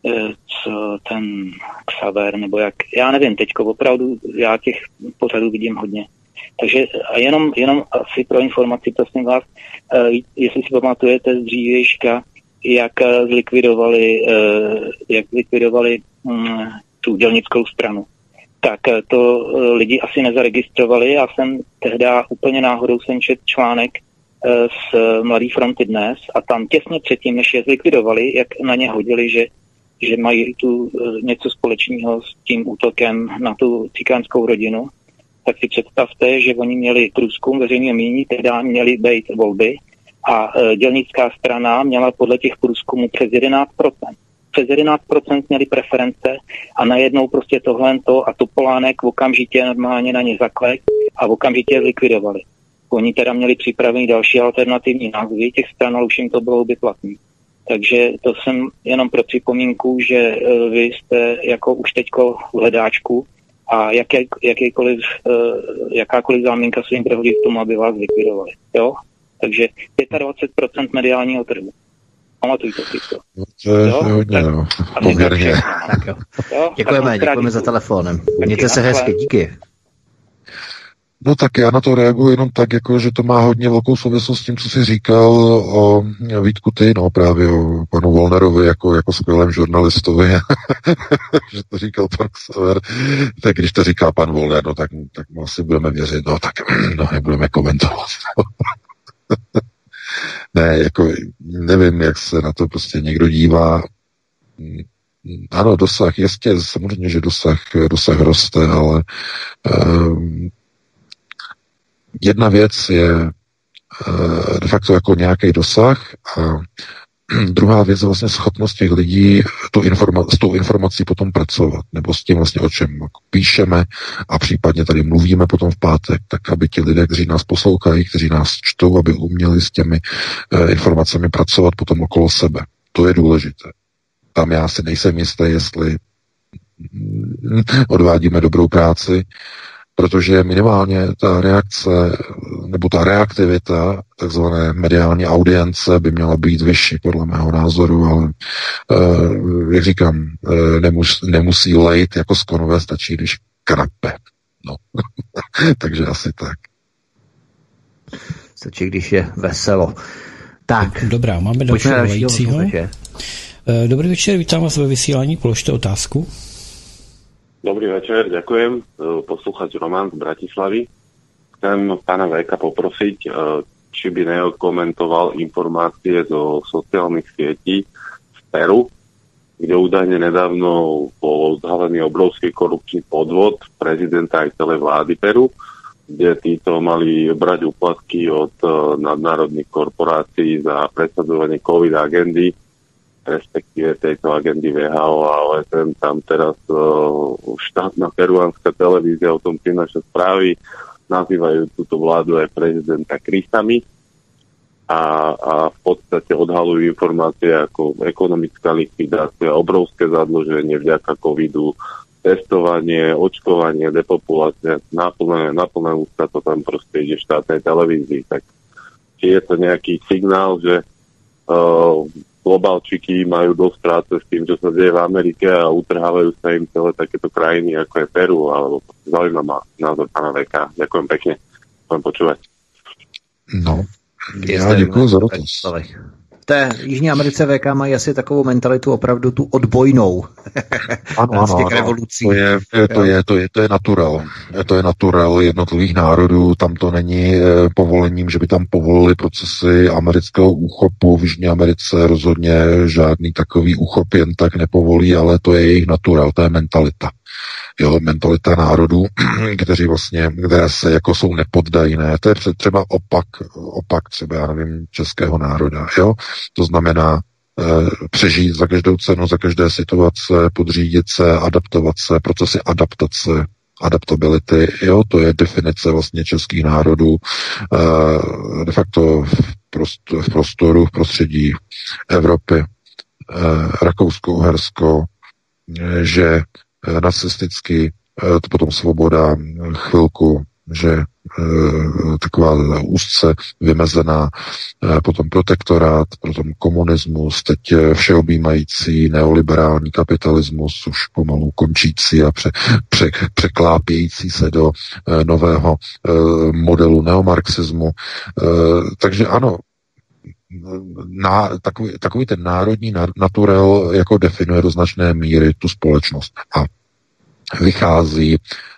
co ten Xaver, nebo jak, já nevím, teďko opravdu, já těch pořadů vidím hodně. Takže jenom, jenom asi pro informaci, prosím vás, jestli si pamatujete z dřívějška, jak zlikvidovali, jak zlikvidovali tu dělnickou stranu. Tak to lidi asi nezaregistrovali. Já jsem tehdy úplně náhodou jsem četl článek z Mladé fronty dnes a tam těsně předtím, než je zlikvidovali, jak na ně hodili, že, že mají tu něco společného s tím útokem na tu cikánskou rodinu, tak si představte, že oni měli průzkum veřejného mínění, tehdy měly být volby a dělnická strana měla podle těch průzkumů přes jedenáct procent. Přes jedenáct procent měli preference a najednou prostě tohle to a Topolánek okamžitě normálně na ně zaklek a okamžitě zlikvidovali. Oni teda měli připravený další alternativní názvy těch stran, ale už jim to bylo byplatný. Takže to jsem jenom pro připomínku, že vy jste jako už teďko v hledáčku a jaké, jakýkoliv, jakákoliv záminka se jim bude hodit k tomu, aby vás zlikvidovali. Jo? Takže dvacet pět procent mediálního trhu. Pamatujte si to. To je hodně, no. Poměrně. Tak jo. jo. Děkujeme, děkujeme za telefonem. Mějte se hezky, díky. No tak já na to reaguji jenom tak, jako, že to má hodně velkou souvislost s tím, co jsi říkal o Vítku ty, no právě o panu Volnerovi jako, jako skvělém žurnalistovi, že to říkal pan Xaver, tak když to říká pan Volner, no tak, tak mu asi budeme věřit, no tak no, nebudeme komentovat. Ne, jako nevím, jak se na to prostě někdo dívá. Ano, dosah, jistě, samozřejmě, že dosah, dosah roste, ale um, jedna věc je uh, de facto jako nějaký dosah a druhá věc je vlastně schopnost těch lidí tu informa- s tou informací potom pracovat, nebo s tím vlastně, o čem píšeme a případně tady mluvíme potom v pátek, tak aby ti lidé, kteří nás poslouchají, kteří nás čtou, aby uměli s těmi uh, informacemi pracovat potom okolo sebe. To je důležité. Tam já si nejsem jistý, jestli odvádíme dobrou práci, protože minimálně ta reakce nebo ta reaktivita takzvané mediální audience by měla být vyšší, podle mého názoru, ale uh, jak říkám, uh, nemus, nemusí lejt jako z konve, stačí, když krape. No. Takže asi tak. Stačí, když je veselo. Tak. Dobrá, máme dalšího volajícího. Dobrý večer, vítám vás ve vysílání, položte otázku. Dobrý večer, ďakujem. Posluchač Roman z Bratislavy. Chcem pána Veka poprosiť, či by nekomentoval informácie zo sociálnych sietí z Peru, kde údajne nedávno bol odhalený obrovský korupčný podvod prezidenta aj celej vlády Peru, kde títo mali brať úplatky od nadnárodných korporácií za presadzovanie COVID agendy, respektíve tejto agendy vé há ó a ó es en. Tam teraz uh, štátna peruánska televízia o tom prináša správy, nazývajú túto vládu aj prezidenta Krisami a, a v podstate odhalujú informácie ako ekonomická likvidácia, obrovské zadlženie vďaka covidu, testovanie, očkovanie, depopulácia, naplné, naplné ústa, to tam proste ide v štátnej televízii. Tak či je to nejaký signál, že uh, globalčiky majú dosť práce s tým, čo sa deje v Amerike a utrhávajú sa im celé takéto krajiny, ako je Peru, alebo zaujíma ma názor pána Veka. Ďakujem pekne. Budem počúvať. No, já děkuji za dotaz. V té Jižní Americe vé ká mají asi takovou mentalitu opravdu tu odbojnou. Ano, ano, ano. To je, to je, to je, to je natural. To je natural jednotlivých národů. Tam to není povolením, že by tam povolili procesy amerického úchopu. V Jižní Americe rozhodně žádný takový úchop jen tak nepovolí, ale to je jejich natural, to je mentalita. Jo, mentalita národů, kteří vlastně, které se jako jsou nepoddajné. To je třeba opak, opak třeba, já nevím, českého národa, jo. To znamená e, přežít za každou cenu, za každé situace, podřídit se, adaptovat se, procesy adaptace, adaptability, jo, to je definice vlastně českých národů, e, de facto v, prostoru, v prostoru, v prostředí Evropy, e, Rakousko, Uhersko, e, že nacisticky, to potom svoboda chvilku, že taková úzce vymezená, potom protektorát, potom komunismus, teď všeobjímající neoliberální kapitalismus, už pomalu končící a pře, pře, překlápějící se do nového modelu neomarxismu. Takže ano, na, takový, takový ten národní naturel jako definuje do značné míry tu společnost a vychází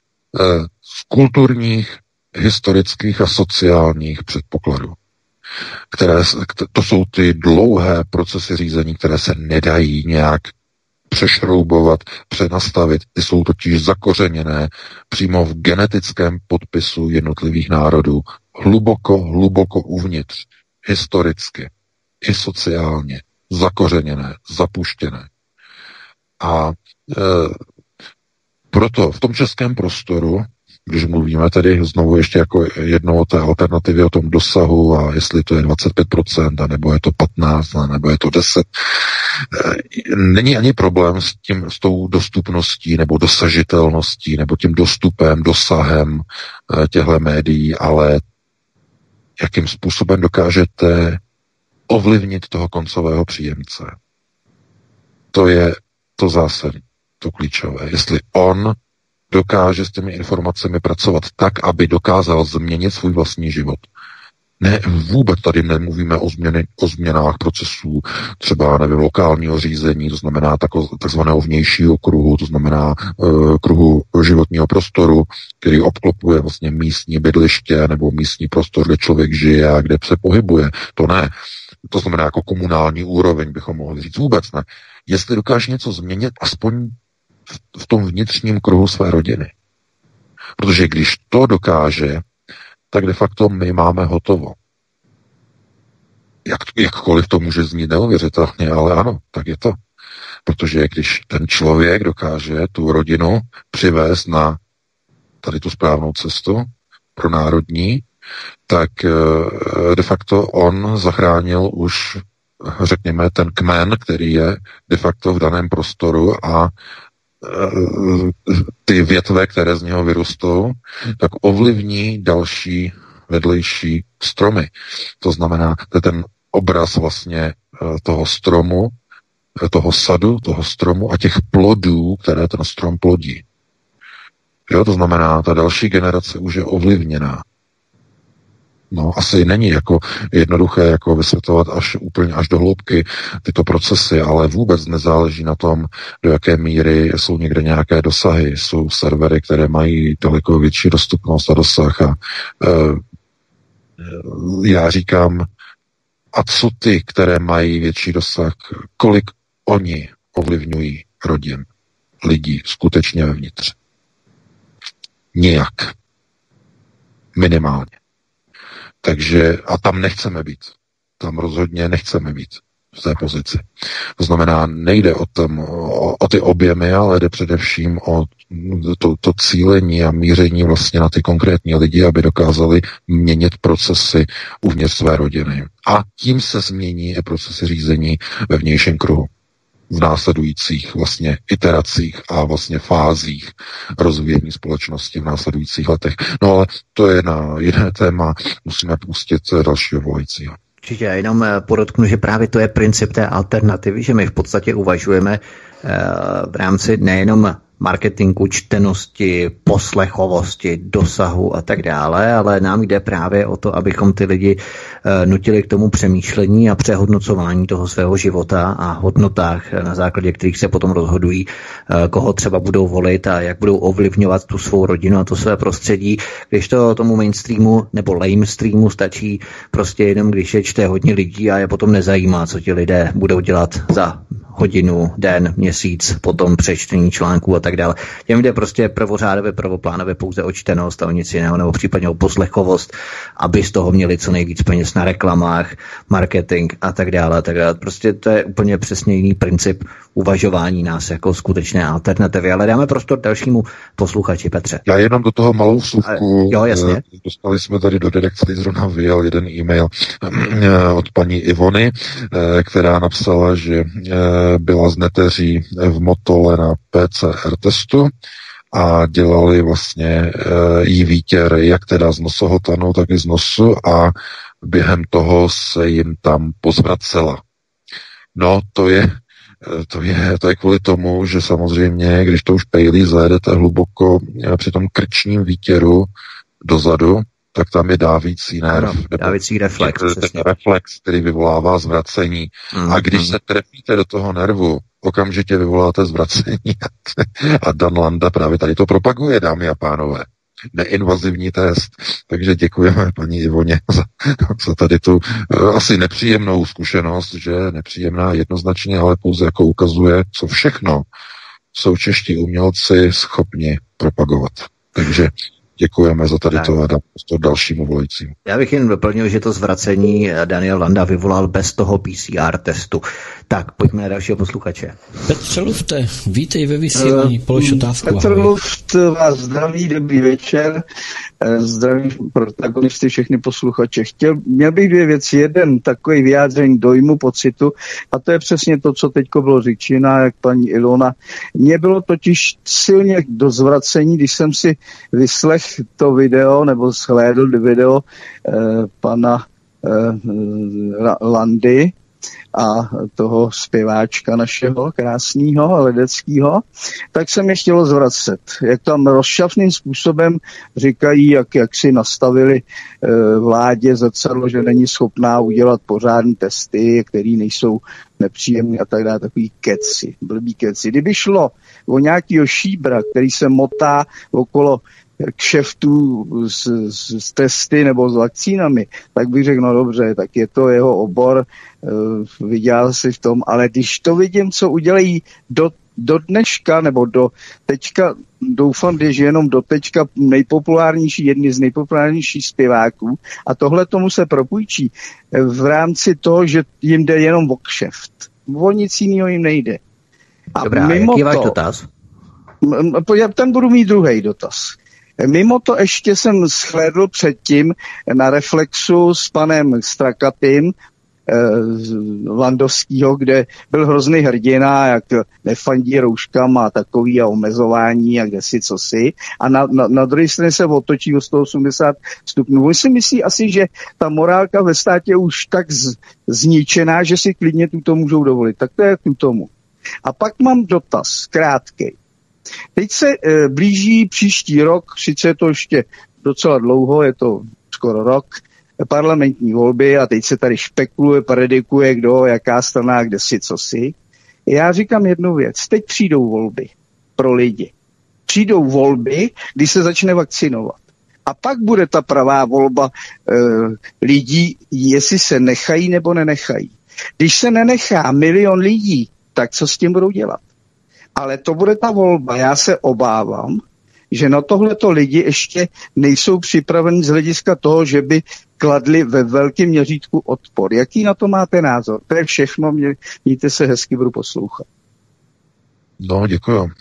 z kulturních, historických a sociálních předpokladů, které, to jsou ty dlouhé procesy řízení, které se nedají nějak přešroubovat, přenastavit. Ty jsou totiž zakořeněné přímo v genetickém podpisu jednotlivých národů, hluboko, hluboko uvnitř, historicky i sociálně, zakořeněné, zapuštěné. A e, proto v tom českém prostoru, když mluvíme tedy znovu ještě jako jednou o té alternativě, o tom dosahu a jestli to je dvacet pět procent, nebo je to patnáct, nebo je to deset, není ani problém s tím, s tou dostupností nebo dosažitelností nebo tím dostupem, dosahem těchto médií, ale jakým způsobem dokážete ovlivnit toho koncového příjemce. To je to zásadní, to klíčové. Jestli on dokáže s těmi informacemi pracovat tak, aby dokázal změnit svůj vlastní život. Ne, vůbec tady nemluvíme o, změny, o změnách procesů, třeba nevím, lokálního řízení, to znamená tako, takzvaného vnějšího kruhu, to znamená uh, kruhu životního prostoru, který obklopuje vlastně místní bydliště nebo místní prostor, kde člověk žije a kde se pohybuje. To ne. To znamená jako komunální úroveň, bychom mohli říct. Vůbec ne. Jestli dokáže něco změnit, aspoň v tom vnitřním kruhu své rodiny. Protože když to dokáže, tak de facto my máme hotovo. Jak, jakkoliv to může znít neuvěřitelně, ale ano, tak je to. Protože když ten člověk dokáže tu rodinu přivést na tady tu správnou cestu pro národní, tak de facto on zachránil už, řekněme, ten kmen, který je de facto v daném prostoru a ty větve, které z něho vyrostou, tak ovlivní další vedlejší stromy. To znamená, to je ten obraz vlastně toho stromu, toho sadu, toho stromu a těch plodů, které ten strom plodí. Jo, to znamená, ta další generace už je ovlivněná. No, asi není jako jednoduché jako vysvětlovat až úplně až do hloubky tyto procesy, ale vůbec nezáleží na tom, do jaké míry jsou někde nějaké dosahy. Jsou servery, které mají daleko větší dostupnost a dosah. A e, já říkám, a co ty, které mají větší dosah, kolik oni ovlivňují rodin, lidí skutečně vevnitř? Nijak. Minimálně. Takže, a tam nechceme být. Tam rozhodně nechceme být v té pozici. To znamená, nejde o, tom, o, o ty objemy, ale jde především o to, to cílení a míření vlastně na ty konkrétní lidi, aby dokázali měnit procesy uvnitř své rodiny. A tím se změní i procesy řízení ve vnějším kruhu. V následujících vlastně iteracích a vlastně fázích rozvíjení společnosti v následujících letech. No ale to je na jiné téma, musíme pustit dalšího volajícího. Určitě, jenom podotknu, že právě to je princip té alternativy, že my v podstatě uvažujeme v rámci nejenom marketingu, čtenosti, poslechovosti, dosahu a tak dále, ale nám jde právě o to, abychom ty lidi nutili k tomu přemýšlení a přehodnocování toho svého života a hodnotách, na základě kterých se potom rozhodují, koho třeba budou volit a jak budou ovlivňovat tu svou rodinu a to své prostředí. Když to tomu mainstreamu nebo lamestreamu stačí prostě jenom, když je čte hodně lidí a je potom nezajímá, co ti lidé budou dělat za hodinu, den, měsíc, potom přečtení článků a tak dále. Těm jde prostě prvořádově, prvoplánově pouze o čtenost a o nic jiného, nebo případně o poslechovost, aby z toho měli co nejvíc peněz na reklamách, marketing a tak dále. Tak dále. Prostě to je úplně přesně jiný princip uvažování nás jako skutečné alternativy. Ale dáme prostor dalšímu posluchači, Petře. Já jenom do toho malou vsuvku. Jo, jasně. Dostali jsme tady do redakce, zrovna vyjel jeden e-mail od paní Ivony, která napsala, že byla z neteří v Motole na P C R testu a dělali vlastně e, jí výtěr, jak teda z nosohotanu, tak i z nosu a během toho se jim tam pozvracela. No, to je, to je, to je kvůli tomu, že samozřejmě, když to už pejlí zajedete hluboko při tom krčním výtěru dozadu, tak tam je dávící nerv. No, dávící reflex. Ten reflex, který vyvolává zvracení. Mm, a když mm. se trefíte do toho nervu, okamžitě vyvoláte zvracení. A Dan Landa právě tady to propaguje, dámy a pánové. Neinvazivní test. Takže děkujeme paní Ivoně za, za tady tu uh, asi nepříjemnou zkušenost, že nepříjemná jednoznačně, ale pouze jako ukazuje, co všechno jsou čeští umělci schopni propagovat. Takže děkujeme za tady tak. To a dám to dalšímu volajícímu. Já bych jen doplnil, že to zvracení Daniel Landa vyvolal bez toho P C R testu. Tak, pojďme na dalšího posluchače. Petře Lufte, vítej ve vysílání, polož otázku. Petr Luft vás zdraví, dobrý večer. Zdraví protagonisty, všechny posluchače. Chtěl, měl bych dvě věci. Jeden takový vyjádření dojmu, pocitu, a to je přesně to, co teďko bylo řečeno, jak paní Ilona. Mně bylo totiž silně do zvracení, když jsem si vyslech to video, nebo shlédl video eh, pana eh, Landy a toho zpěváčka našeho krásného, ledeckého, tak se mě chtělo zvracet. Jak tam rozšafným způsobem říkají, jak, jak si nastavili e, vládě zrcadlo, že není schopná udělat pořádné testy, které nejsou nepříjemné a tak dále, takový keci, blbý keci. Kdyby šlo o nějakýho šíbra, který se motá okolo kšeftů s, s, s testy nebo s vakcínami, tak bych řekl, no dobře, tak je to jeho obor, uh, vydělal si v tom, ale když to vidím, co udělají do, do dneška, nebo do teďka, doufám, že jenom do teďka nejpopulárnější, jedni z nejpopulárnějších zpěváků, a tohle tomu se propůjčí v rámci toho, že jim jde jenom o kšeft. O nic jiného jim nejde. A dobrá, mimo jaký je váš dotaz? Ten budu mít druhý dotaz. Mimo to ještě jsem shlédl předtím na Reflexu s panem Strakatým eh, Landovskýho, kde byl hrozný hrdina, jak nefandí rouškama a takový a omezování a kde si co si. A na, na, na druhé straně se otočí o sto osmdesát stupňů. On si myslí asi, že ta morálka ve státě je už tak z, zničená, že si klidně tuto můžou dovolit. Tak to je k tomu. A pak mám dotaz, krátkej. Teď se e, blíží příští rok, sice je to ještě docela dlouho, je to skoro rok, parlamentní volby a teď se tady špekuluje, predikuje, kdo, jaká strana, kde si, co si. Já říkám jednu věc, teď přijdou volby pro lidi. Přijdou volby, kdy se začne vakcinovat. A pak bude ta pravá volba e, lidí, jestli se nechají nebo nenechají. Když se nenechá milion lidí, tak co s tím budou dělat? Ale to bude ta volba. Já se obávám, že na tohleto lidi ještě nejsou připraveni z hlediska toho, že by kladli ve velkém měřítku odpor. Jaký na to máte názor? To je všechno, mě, mějte se hezky, budu poslouchat. No, děkuji. E,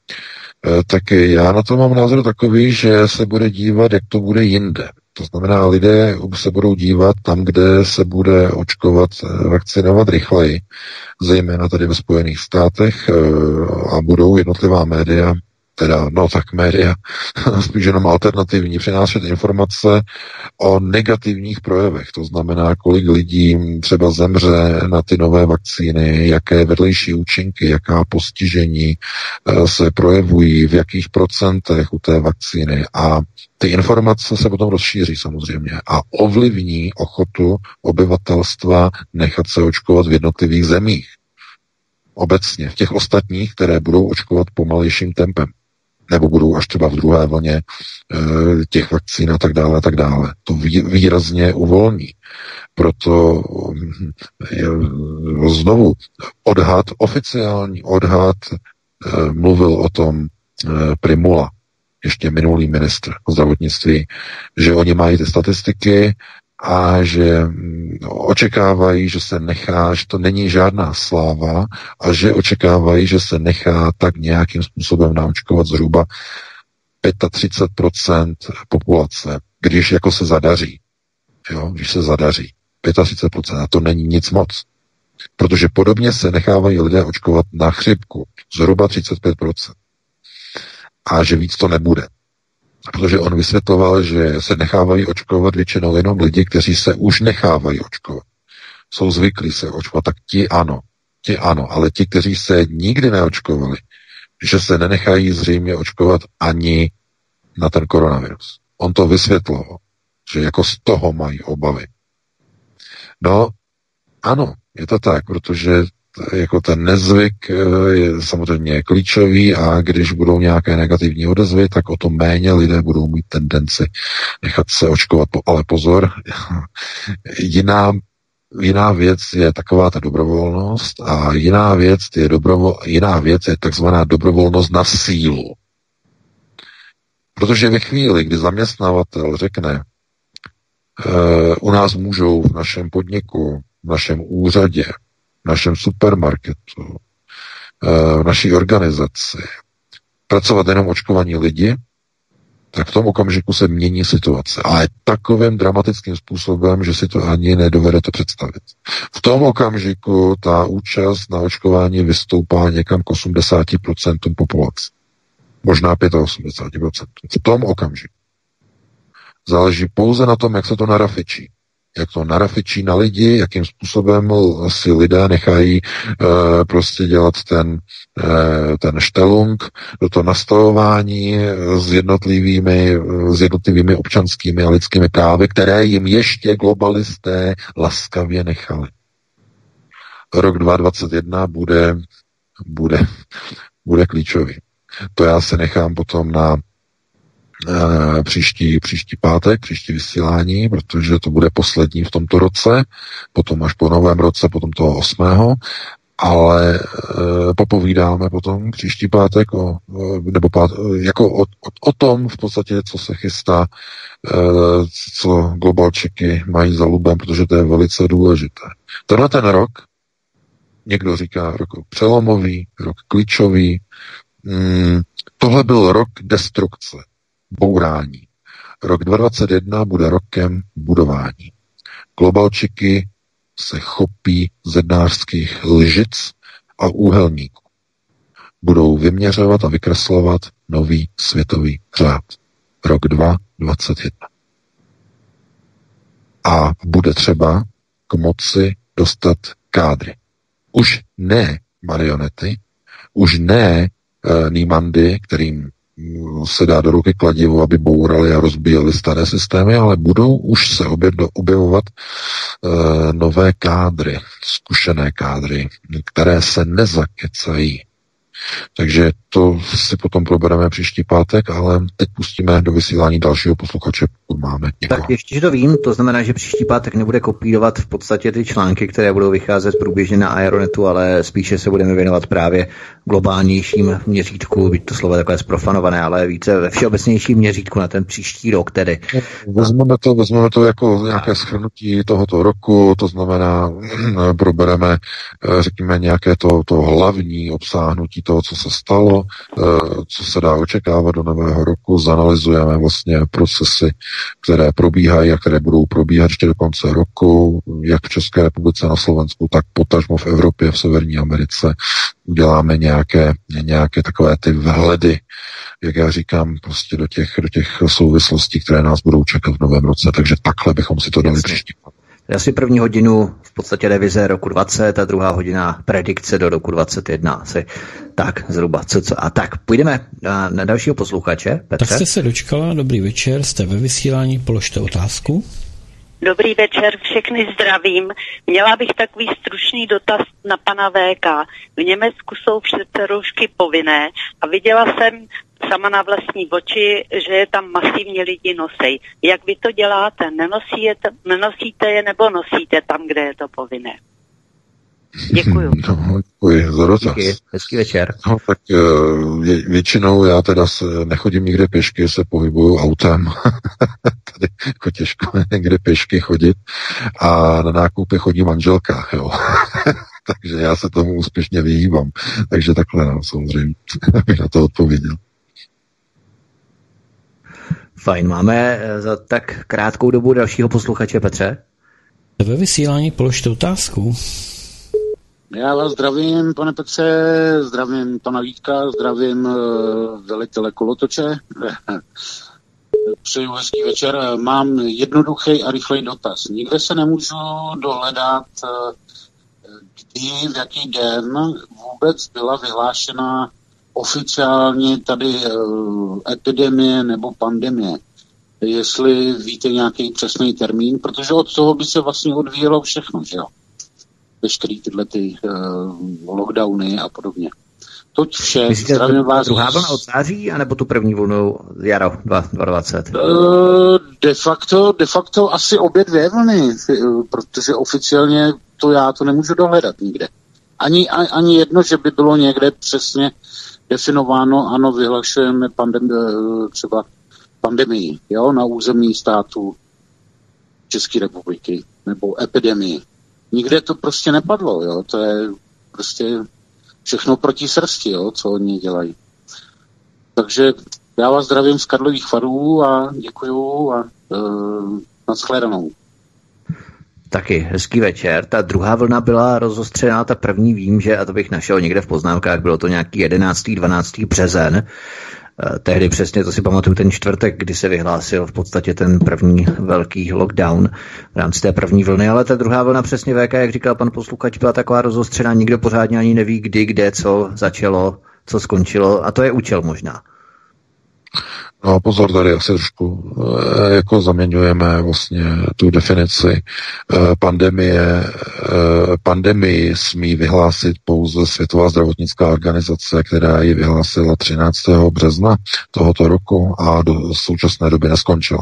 tak já na to mám názor takový, že se bude dívat, jak to bude jinde. To znamená, lidé se budou dívat tam, kde se bude očkovat, vakcinovat rychleji, zejména tady ve Spojených státech, a budou jednotlivá média, teda, no tak média, spíš jenom alternativní, přinášet informace o negativních projevech. To znamená, kolik lidí třeba zemře na ty nové vakcíny, jaké vedlejší účinky, jaká postižení se projevují, v jakých procentech u té vakcíny. A ty informace se potom rozšíří samozřejmě a ovlivní ochotu obyvatelstva nechat se očkovat v jednotlivých zemích. Obecně v těch ostatních, které budou očkovat pomalejším tempem. Nebo budou až třeba v druhé vlně e, těch vakcín a tak dále a tak dále. To vý, výrazně uvolní. Proto je, znovu odhad, oficiální odhad e, mluvil o tom e, Primula, ještě minulý ministr zdravotnictví, že oni mají ty statistiky a že očekávají, že se nechá, že to není žádná sláva a že očekávají, že se nechá tak nějakým způsobem naočkovat zhruba třicet pět procent populace, když jako se zadaří. Jo, když se zadaří. třicet pět procent a to není nic moc. Protože podobně se nechávají lidé očkovat na chřipku. Zhruba třicet pět procent. a že víc to nebude. Protože on vysvětloval, že se nechávají očkovat většinou jenom lidi, kteří se už nechávají očkovat. Jsou zvyklí se očkovat, tak ti ano, ti ano, ale ti, kteří se nikdy neočkovali, že se nenechají zřejmě očkovat ani na ten koronavirus. On to vysvětloval, že jako z toho mají obavy. No, ano, je to tak, protože jako ten nezvyk je samozřejmě klíčový a když budou nějaké negativní odezvy, tak o to méně lidé budou mít tendenci nechat se očkovat. Ale pozor, jiná, jiná věc je taková ta dobrovolnost a jiná věc je, dobrovol, jiná věc je takzvaná dobrovolnost na sílu. Protože ve chvíli, kdy zaměstnavatel řekne, u nás můžou v našem podniku, v našem úřadě, v našem supermarketu, v naší organizaci pracovat jenom očkovaní lidi, tak v tom okamžiku se mění situace. Ale takovým dramatickým způsobem, že si to ani nedovedete představit. V tom okamžiku ta účast na očkování vystoupá někam k osmdesát procent populace. Možná osmdesát pět procent. V tom okamžiku. Záleží pouze na tom, jak se to narafičí. Jak to narafičí na lidi, jakým způsobem si lidé nechají e, prostě dělat ten, e, ten štelung, to nastavování s jednotlivými, s jednotlivými občanskými a lidskými právy, které jim ještě globalisté laskavě nechali. Rok dva tisíce dvacet jedna bude, bude, bude klíčový. To já se nechám potom na e, příští, příští pátek, příští vysílání, protože to bude poslední v tomto roce, potom až po novém roce, potom toho osmého ale e, popovídáme potom příští pátek o, nebo pát, jako o, o, o tom v podstatě, co se chystá, e, co globalčiky mají za lubem, protože to je velice důležité. Tenhle ten rok, někdo říká rok přelomový, rok klíčový, mm, tohle byl rok destrukce, bourání. Rok dva tisíce dvacet jedna bude rokem budování. Globalčiky se chopí zednářských lžic a úhelníků. Budou vyměřovat a vykreslovat nový světový řád. Rok dva tisíce dvacet jedna. A bude třeba k moci dostat kádry. Už ne marionety, už ne e, nýmandy, kterým se dá do ruky kladivo, aby bourali a rozbíjeli staré systémy, ale budou už se objevovat uh, nové kádry, zkušené kádry, které se nezakecají. Takže to si potom probereme příští pátek, ale teď pustíme do vysílání dalšího posluchače, pokud máme někoho. Tak ještě, že to vím, to znamená, že příští pátek nebude kopírovat v podstatě ty články, které budou vycházet průběžně na Aeronetu, ale spíše se budeme věnovat právě globálnějším měřítku, byť to slovo je takové zprofanované, ale více ve všeobecnějším měřítku na ten příští rok tedy. Vezmeme to, vezmeme to jako nějaké shrnutí tohoto roku, to znamená, probereme, řekněme, nějaké to, to hlavní obsáhnutí toho, co se stalo, co se dá očekávat do nového roku, zanalyzujeme vlastně procesy, které probíhají a které budou probíhat ještě do konce roku, jak v České republice, na Slovensku, tak potažmo v Evropě, v Severní Americe. Uděláme nějaké, nějaké takové ty vhledy, jak já říkám, prostě do těch, do těch souvislostí, které nás budou čekat v novém roce. Takže takhle bychom si to dali příští. Asi první hodinu v podstatě revize roku dvacet a druhá hodina predikce do roku dvacet jedna. Asi tak zhruba. Co, co. A tak půjdeme na, na dalšího posluchače. Petře? Tak jste se dočkala, dobrý večer, jste ve vysílání, položte otázku. Dobrý večer, všechny zdravím. Měla bych takový stručný dotaz na pana V K. V Německu jsou přece roušky povinné a viděla jsem sama na vlastní oči, že je tam masivně lidi nosej. Jak vy to děláte? Nenosíte, nenosíte je nebo nosíte tam, kde je to povinné? Děkuju. No, děkuji za dotaz. Díky, hezký večer. No, tak vě, většinou já teda se nechodím nikde pěšky, se pohybuju autem. Tady jako těžko někde pěšky chodit. A na nákupy chodí manželka, jo. Takže já se tomu úspěšně vyhýbám. Takže takhle, no, samozřejmě, abych na to odpověděl. Fajn, máme za tak krátkou dobu dalšího posluchače, Petře? Ve vysílání položte otázku. Já vás zdravím, pane Petře, zdravím pana Vítka, zdravím uh, velitele kolotoče. Přeju hezký večer. Mám jednoduchý a rychlej dotaz. Nikde se nemůžu dohledat, uh, kdy, v jaký den vůbec byla vyhlášena oficiálně tady uh, epidemie nebo pandemie. Jestli víte nějaký přesný termín, protože od toho by se vlastně odvíjelo všechno, že jo? Veškerý tyhle ty uh, lockdowny a podobně. Toť vše. Myslíte, zdravím vás. Druhá vlna od září, anebo tu první vlnu jaro dvacet dvacet? Uh, de facto, de facto asi obě dvě vlny, protože oficiálně to já to nemůžu dohledat nikde. Ani, ani jedno, že by bylo někde přesně definováno, ano, vyhlašujeme pandem, třeba pandemii, jo, na území státu České republiky, nebo epidemii. Nikde to prostě nepadlo, jo, to je prostě všechno proti srsti, jo, co oni dělají. Takže já vás zdravím z Karlových Varů a děkuju a uh, nashledanou. Taky hezký večer. Ta druhá vlna byla rozostřená, ta první vím, že, a to bych našel někde v poznámkách, bylo to nějaký jedenáctý dvanáctý březen. Tehdy přesně, to si pamatuju, ten čtvrtek, kdy se vyhlásil v podstatě ten první velký lockdown v rámci té první vlny, ale ta druhá vlna přesně V K, jak říkal pan posluchač, byla taková rozostřená, nikdo pořádně ani neví, kdy, kde, co začalo, co skončilo, a to je účel možná. No pozor, tady asi trošku e, jako zaměňujeme vlastně tu definici e, pandemie. E, pandemii smí vyhlásit pouze Světová zdravotnická organizace, která ji vyhlásila třináctého března tohoto roku a do současné doby neskončila.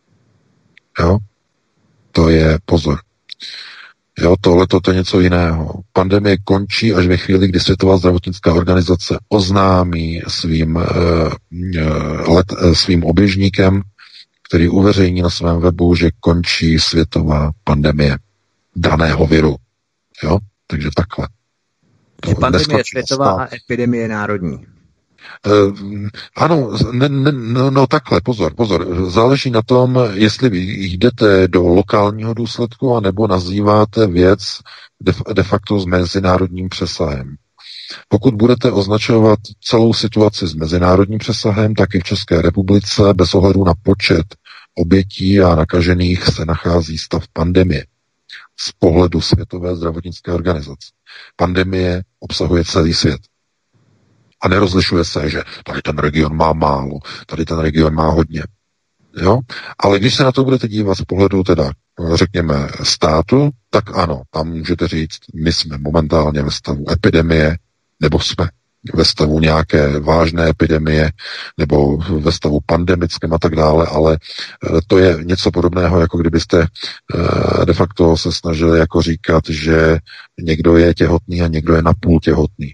Jo? To je pozor. Jo, tohle to je něco jiného. Pandemie končí až ve chvíli, kdy Světová zdravotnická organizace oznámí svým, uh, let, uh, svým oběžníkem, který uveřejní na svém webu, že končí světová pandemie daného viru. Jo, takže takhle. Je pandemie je světová a epidemie národní. Uh, ano, ne, ne, no, no takhle, pozor, pozor. Záleží na tom, jestli jdete do lokálního důsledku, anebo nazýváte věc de, de facto s mezinárodním přesahem. Pokud budete označovat celou situaci s mezinárodním přesahem, tak i v České republice bez ohledu na počet obětí a nakažených se nachází stav pandemie z pohledu Světové zdravotnické organizace. Pandemie obsahuje celý svět. A nerozlišuje se, že tady ten region má málo, tady ten region má hodně. Jo? Ale když se na to budete dívat z pohledu teda, řekněme, státu, tak ano, tam můžete říct, my jsme momentálně ve stavu epidemie, nebo jsme ve stavu nějaké vážné epidemie, nebo ve stavu pandemickém a tak dále, ale to je něco podobného, jako kdybyste de facto se snažili jako říkat, že někdo je těhotný a někdo je napůl těhotný.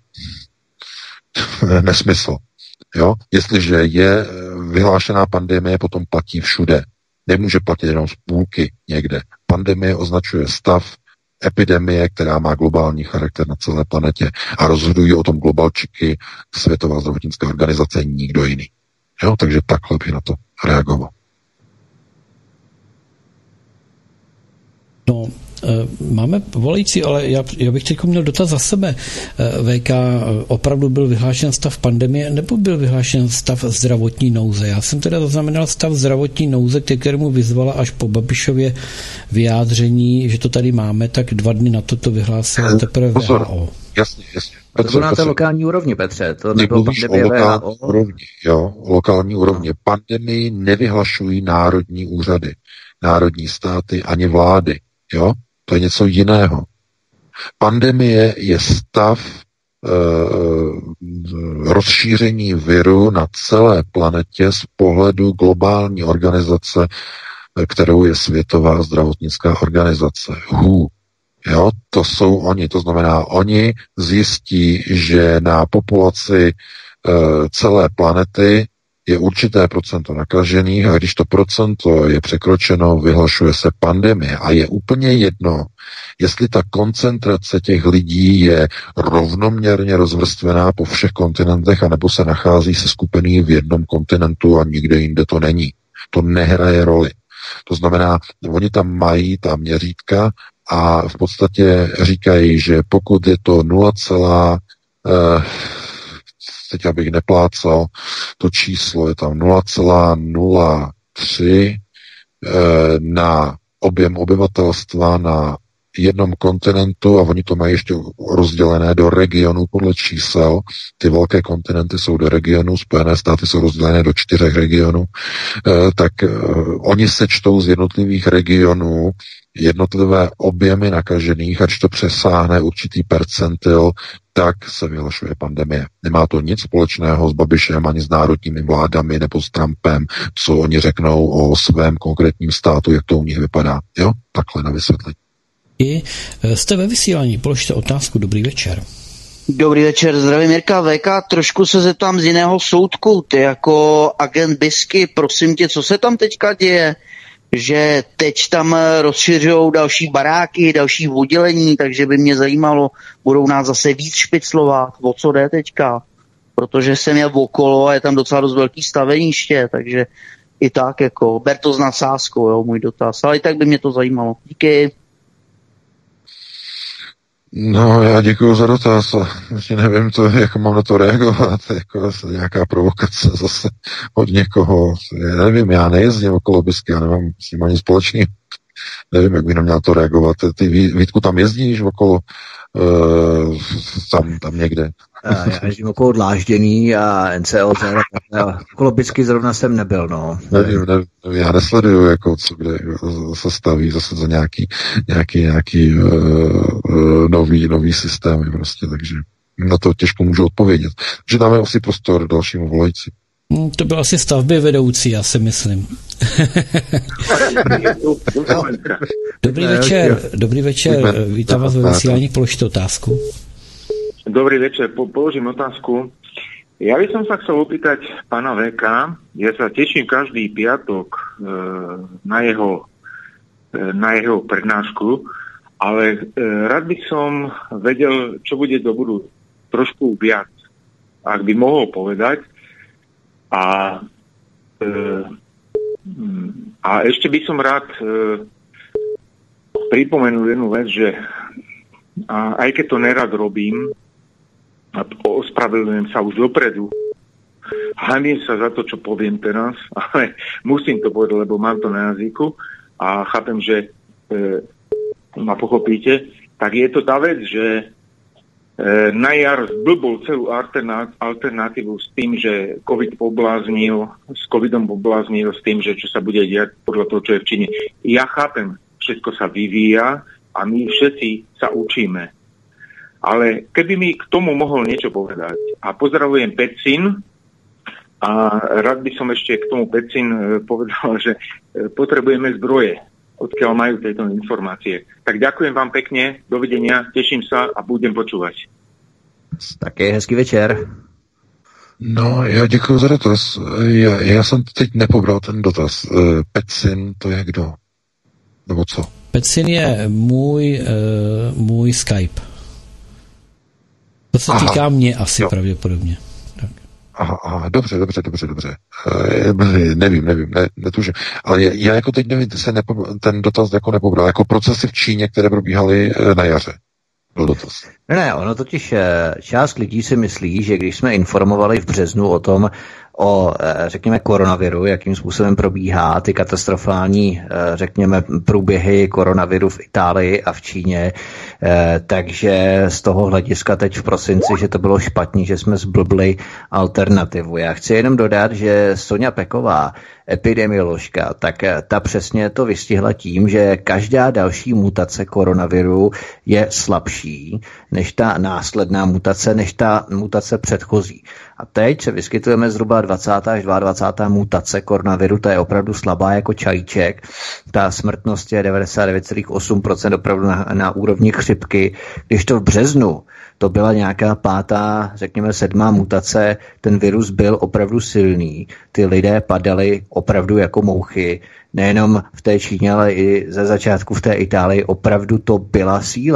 Nesmysl. Jo? Jestliže je vyhlášená pandemie, potom platí všude. Nemůže platit jenom z půlky někde. Pandemie označuje stav epidemie, která má globální charakter na celé planetě a rozhodují o tom globalčiky Světová zdravotnická organizace, nikdo jiný. Jo? Takže takhle bych na to reagoval. No, máme volající, ale já, já bych teď měl dotaz za sebe. V K, opravdu byl vyhlášen stav pandemie, nebo byl vyhlášen stav zdravotní nouze? Já jsem teda zaznamenal stav zdravotní nouze, kterému vyzvala až po Babišově vyjádření, že to tady máme, tak dva dny na to to vyhlásila teprve V H O. Jasně, jasně. Petře, to bylo na té lokální úrovni, Petře. To nebylo pandemie V H O. Úrovni, jo, lokální úrovni. Pandemii nevyhlašují národní úřady, národní státy ani vlády. Jo? To je něco jiného. Pandemie je stav e, rozšíření viru na celé planetě z pohledu globální organizace, kterou je Světová zdravotnická organizace. W H O. Jo? To jsou oni. To znamená, oni zjistí, že na populaci e, celé planety je určité procento nakažených a když to procento je překročeno, vyhlašuje se pandemie. A je úplně jedno, jestli ta koncentrace těch lidí je rovnoměrně rozvrstvená po všech kontinentech, anebo se nachází se skupený v jednom kontinentu a nikde jinde to není. To nehraje roli. To znamená, oni tam mají ta měřítka a v podstatě říkají, že pokud je to nula, teď abych neplácal, to číslo je tam nula celá nula tři na objem obyvatelstva na jednom kontinentu, a oni to mají ještě rozdělené do regionů podle čísel. Ty velké kontinenty jsou do regionů, Spojené státy jsou rozdělené do čtyřech regionů, tak oni sečtou z jednotlivých regionů jednotlivé objemy nakažených, ač to přesáhne určitý percentil, tak se vyhlašuje pandemie. Nemá to nic společného s Babišem ani s národními vládami nebo s Trumpem, co oni řeknou o svém konkrétním státu, jak to u nich vypadá. Jo? Takhle na vysvětlení. I jste ve vysílání, položte otázku. Dobrý večer. Dobrý večer, zdravím Jirka V K. Trošku se zeptám z jiného soudku. Ty jako agent Bisky, prosím tě, co se tam teďka děje? Že teď tam rozšiřují další baráky, další oddělení, takže by mě zajímalo, budou nás zase víc špiclovat, o co jde teďka? Protože jsem jel okolo a je tam docela dost velký staveniště, takže i tak jako, ber to s nadsázkou, jo, můj dotaz, ale i tak by mě to zajímalo. Díky. No, já děkuji za dotaz a nevím, to, jak mám na to reagovat, jako nějaká provokace zase od někoho, já nevím, já nejezdím okolo Bisky, já nemám s ním ani společný, nevím, jak bych neměl to reagovat. Ty, Vítku, tam jezdíš okolo, uh, tam, tam někde? Já jezdím okolo Dlážděný a N C L T, okolo Bisky zrovna jsem nebyl, no. Nevím, nevím, já nesleduju, jako, co kde se staví zase za nějaký, nějaký, nějaký uh, uh, nový, nový systém, prostě, takže na to těžko můžu odpovědět. Takže dáme asi prostor dalšímu volající. To byl asi stavby vedoucí, já si myslím. Dobrý večer, dobrý večer, vítám vás ve vysílání, položte otázku. Dobrý večer, po, položím otázku. Ja by som sa chcel opýtať pána V K. Ja sa teším každý piatok e, na jeho, e, na jeho prednášku, ale e, rád by som vedel, čo bude do budúcna. Trošku viac, ak by mohol povedať. A, e, a ešte by som rád e, pripomenul jednu vec, že a aj keď to nerad robím, a ospravedlňujem sa už dopredu, hanbím sa za to, čo poviem teraz, ale musím to povedať, lebo mám to na jazyku a chápem, že e, ma pochopíte, tak je to tá vec, že e, na jar zblbol celú alternatívu s tým, že COVID pobláznil, s covidom pobláznil s tým, že čo sa bude diať podľa toho, čo je v Číne. Ja chápem, všetko sa vyvíja a my všetci sa učíme. Ale keby mi k tomu mohol niečo povedať. A pozdravujem Pecin a rád by som ešte k tomu Pecin povedal, že potrebujeme zdroje, odkiaľ majú tieto informácie. Tak ďakujem vám pekne, dovidenia, teším sa a budem počúvať. Taky hezký večer. No, já děkuji za dotaz. Já, já jsem teď nepobral ten dotaz. Pecin, to je kdo? Nebo co? Pecin je můj, uh, můj Skype. To se aha, týká mě asi jo. pravděpodobně. Tak. Aha, aha, dobře, dobře, dobře, dobře. E, nevím, nevím, ne, netužím. Ale já jako teď nevím, se nepo, ten dotaz jako nepobral. Jako procesy v Číně, které probíhaly na jaře. Byl dotaz. Ne, ne, ono totiž část lidí si myslí, že když jsme informovali v březnu o tom, o, řekněme, koronaviru, jakým způsobem probíhá ty katastrofální, řekněme, průběhy koronaviru v Itálii a v Číně. Takže z toho hlediska teď v prosinci, že to bylo špatně, že jsme zblbli alternativu. Já chci jenom dodat, že Soňa Peková, epidemioložka, tak ta přesně to vystihla tím, že každá další mutace koronaviru je slabší než ta následná mutace, než ta mutace předchozí. A teď se vyskytujeme zhruba dvacátá až dvacátá druhá mutace koronaviru, ta je opravdu slabá jako čajíček. Ta smrtnost je devadesát devět celá osm procent opravdu na, na úrovni chřipky, když to v březnu to byla nějaká pátá, řekněme sedmá mutace, ten virus byl opravdu silný, ty lidé padali opravdu jako mouchy, nejenom v té Číně, ale i ze začátku v té Itálii, opravdu to byla síla.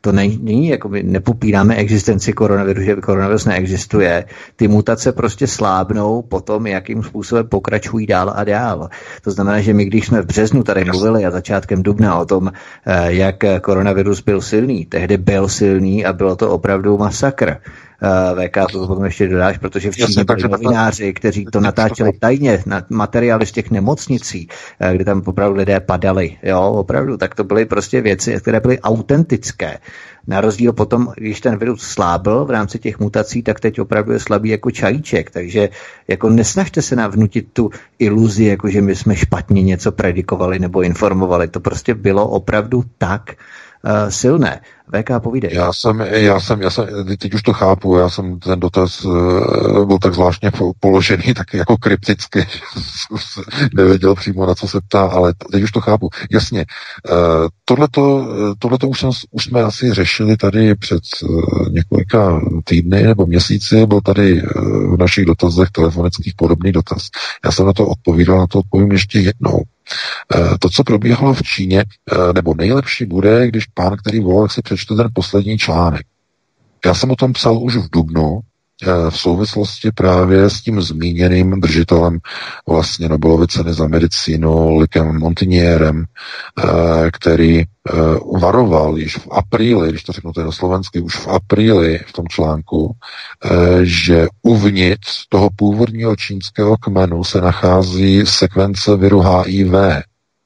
To není, není jako my nepopíráme existenci koronaviru, že koronavirus neexistuje. Ty mutace prostě slábnou potom, jakým způsobem pokračují dál a dál. To znamená, že my, když jsme v březnu tady mluvili a začátkem dubna o tom, jak koronavirus byl silný, tehdy byl silný a bylo to opravdu masakr. V K to potom ještě dodáš, protože v Číně byli novináři, kteří to natáčeli tajně, na materiály z těch nemocnicí, kde tam opravdu lidé padali, jo, opravdu, tak to byly prostě věci, které byly autentické. Na rozdíl potom, když ten virus slábl v rámci těch mutací, tak teď opravdu je slabý jako čajíček, takže jako nesnažte se nám vnutit tu iluzi, jako že my jsme špatně něco predikovali nebo informovali, to prostě bylo opravdu tak uh, silné. V K, povídej. Já jsem, já jsem, já jsem, teď už to chápu, já jsem ten dotaz uh, byl tak zvláštně položený, tak jako krypticky, nevěděl přímo, na co se ptá, ale teď už to chápu. Jasně, uh, tohleto, tohleto už, jsem, už jsme asi řešili tady před uh, několika týdny nebo měsíci, byl tady uh, v našich dotazech telefonických podobný dotaz. Já jsem na to odpovídal, na to odpovím ještě jednou. To, co probíhalo v Číně, nebo nejlepší bude, když pán, který volal, si přečte ten poslední článek. Já jsem o tom psal už v dubnu, v souvislosti právě s tím zmíněným držitelem vlastně Nobelovy ceny za medicínu Lucem Montanierem, který varoval již v apríli, když to řeknu tady slovensky, už v apríli v tom článku, že uvnitř toho původního čínského kmenu se nachází sekvence viru H I V.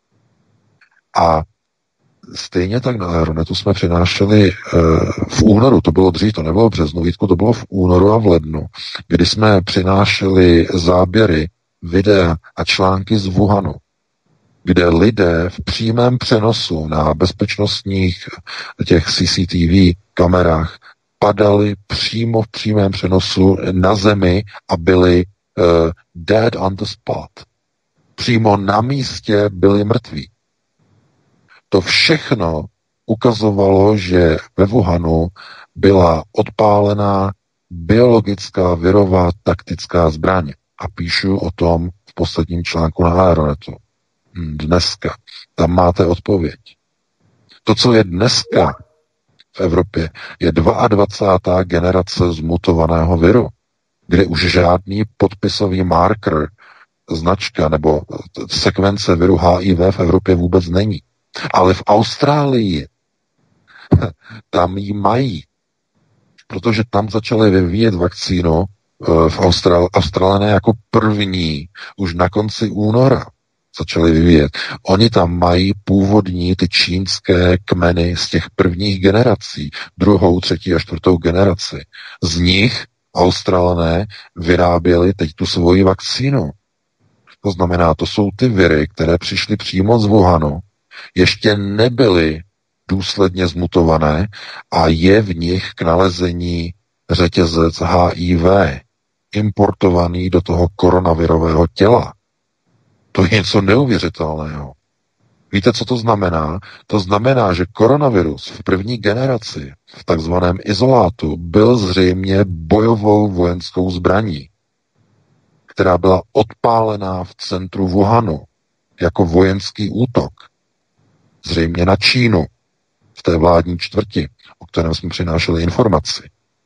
A stejně tak na Aeronetu jsme přinášeli v únoru, to bylo dřív, to nebylo v březnu, Vítku, to bylo v únoru a v lednu, kdy jsme přinášeli záběry, videa a články z Wuhanu, kde lidé v přímém přenosu na bezpečnostních těch C C T V kamerách padali přímo v přímém přenosu na zemi a byli uh, dead on the spot. Přímo na místě byli mrtví. To všechno ukazovalo, že ve Wuhanu byla odpálená biologická virová taktická zbraň. A píšu o tom v posledním článku na Aeronetu. Dneska. Tam máte odpověď. To, co je dneska v Evropě, je dvacátá druhá generace zmutovaného viru, kde už žádný podpisový marker, značka nebo sekvence viru H I V v Evropě vůbec není. Ale v Austrálii tam ji mají, protože tam začali vyvíjet vakcínu v Austral- Australané jako první, už na konci února začali vyvíjet. Oni tam mají původní ty čínské kmeny z těch prvních generací, druhou, třetí a čtvrtou generaci. Z nich Australané vyráběli teď tu svoji vakcínu. To znamená, to jsou ty viry, které přišly přímo z Wuhanu, ještě nebyly důsledně zmutované a je v nich k nalezení řetězec H I V, importovaný do toho koronavirového těla. To je něco neuvěřitelného. Víte, co to znamená? To znamená, že koronavirus v první generaci, v takzvaném izolátu, byl zřejmě bojovou vojenskou zbraní, která byla odpálená v centru Wuhanu jako vojenský útok. Zřejmě na Čínu, v té vládní čtvrti, o kterém jsme přinášeli informaci.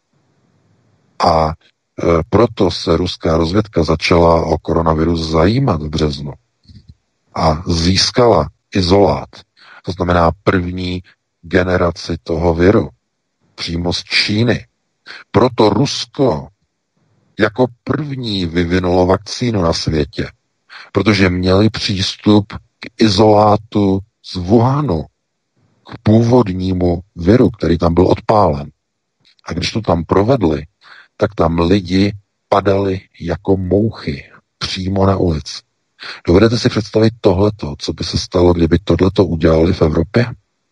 A e, proto se ruská rozvědka začala o koronavirus zajímat v březnu. A získala izolát, to znamená první generaci toho viru, přímo z Číny. Proto Rusko jako první vyvinulo vakcínu na světě, protože měli přístup k izolátu z Wuhanu, k původnímu viru, který tam byl odpálen. A když to tam provedli, tak tam lidi padali jako mouchy přímo na ulici. Dovedete si představit tohleto, co by se stalo, kdyby tohleto udělali v Evropě?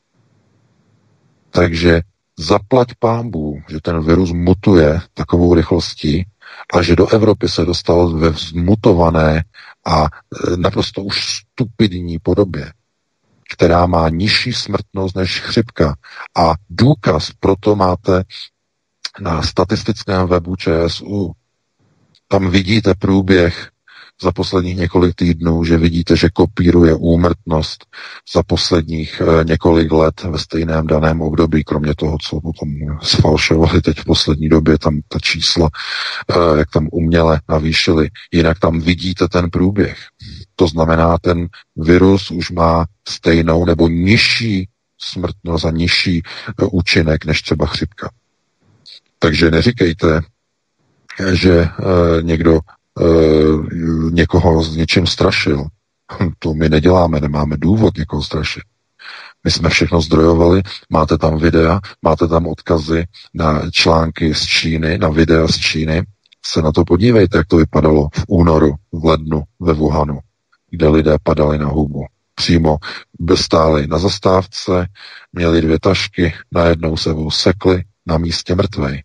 Takže zaplať pánbůh, že ten virus mutuje takovou rychlostí a že do Evropy se dostal ve zmutované a naprosto už stupidní podobě, která má nižší smrtnost než chřipka. A důkaz proto máte na statistickém webu Č S U. Tam vidíte průběh za posledních několik týdnů, že vidíte, že kopíruje úmrtnost za posledních e, několik let ve stejném daném období, kromě toho, co potom sfalšovali teď v poslední době, tam ta čísla, e, jak tam uměle navýšili. Jinak tam vidíte ten průběh. To znamená, ten virus už má stejnou nebo nižší smrtnost a nižší e, účinek než třeba chřipka. Takže neříkejte, že e, někdo e, někoho s něčím strašil. To my neděláme, nemáme důvod někoho strašit. My jsme všechno zdrojovali, máte tam videa, máte tam odkazy na články z Číny, na videa z Číny. Se na to podívejte, jak to vypadalo v únoru, v lednu ve Wuhanu, kde lidé padali na hubu. Přímo stáli na zastávce, měli dvě tašky, najednou se sekli na místě mrtvej.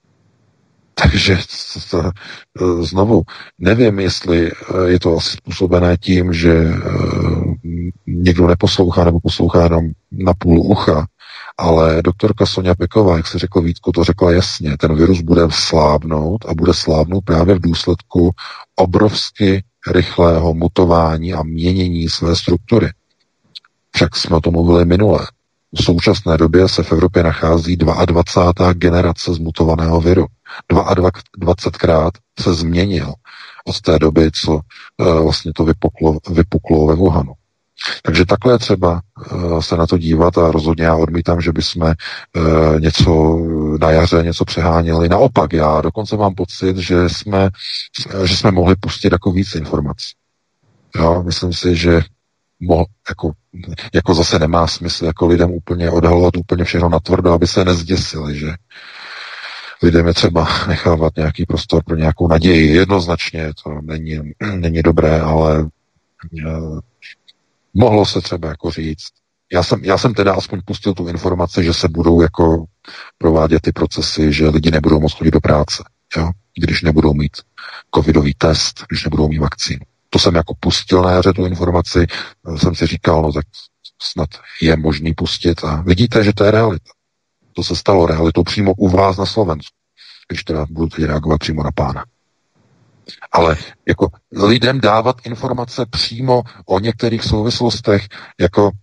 Takže to, to, znovu, nevím, jestli je to asi způsobené tím, že uh, někdo neposlouchá nebo poslouchá jenom na půl ucha, ale doktorka Sonja Peková, jak se řekl Vítku, to řekla jasně, ten virus bude slábnout a bude slábnout právě v důsledku obrovsky rychlého mutování a měnění své struktury. Však jsme o tom mluvili minule. V současné době se v Evropě nachází dvacátá druhá generace zmutovaného viru. dvacetkrát se změnil od té doby, co uh, vlastně to vypuklo, vypuklo ve Wuhanu. Takže takhle je třeba uh, se na to dívat a rozhodně já odmítám, že bychom uh, něco na jaře, něco přeháněli. Naopak, já dokonce mám pocit, že jsme, že jsme mohli pustit jako víc informací. Jo, myslím si, že Mo, jako, jako zase nemá smysl jako lidem úplně odhalovat úplně všechno natvrdo, aby se nezděsili, že lidem je třeba nechávat nějaký prostor pro nějakou naději. Jednoznačně to není, není dobré, ale uh, mohlo se třeba jako říct. Já jsem, já jsem teda aspoň pustil tu informaci, že se budou jako provádět ty procesy, že lidi nebudou moct chodit do práce, jo? Když nebudou mít covidový test, když nebudou mít vakcínu. To jsem jako pustil na jaře tu informaci, jsem si říkal, no tak snad je možný pustit a vidíte, že to je realita. To se stalo realitou přímo u vás na Slovensku, když teda budu teď reagovat přímo na pána. Ale jako lidem dávat informace přímo o některých souvislostech, jako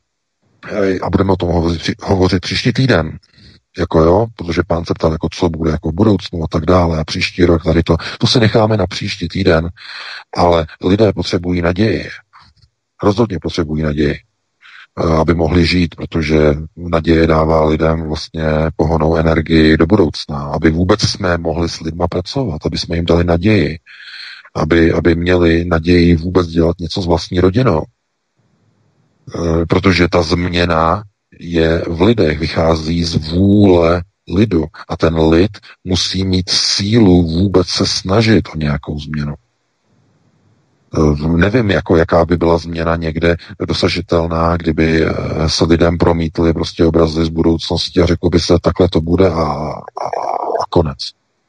a budeme o tom hovořit, hovořit příští týden, jako jo, protože pán se ptal, jako co bude jako v budoucnu a tak dále a příští rok tady to, to si necháme na příští týden, ale lidé potřebují naději. Rozhodně potřebují naději, aby mohli žít, protože naděje dává lidem vlastně pohonou energii do budoucna, aby vůbec jsme mohli s lidma pracovat, aby jsme jim dali naději, aby, aby měli naději vůbec dělat něco s vlastní rodinou. Protože ta změna je v lidech, vychází z vůle lidu a ten lid musí mít sílu vůbec se snažit o nějakou změnu. Nevím, jako, jaká by byla změna někde dosažitelná, kdyby se lidem promítly prostě obrazy z budoucnosti a řeklo by se, takhle to bude a, a, a konec.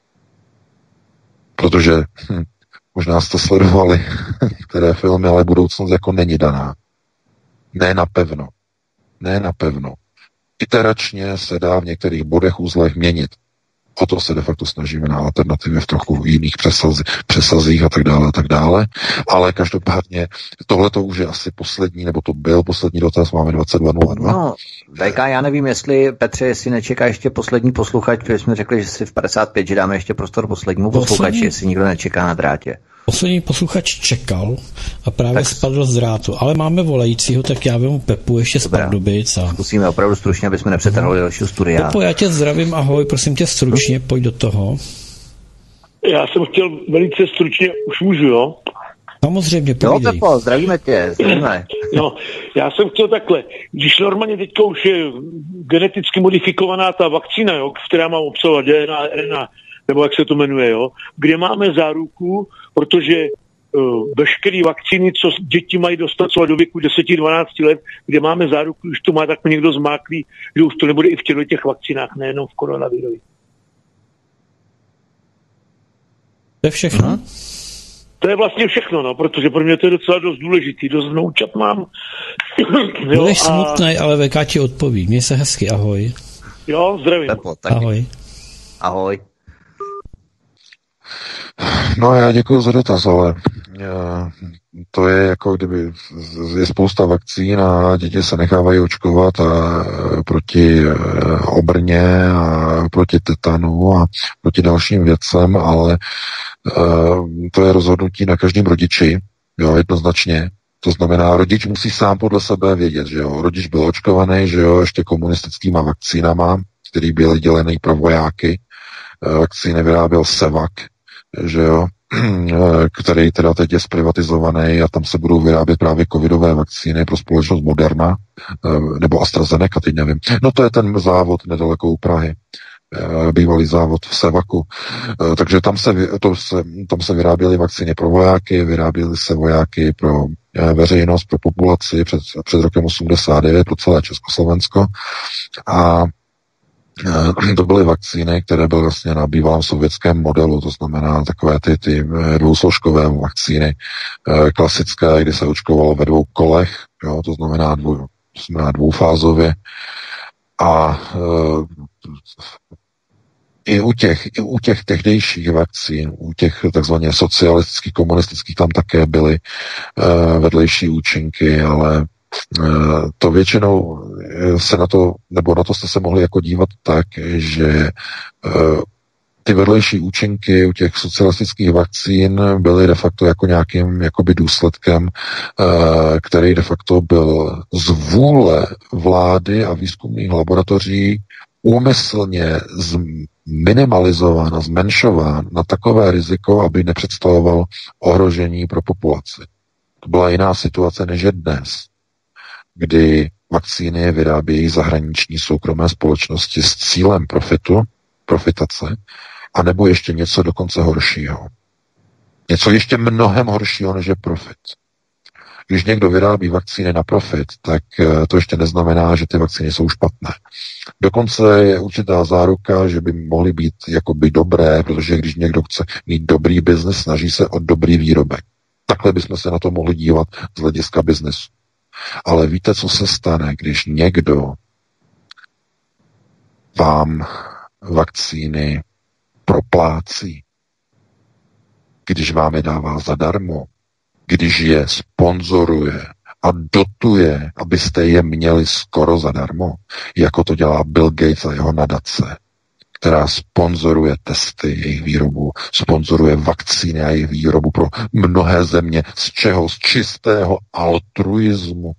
Protože hm, možná jste sledovali některé filmy, ale budoucnost jako není daná. Ne napevno. Ne napevno. Iteračně se dá v některých bodech, uzlech měnit. O to se de facto snažíme na alternativě v trochu jiných přesazích, přesazích a tak dále a tak dále. Ale každopádně tohle to už je asi poslední, nebo to byl poslední dotaz, máme dvacet dva nula dva. No, V K, já nevím, jestli, Petře, jestli nečeká ještě poslední posluchač, protože jsme řekli, že si v padesát pět, že dáme ještě prostor poslednímu posluchači, jestli nikdo nečeká na drátě. Poslední posluchač čekal a právě tak spadl z drátu, ale máme volajícího, tak já vemu Pepu ještě z Pardubic. A... Musíme opravdu stručně, aby jsme nepřetrhli dalšího studia. Pepo, já tě zdravím, ahoj, prosím tě stručně, pojď do toho. Já jsem chtěl velice stručně, už můžu, jo? Samozřejmě, povídej. Jo, Pepo, zdravíme tě, zdravíme. No, já jsem chtěl takhle, když normálně teďka už je geneticky modifikovaná ta vakcína, jo, která má obsahovat D N A, R N A, nebo jak se to jmenuje, jo, kde máme záruku, protože uh, veškeré vakcíny, co děti mají dostat třeba do věku deset dvanáct let, kde máme záruku, když to má tak někdo zmáklý, že už to nebude i v těchto těch vakcínách, nejenom v koronavirovi. To je všechno? Hmm. To je vlastně všechno, no, protože pro mě to je docela dost důležitý, dost vnoučat mám. Budeš a... smutnej, ale V K ti odpoví. Měj se hezky, ahoj. Jo, zdravím. Pepo, ahoj. Ahoj. No já děkuji za dotaz, ale to je jako kdyby je spousta vakcín a děti se nechávají očkovat a proti obrně a proti tetanu a proti dalším věcem, ale to je rozhodnutí na každém rodiči, jo, jednoznačně. To znamená, rodič musí sám podle sebe vědět, že jo. Rodič byl očkovaný, že jo, ještě komunistickýma vakcínama, který byly dělený pro vojáky. Vakcíny vyráběl Sevak, že jo, který teda teď je zprivatizovaný a tam se budou vyrábět právě covidové vakcíny pro společnost Moderna, nebo AstraZeneca, teď nevím. No to je ten závod nedaleko u Prahy, bývalý závod v Sevaku. Takže tam se, to se, tam se vyráběly vakcíny pro vojáky, vyráběly se vojáky pro veřejnost, pro populaci před, před rokem osmdesát devět pro celé Československo a to byly vakcíny, které byly vlastně na bývalém sovětském modelu, to znamená takové ty, ty dvousložkové vakcíny klasické, kdy se očkovalo ve dvou kolech, jo, to znamená, dvou, to znamená dvoufázově. A i u těch, i u těch tehdejších vakcín, u těch takzvaně socialistických, komunistických, tam také byly uh, vedlejší účinky, ale uh, to většinou se na to, nebo na to jste se mohli jako dívat tak, že uh, ty vedlejší účinky u těch socialistických vakcín byly de facto jako nějakým jakoby důsledkem, uh, který de facto byl z vůle vlády a výzkumných laboratoří úmyslně minimalizován a zmenšován na takové riziko, aby nepředstavoval ohrožení pro populaci. To byla jiná situace než je dnes, kdy vakcíny vyrábějí zahraniční soukromé společnosti s cílem profitu, profitace, a nebo ještě něco dokonce horšího. Něco ještě mnohem horšího, než je profit. Když někdo vyrábí vakcíny na profit, tak to ještě neznamená, že ty vakcíny jsou špatné. Dokonce je určitá záruka, že by mohly být jakoby dobré, protože když někdo chce mít dobrý biznes, snaží se o dobrý výrobek. Takhle bychom se na to mohli dívat z hlediska biznesu. Ale víte, co se stane, když někdo vám vakcíny proplácí, když vám je dává zadarmo, když je sponzoruje a dotuje, abyste je měli skoro zadarmo, jako to dělá Bill Gates a jeho nadace, která sponzoruje testy, jejich výrobu, sponzoruje vakcíny a jejich výrobu pro mnohé země, z čeho? Z čistého altruismu.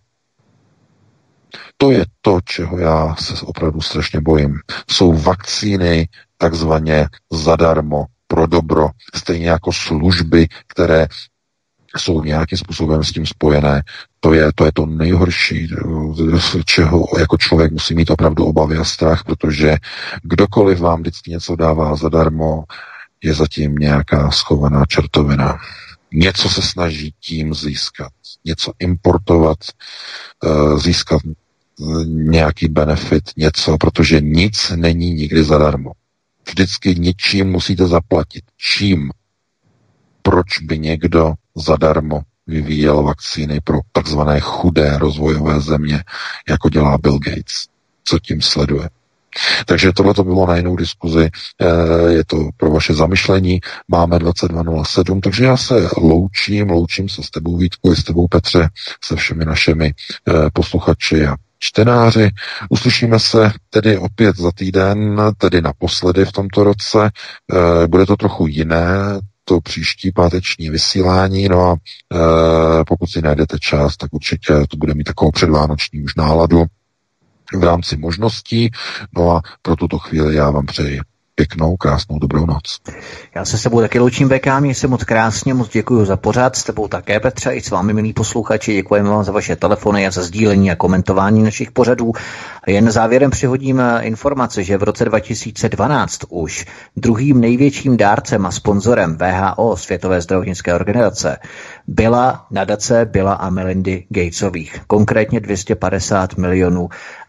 To je to, čeho já se opravdu strašně bojím. Jsou vakcíny takzvaně zadarmo, pro dobro, stejně jako služby, které jsou nějakým způsobem s tím spojené. To je, to je to nejhorší, čeho jako člověk musí mít opravdu obavy a strach, protože kdokoliv vám vždycky něco dává zadarmo, je zatím nějaká schovaná čertovina. Něco se snaží tím získat, něco importovat, získat nějaký benefit, něco, protože nic není nikdy zadarmo. Vždycky něčím musíte zaplatit. Čím? Proč by někdo zadarmo vyvíjel vakcíny pro takzvané chudé rozvojové země, jako dělá Bill Gates? Co tím sleduje? Takže tohle to bylo na jinou diskuzi, je to pro vaše zamyšlení, máme dvacet dva nula sedm, takže já se loučím, loučím se s tebou Vítku, s tebou Petře, se všemi našimi posluchači a čtenáři. Uslyšíme se tedy opět za týden, tedy naposledy v tomto roce, bude to trochu jiné, to příští páteční vysílání, no a e, pokud si najdete čas, tak určitě to bude mít takovou předvánoční už náladu v rámci možností, no a pro tuto chvíli já vám přeji pěknou, krásnou, dobrou noc. Já se s tebou taky loučím, V K, mě se moc krásně, moc děkuji za pořad, s tebou také, Petře, i s vámi, milí posluchači, děkujeme vám za vaše telefony a za sdílení a komentování našich pořadů. Jen závěrem přihodím informace, že v roce dva tisíce dvanáct už druhým největším dárcem a sponzorem W H O, Světové zdravotnické organizace, byla nadace Billa a Melindy Gatesových, konkrétně dvě stě padesát milionů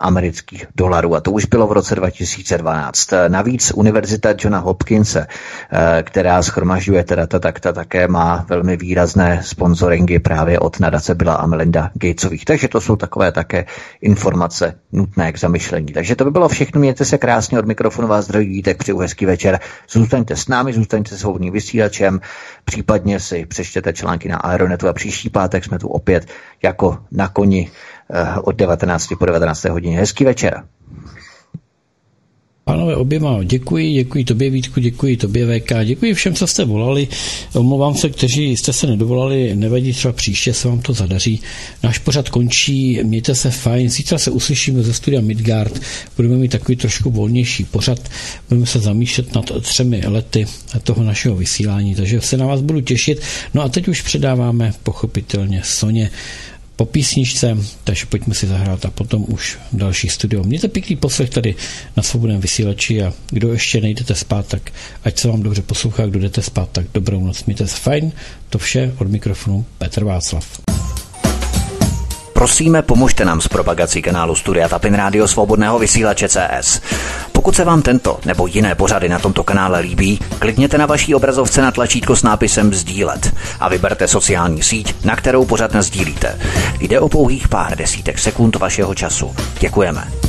amerických dolarů. A to už bylo v roce dva tisíce dvanáct. Navíc Univerzita Johna Hopkinse, která shromažďuje teda ta takta, také má velmi výrazné sponsoringy právě od nadace Billa a Melinda Gatesových. Takže to jsou takové také informace nutné k zamyšlení. Takže to by bylo všechno. Mějte se krásně, od mikrofonu vás zdraví Vítek, přeju hezký večer. Zůstaňte s námi, zůstaňte s Svobodným vysílačem, případně si přečtěte články na Aeronetu a příští pátek jsme tu opět jako na koni od devatenácti po devatenácté hodině. Hezký večer. Pánové, oběma děkuji, děkuji tobě Vítku, děkuji tobě V K, děkuji všem, co jste volali. Omlouvám se, kteří jste se nedovolali, nevadí, třeba příště se vám to zadaří. Náš pořad končí, mějte se fajn, zítra se uslyšíme ze studia Midgard, budeme mít takový trošku volnější pořad, budeme se zamýšlet nad třemi lety toho našeho vysílání, takže se na vás budu těšit. No a teď už předáváme pochopitelně Soně po písničce, takže pojďme si zahrát a potom už další studio. Mějte pěkný poslech tady na Svobodném vysílači a kdo ještě nejdete spát, tak ať se vám dobře poslouchá, kdo jdete spát, tak dobrou noc. Mějte se fajn, to vše od mikrofonu Petr Václav. Prosíme, pomožte nám s propagací kanálu Studia Tapin Rádio Svobodného vysílače C S. Pokud se vám tento nebo jiné pořady na tomto kanále líbí, klikněte na vaší obrazovce na tlačítko s nápisem sdílet a vyberte sociální síť, na kterou pořad nasdílíte. Jde o pouhých pár desítek sekund vašeho času. Děkujeme.